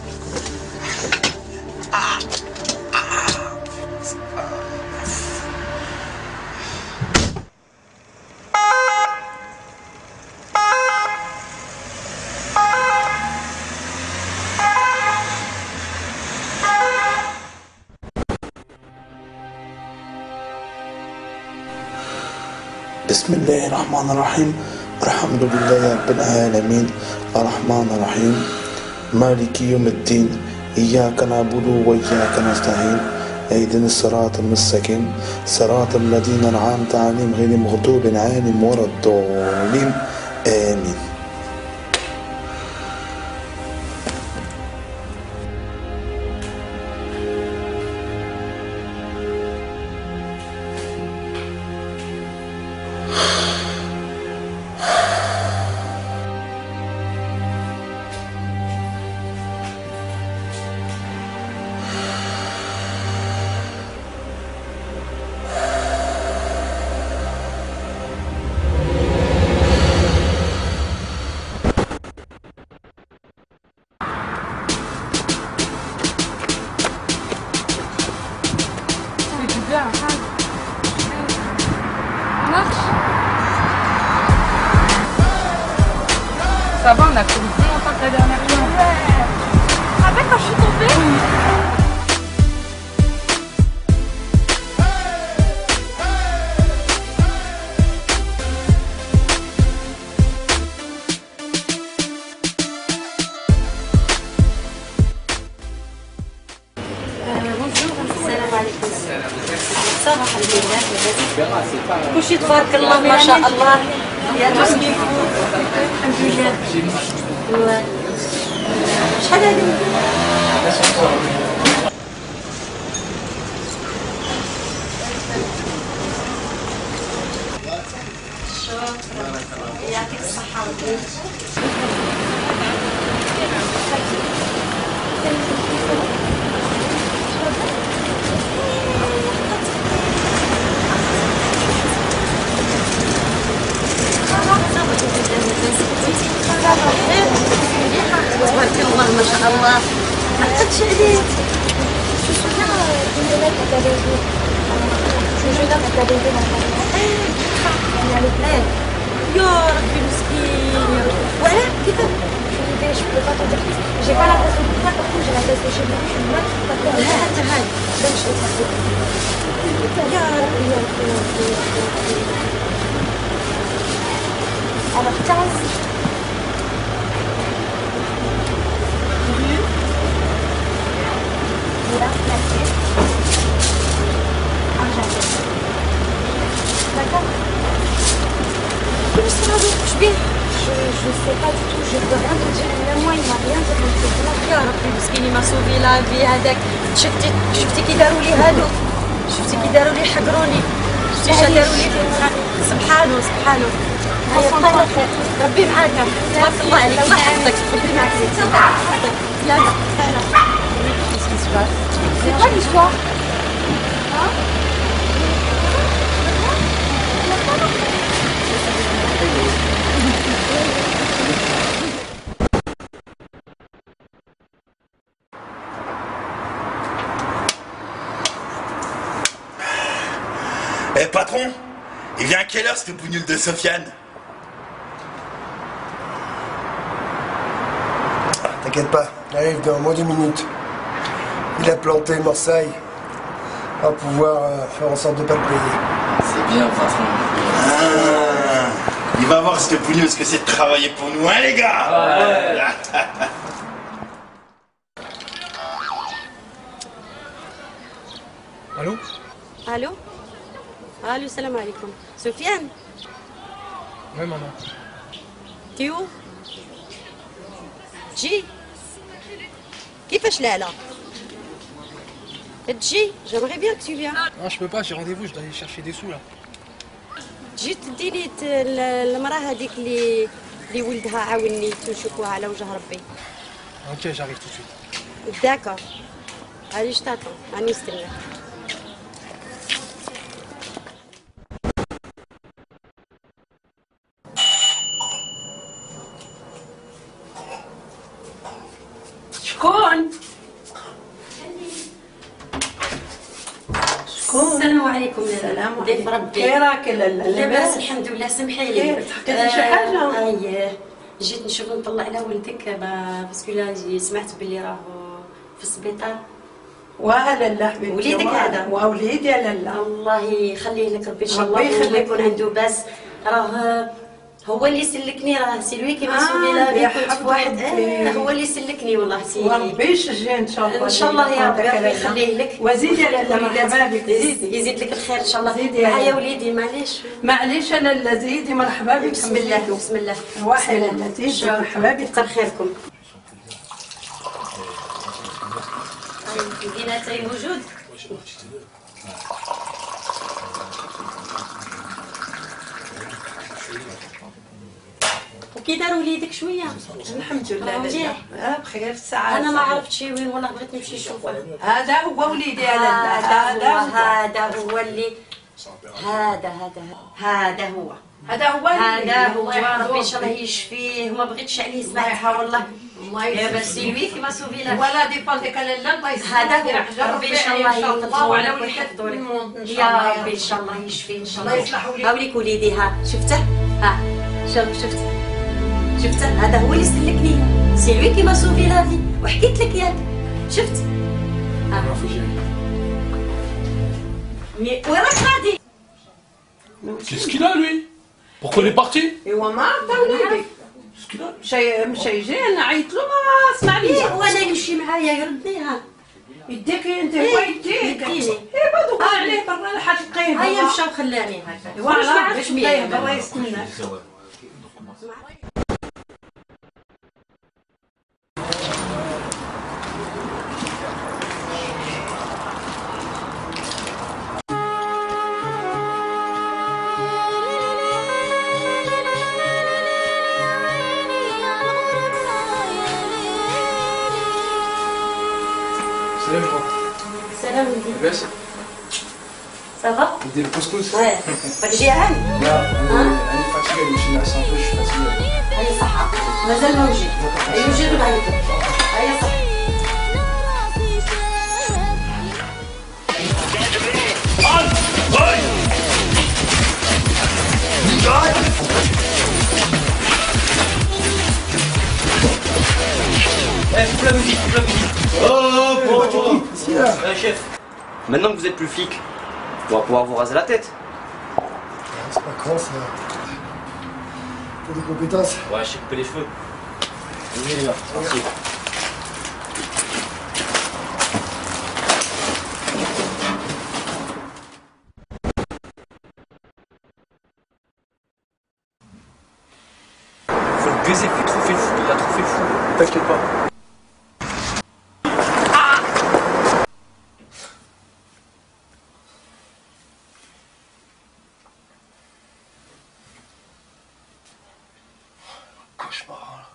بسم الله الرحمن الرحيم الحمد لله رب العالمين الرحمن الرحيم مالك يوم الدين إياك نعبد وإياك نستعين اهدنا الصراط المستقيم صراط الذين أنعمت عليهم غير المغضوب عليهم ولا الضالين آمين. Ça va, on a couru plus longtemps que la dernière fois. Ouais. Tu te rappelles quand je suis tombée? كل شيء تبارك الله ما شاء الله يا ربي الحمد لله شحال هذه شكرا يعطيك الصحة تبارك الله ما شاء الله ما عقدتش عليك يا ربي مسكين يا ربي وعلى كيفاش je peux pas te dire j'ai pas la place de pouvoir par contre j'ai la place de chez moi je suis mal لا حتى هاي باش يا ربي يا ربي alors 15 D'accord. Je sais pas du tout, je peux rien te dire. Même moi, il m'a rien dit. يا ربي مسكين ما سوفي لا في هذاك شفتي كي داروا لي هادو شفتي كي داروا لي حقروني شفتي اش داروا لي سبحانه سبحانه ربي معاك تبارك الله عليك الله يحفظك ربي معاك يلا C'est quoi l'histoire? Eh patron, il vient à quelle heure ce bougnoule de Sofiane? T'inquiète pas, il arrive dans moins d'1 minute. Il a planté Marseille. On va pouvoir faire en sorte de ne pas le payer. C'est bien, patron. Ah, il va voir ce que c'est de travailler pour nous, hein les gars? Ouais. Allô? الو الو السلام عليكم سفيان Ouais, maman. T'es où? تجي؟ كيفاش لا لا؟ تجي؟ J'aimerais bien que tu viennes. Non, je peux pas, j'ai rendez-vous, je dois aller chercher des sous là. تجي تدي لي المراه هذيك اللي ولدها عاوني تنشكوها على وجه ربي. Ok, j'arrive tout de suite. D'accord. Allez, je t'attends. راني نستناك. شكون؟ السلام عليكم. السلام ضيف ربي. كي راك لالا؟ لاباس الحمد لله. سمحي لي. تحكي شي حاجه؟ اي جيت نشوف نطلع على ولدك باسكو لا سمعت باللي راهو في السبيطار. لالا حبيبتي. وليدك هذا؟ وليدي لالا. الله يخليه لك ربي ان شاء الله. ربي يخليك. يكون عنده باس. راه هو اللي سلكني. راه سي لوي كيما سولي لا كنت في واحد. هو اللي سلكني والله. سي وربي يشجع ان شاء الله. ان شاء الله يا ربي يخليه لك. وزيدي يا لالا مرحبا بك. زيدي. يزيد لك الخير ان شاء الله. زيدي يا يا وليدي معليش. معليش يا لالا. زيدي مرحبا بك. بسم الله بسم الله. واحد يا لالا. زيدي مرحبا بك. كتر خيركم. ديناتي موجود. وكي دار وليدك شويه؟ الحمد لله. مليح. بخير في السعاده. انا ما عرفتش وين والله بغيت نمشي نشوفه. هذا هو وليدي يا لالا. هذا هو اللي هذا هو هذا هو ربي ان شاء الله يشفيه. وما بغيتش عليه سمعتها والله. يا باسي لوي كيما سوفي لا ولا ديبون ديك لالا. الله يسلمك. هذا هو ربي ان شاء الله الله وعلى يحفظه وليدك. يا ربي ان شاء الله يشفيه ان شاء الله. الله يصلح وليدك. هاوليك وليدي. ها شفته؟ ها شفته؟ هذا هو اللي سلكني. سي لوي كيما سوفي لا في. وحكيت لك ياك شفت؟ ها وين راك غادي؟ Qu'est-ce qu'il a lui? Pourquoi il est parti? ايوا ما عرفت وليدي. مشى يجي انا عيط له ما سمعنيش. وانا يمشي معايا يرديها. يديك انت. هو يديك. ايوا دوك عليه برا لحد تلقيه. هيا مشى وخلاني هكا. ايوا على باش تلقيه برا يستناك. Salam quoi. سلام ولدي. لاباس؟ صافا؟ ندير الكسكس؟ راك جيعان؟ لا أنا فاتيكي نمشي نعس un peu, je suis fatigué. هيا صحة. مازال ما وجد. يوجد بعيد. هيا صحة. Coupe la musique, coupe la musique. Chef, maintenant que vous êtes plus flic, on va pouvoir vous raser la tête. C'est pas con ça. T'as des compétences. Ouais, je sais couper les cheveux. Oui, là, merci. Faut le baiser, il a trop fait le fou, T'inquiète pas. Cauchemar.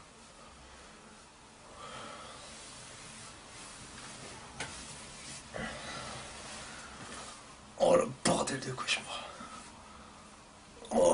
Oh le bordel de cauchemar. Oh.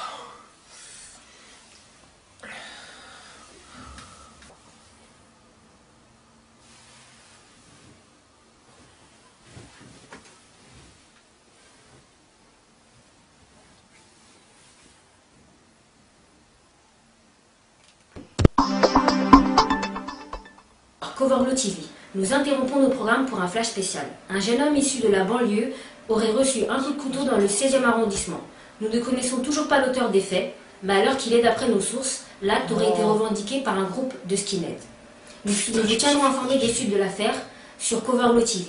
Coverlo TV. Nous interrompons nos programmes pour un flash spécial. Un jeune homme issu de la banlieue aurait reçu un coup de couteau dans le 16e arrondissement. Nous ne connaissons toujours pas l'auteur des faits, mais à l'heure qu'il est d'après nos sources, l'acte aurait été revendiqué par un groupe de skinheads. Nous vous tiendrons informés des suites de l'affaire sur Coverlo TV.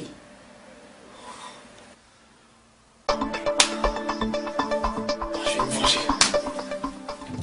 Je vais me venger.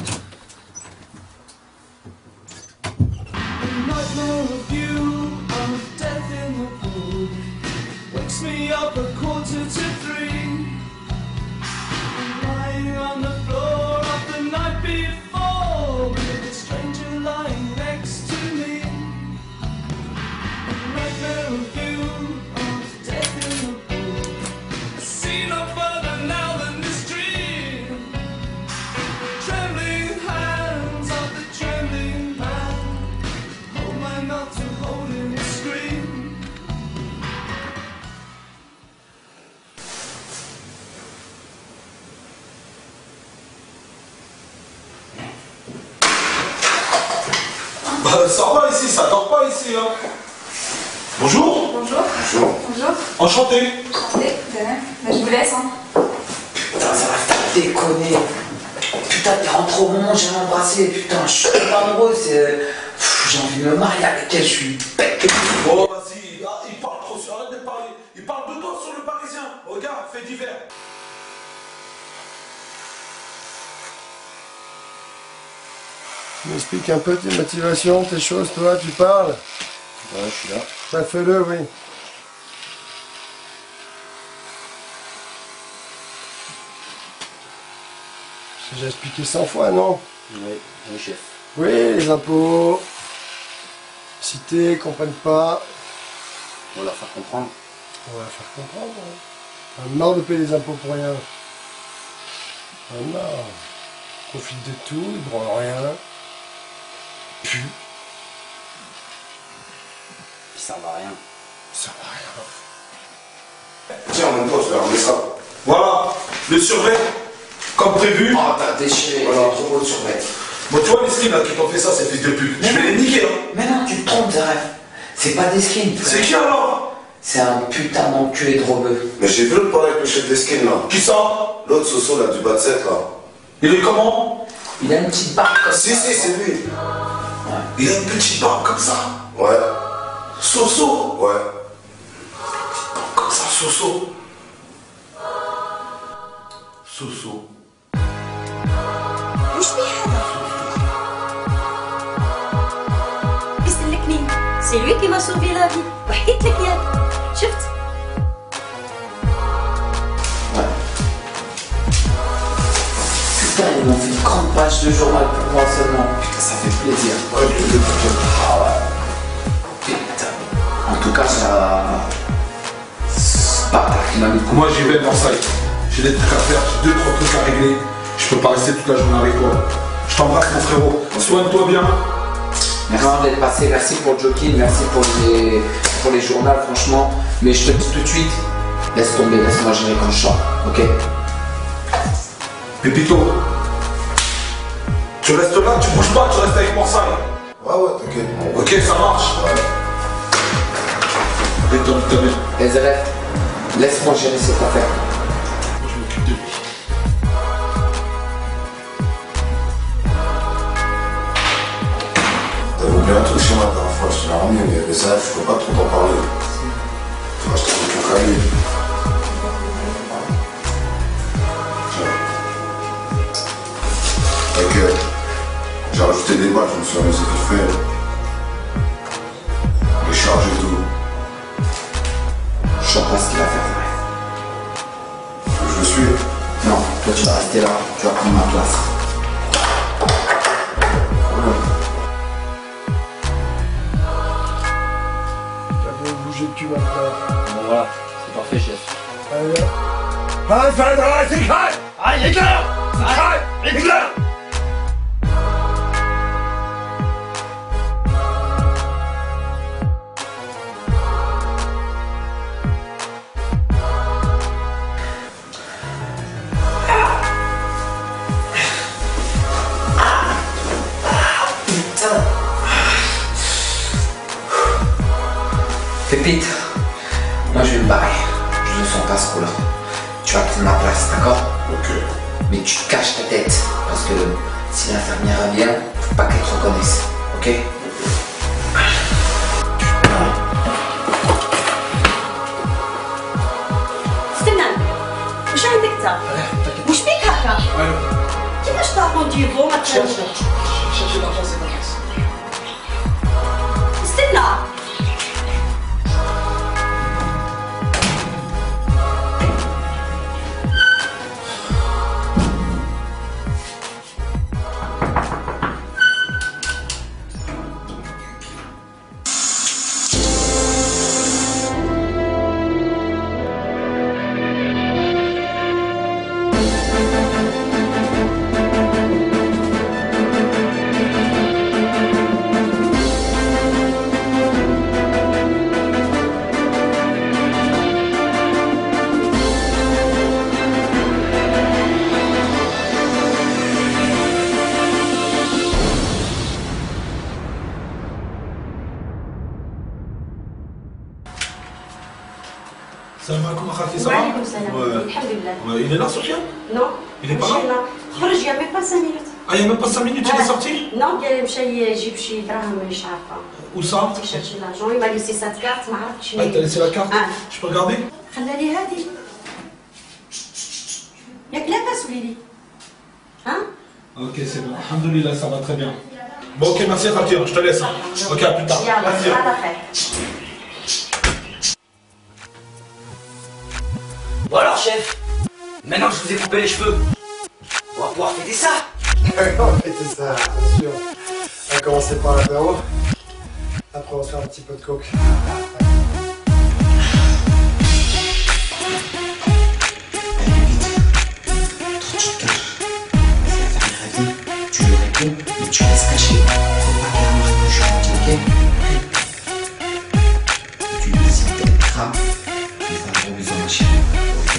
Ça va ici, ça dort pas ici. Hein. Bonjour. Bonjour. Bonjour. Bonjour. Enchanté. Enchanté, de même. Bah, je vous laisse. Hein. Putain, ça va t'as déconné. Putain, t'es rentré au moment où j'ai embrassé. Putain, je suis pas amoureux, c'est. J'ai envie de me marier avec elle, je suis bête. Oh, vas-y, il parle trop, arrête de parler. Il parle de toi sur le Parisien. Regarde, fait divers. M'explique un peu tes motivations, tes choses, toi, tu parles. Ouais, je suis là. Bah, fais-le, oui. J'ai déjà expliqué 100 fois, non? Oui, chef. Oui, les impôts. Cités, comprennent pas. On va leur faire comprendre. On va leur faire comprendre. On a marre de payer les impôts pour rien. On a marre. Ils profitent de tout, ils branlent rien. Puis. Ils servent à rien. Ils servent à rien. Tiens, mon pote, je vais ramener ça. Voilà, le survêt, comme prévu. Oh, t'as déchiré, voilà. C'est trop beau le survêt. Bon, tu vois les skins là qui t'ont fait ça, ces fils de pute. Je vais les niquer, hein. Mais non, tu te trompes, Zaref. C'est pas des skins. C'est qui alors? C'est un putain d'enculé de rebeu. Mais j'ai vu le parler avec le chef des skins là. Qui ça? L'autre Soso là, du bas de 7 là. Il est comment? Il a une petite barbe comme ça. Si, c'est lui. Ouais. Il a une petite barbe comme ça. Ouais. Soso? Ouais. Comme ça, Soso. Soso. وش بيه هذا؟ يسلكني سي لوي كي ما سوفي لا في وحكيت لك ياك شفت؟ Putain, ils m'ont fait une grande page de journal pour moi seulement. Putain, ça fait plaisir. Ouais, je l'ai Ah ouais. Putain. En tout cas, ça. C'est pas qui m'a mis le coup. Moi j'y vais dans ça. J'ai des trucs à faire, j'ai 2-3 trucs à régler. Je peux pas rester toute la journée avec toi. Je t'embrasse mon frérot. Soigne-toi bien. Merci d'être passé, merci pour le jogging, merci pour les journaux, franchement. Mais je te dis tout de suite, laisse tomber, laisse-moi gérer quand je chante, ok? Pépito, tu restes là, tu bouges pas, tu restes avec mon sac. Ouais, t'inquiète. Ok, ça marche. Détends ta vie. SRF, laisse-moi gérer cette affaire. Moi je m'occupe de lui. T'avais oublié un truc chez moi la dernière fois, je te l'ai ramené, mais les AF, je peux pas trop t'en parler. Tu vas acheter un cocaïne. Ok. J'ai rajouté des balles, je me suis amusé vite fait. Les charges et tout. Je sens pas ce qu'il va faire. Je le suis. Non, toi tu vas rester là, tu vas prendre ma place. T'as beau bouger le cul maintenant. Bon voilà, c'est parfait, chef. Allez, là. Allez, éclair! Éclair! Pépite, moi je vais me barrer. Je ne sens pas ce coup-là. Tu vas prendre ma place, d'accord? Ok. Mais tu te caches ta tête, parce que si l'infirmière vient, faut pas qu'elle te reconnaisse, ok? استنى وش عندك انت؟ وش بيك هكا؟ كيفاش تعطوا ديفو ما تفهمش؟ استنى Marty, ça va? Ouais. Il est là, Sofiane? Non. Il est pas là? خرج il y a même pas 5 minutes. Ah, il n'y a même pas 5 minutes, il est sorti? Non, il مشى يجيب شي دراهم مش عارفة. Où ça? Il cherche l'argent, il m'a laissé sa carte, ما عرفتش. Ah, t'as laissé la carte? Je peux regarder? خلى لي هذه. ياك لاباس وليدي. ها؟ Ok, c'est bon. Alhamdoulilah, ça va très bien. Bon, ok, merci Fatir, je te laisse. Ok, à plus tard. Merci. Bon alors chef, maintenant que je vous ai coupé les cheveux, on va pouvoir fêter ça. On va fêter ça, bien sûr. On va commencer par l'apéro. Après on va faire un petit peu de coke. Tu lui réponds, mais tu restes caché. Faut pas que la marque que je suis gentil, ok? Tu lui dis que t'es le crame, tu lui fais un gros bisou à ma chérie, ok?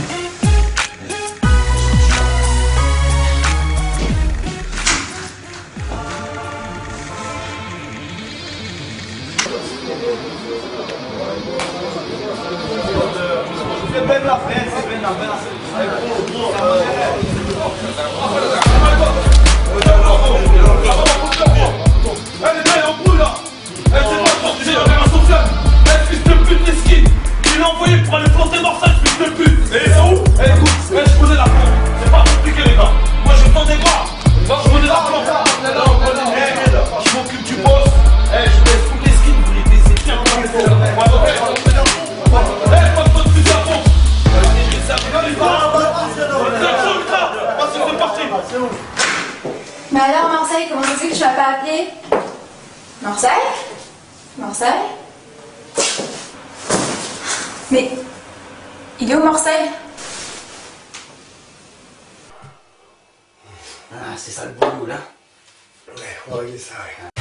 C'est Ben la fête, c'est Ben la fête. Elle est là, en bout là. Elle s'est pas sortie, elle a un social. Elle fils de pute mesquine. Il l'a envoyé pour aller planter Marseille, fils de pute. Et elle est où? Elle écoute, je connais la plante. C'est pas compliqué les gars. Moi je tends des bras. Je connais la plante. Je m'occupe du boss. Je laisse toutes les skins, vous les baissez bien comme il faut. Pas de votre fusil à pompe. C'est parti. Mais alors Marseille, comment ça se fait que tu m'as pas appelé? Marseille? Marseille? Mais il est où Marseille? Ah, c'est ça le boulot là. Ouais, on va régler ça, ouais.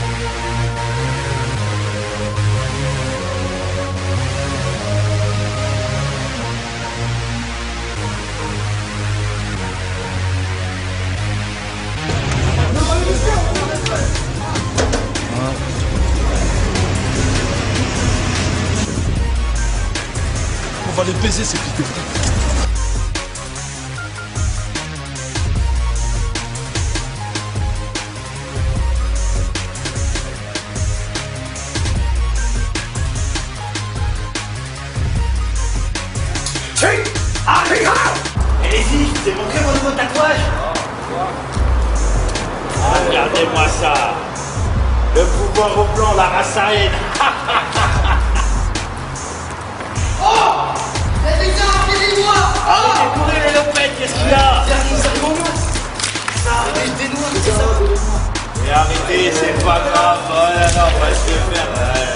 On va les baiser ces flics. Allez-y, c'est montré mon nouveau tatouage. Regardez-moi ça. Le pouvoir au plan, la race aride. Oh! Les gars, appelez-moi! Arrêtez de courir les lopettes, qu'est-ce qu'il y a? Arrêtez-nous, c'est ça. Et arrêtez, c'est pas grave. Oh là là, on va se le faire. Ouais.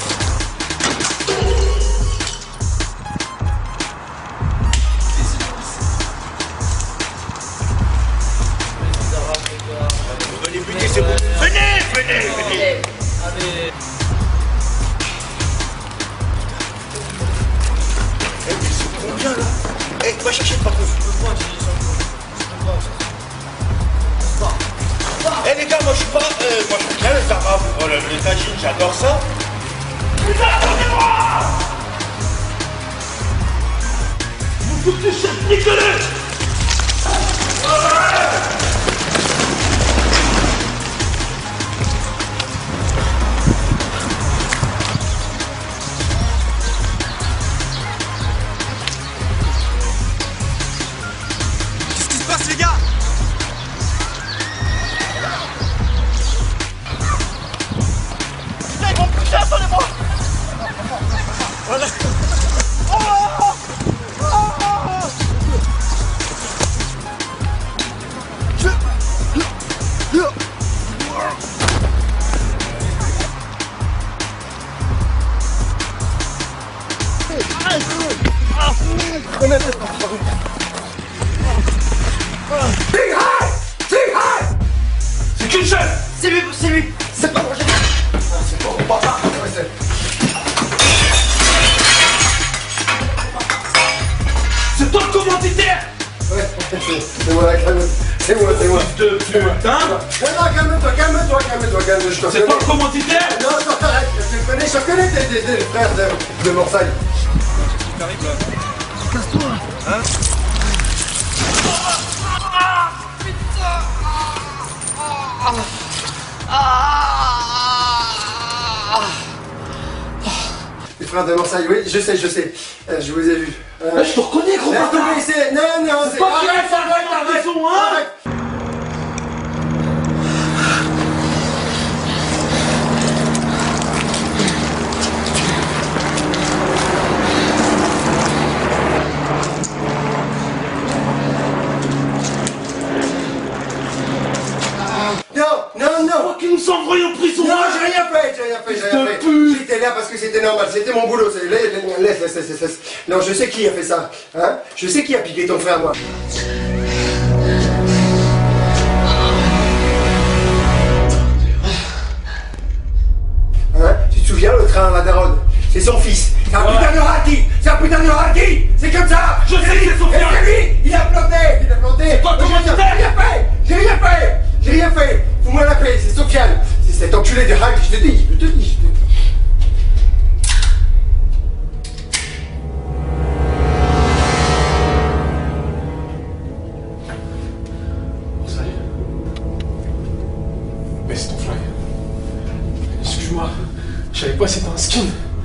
Venez buter, c'est bon. Venez. Allez. Combien là? Va chercher le patron. Les gars, moi je suis pas. Moi je suis bien les arabes. Oh les tagines, j'adore ça. Putain, attendez-moi! Vous foutez cette niquelette! Qu'est-ce qui se passe, les gars? Putain, ils vont me pousser, attendez-moi! Voilà. C'est qu'une chaîne. C'est lui. C'est pas moi, C'est bon, on part là. C'est toi le commanditaire. Ouais, c'est moi, calme. C'est moi. Fils de putain. Calme-toi. Je te C'est toi le commanditaire. Non, je te connais, tes frères de Marseille. casse-toi. Hein? Les frères de Marseille, oui, je sais. Je vous ai vu. Je te reconnais, gros bâtard. Non, c'est pas que ça doit être la raison, hein. Non, qui nous envoie en prison. Non, j'ai rien fait. J'étais là parce que c'était normal, c'était mon boulot. Laisse. Non, je sais qui a fait ça. Hein? Je sais qui a piqué ton frère, moi. Hein? Tu te souviens, le train à la daronne? C'est son fils. C'est un putain de raki. C'est comme ça. Je sais, c'est son fils. Et lui, il a planté. Toi, comment tu J'ai rien fait. Fous-moi la paix, c'est Sofiane. C'est cet enculé de Hulk, je te dis. Ça y est. Baisse ton flingue. Excuse-moi, je savais pas si c'était un skin.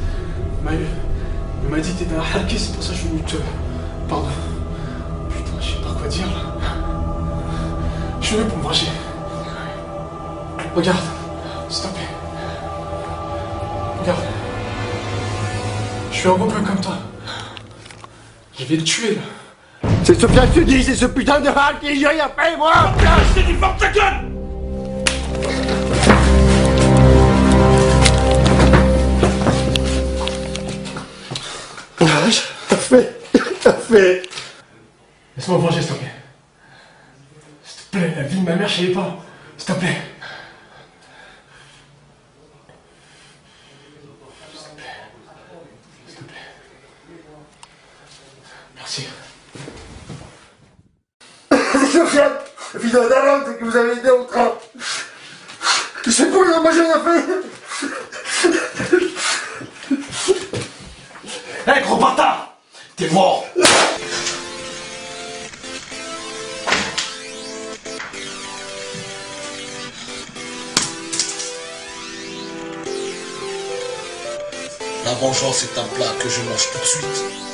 Il m'a dit que t'étais un halké, c'est pour ça que je suis venu te... Pardon. Putain, je sais pas quoi dire là. Je suis venu pour me venger. Regarde, s'il te plaît. Regarde. Je suis un beau peu comme toi. Je vais le tuer là. C'est Sofiane, je te dis, c'est ce putain de Hulk et j'ai rien fait, moi. Je te dis, ferme ta gueule. T'as fait. Laisse-moi venger, s'il te plaît. S'il te plaît, la vie de ma mère, je savais pas. S'il te plaît. S'il te plaît. Merci. C'est Sofiane, le fils d'un daron, c'est que vous avez aidé au train. C'est pour moi, j'ai rien fait. Hé, gros bâtard, t'es mort. La vengeance est un plat que je mange tout de suite.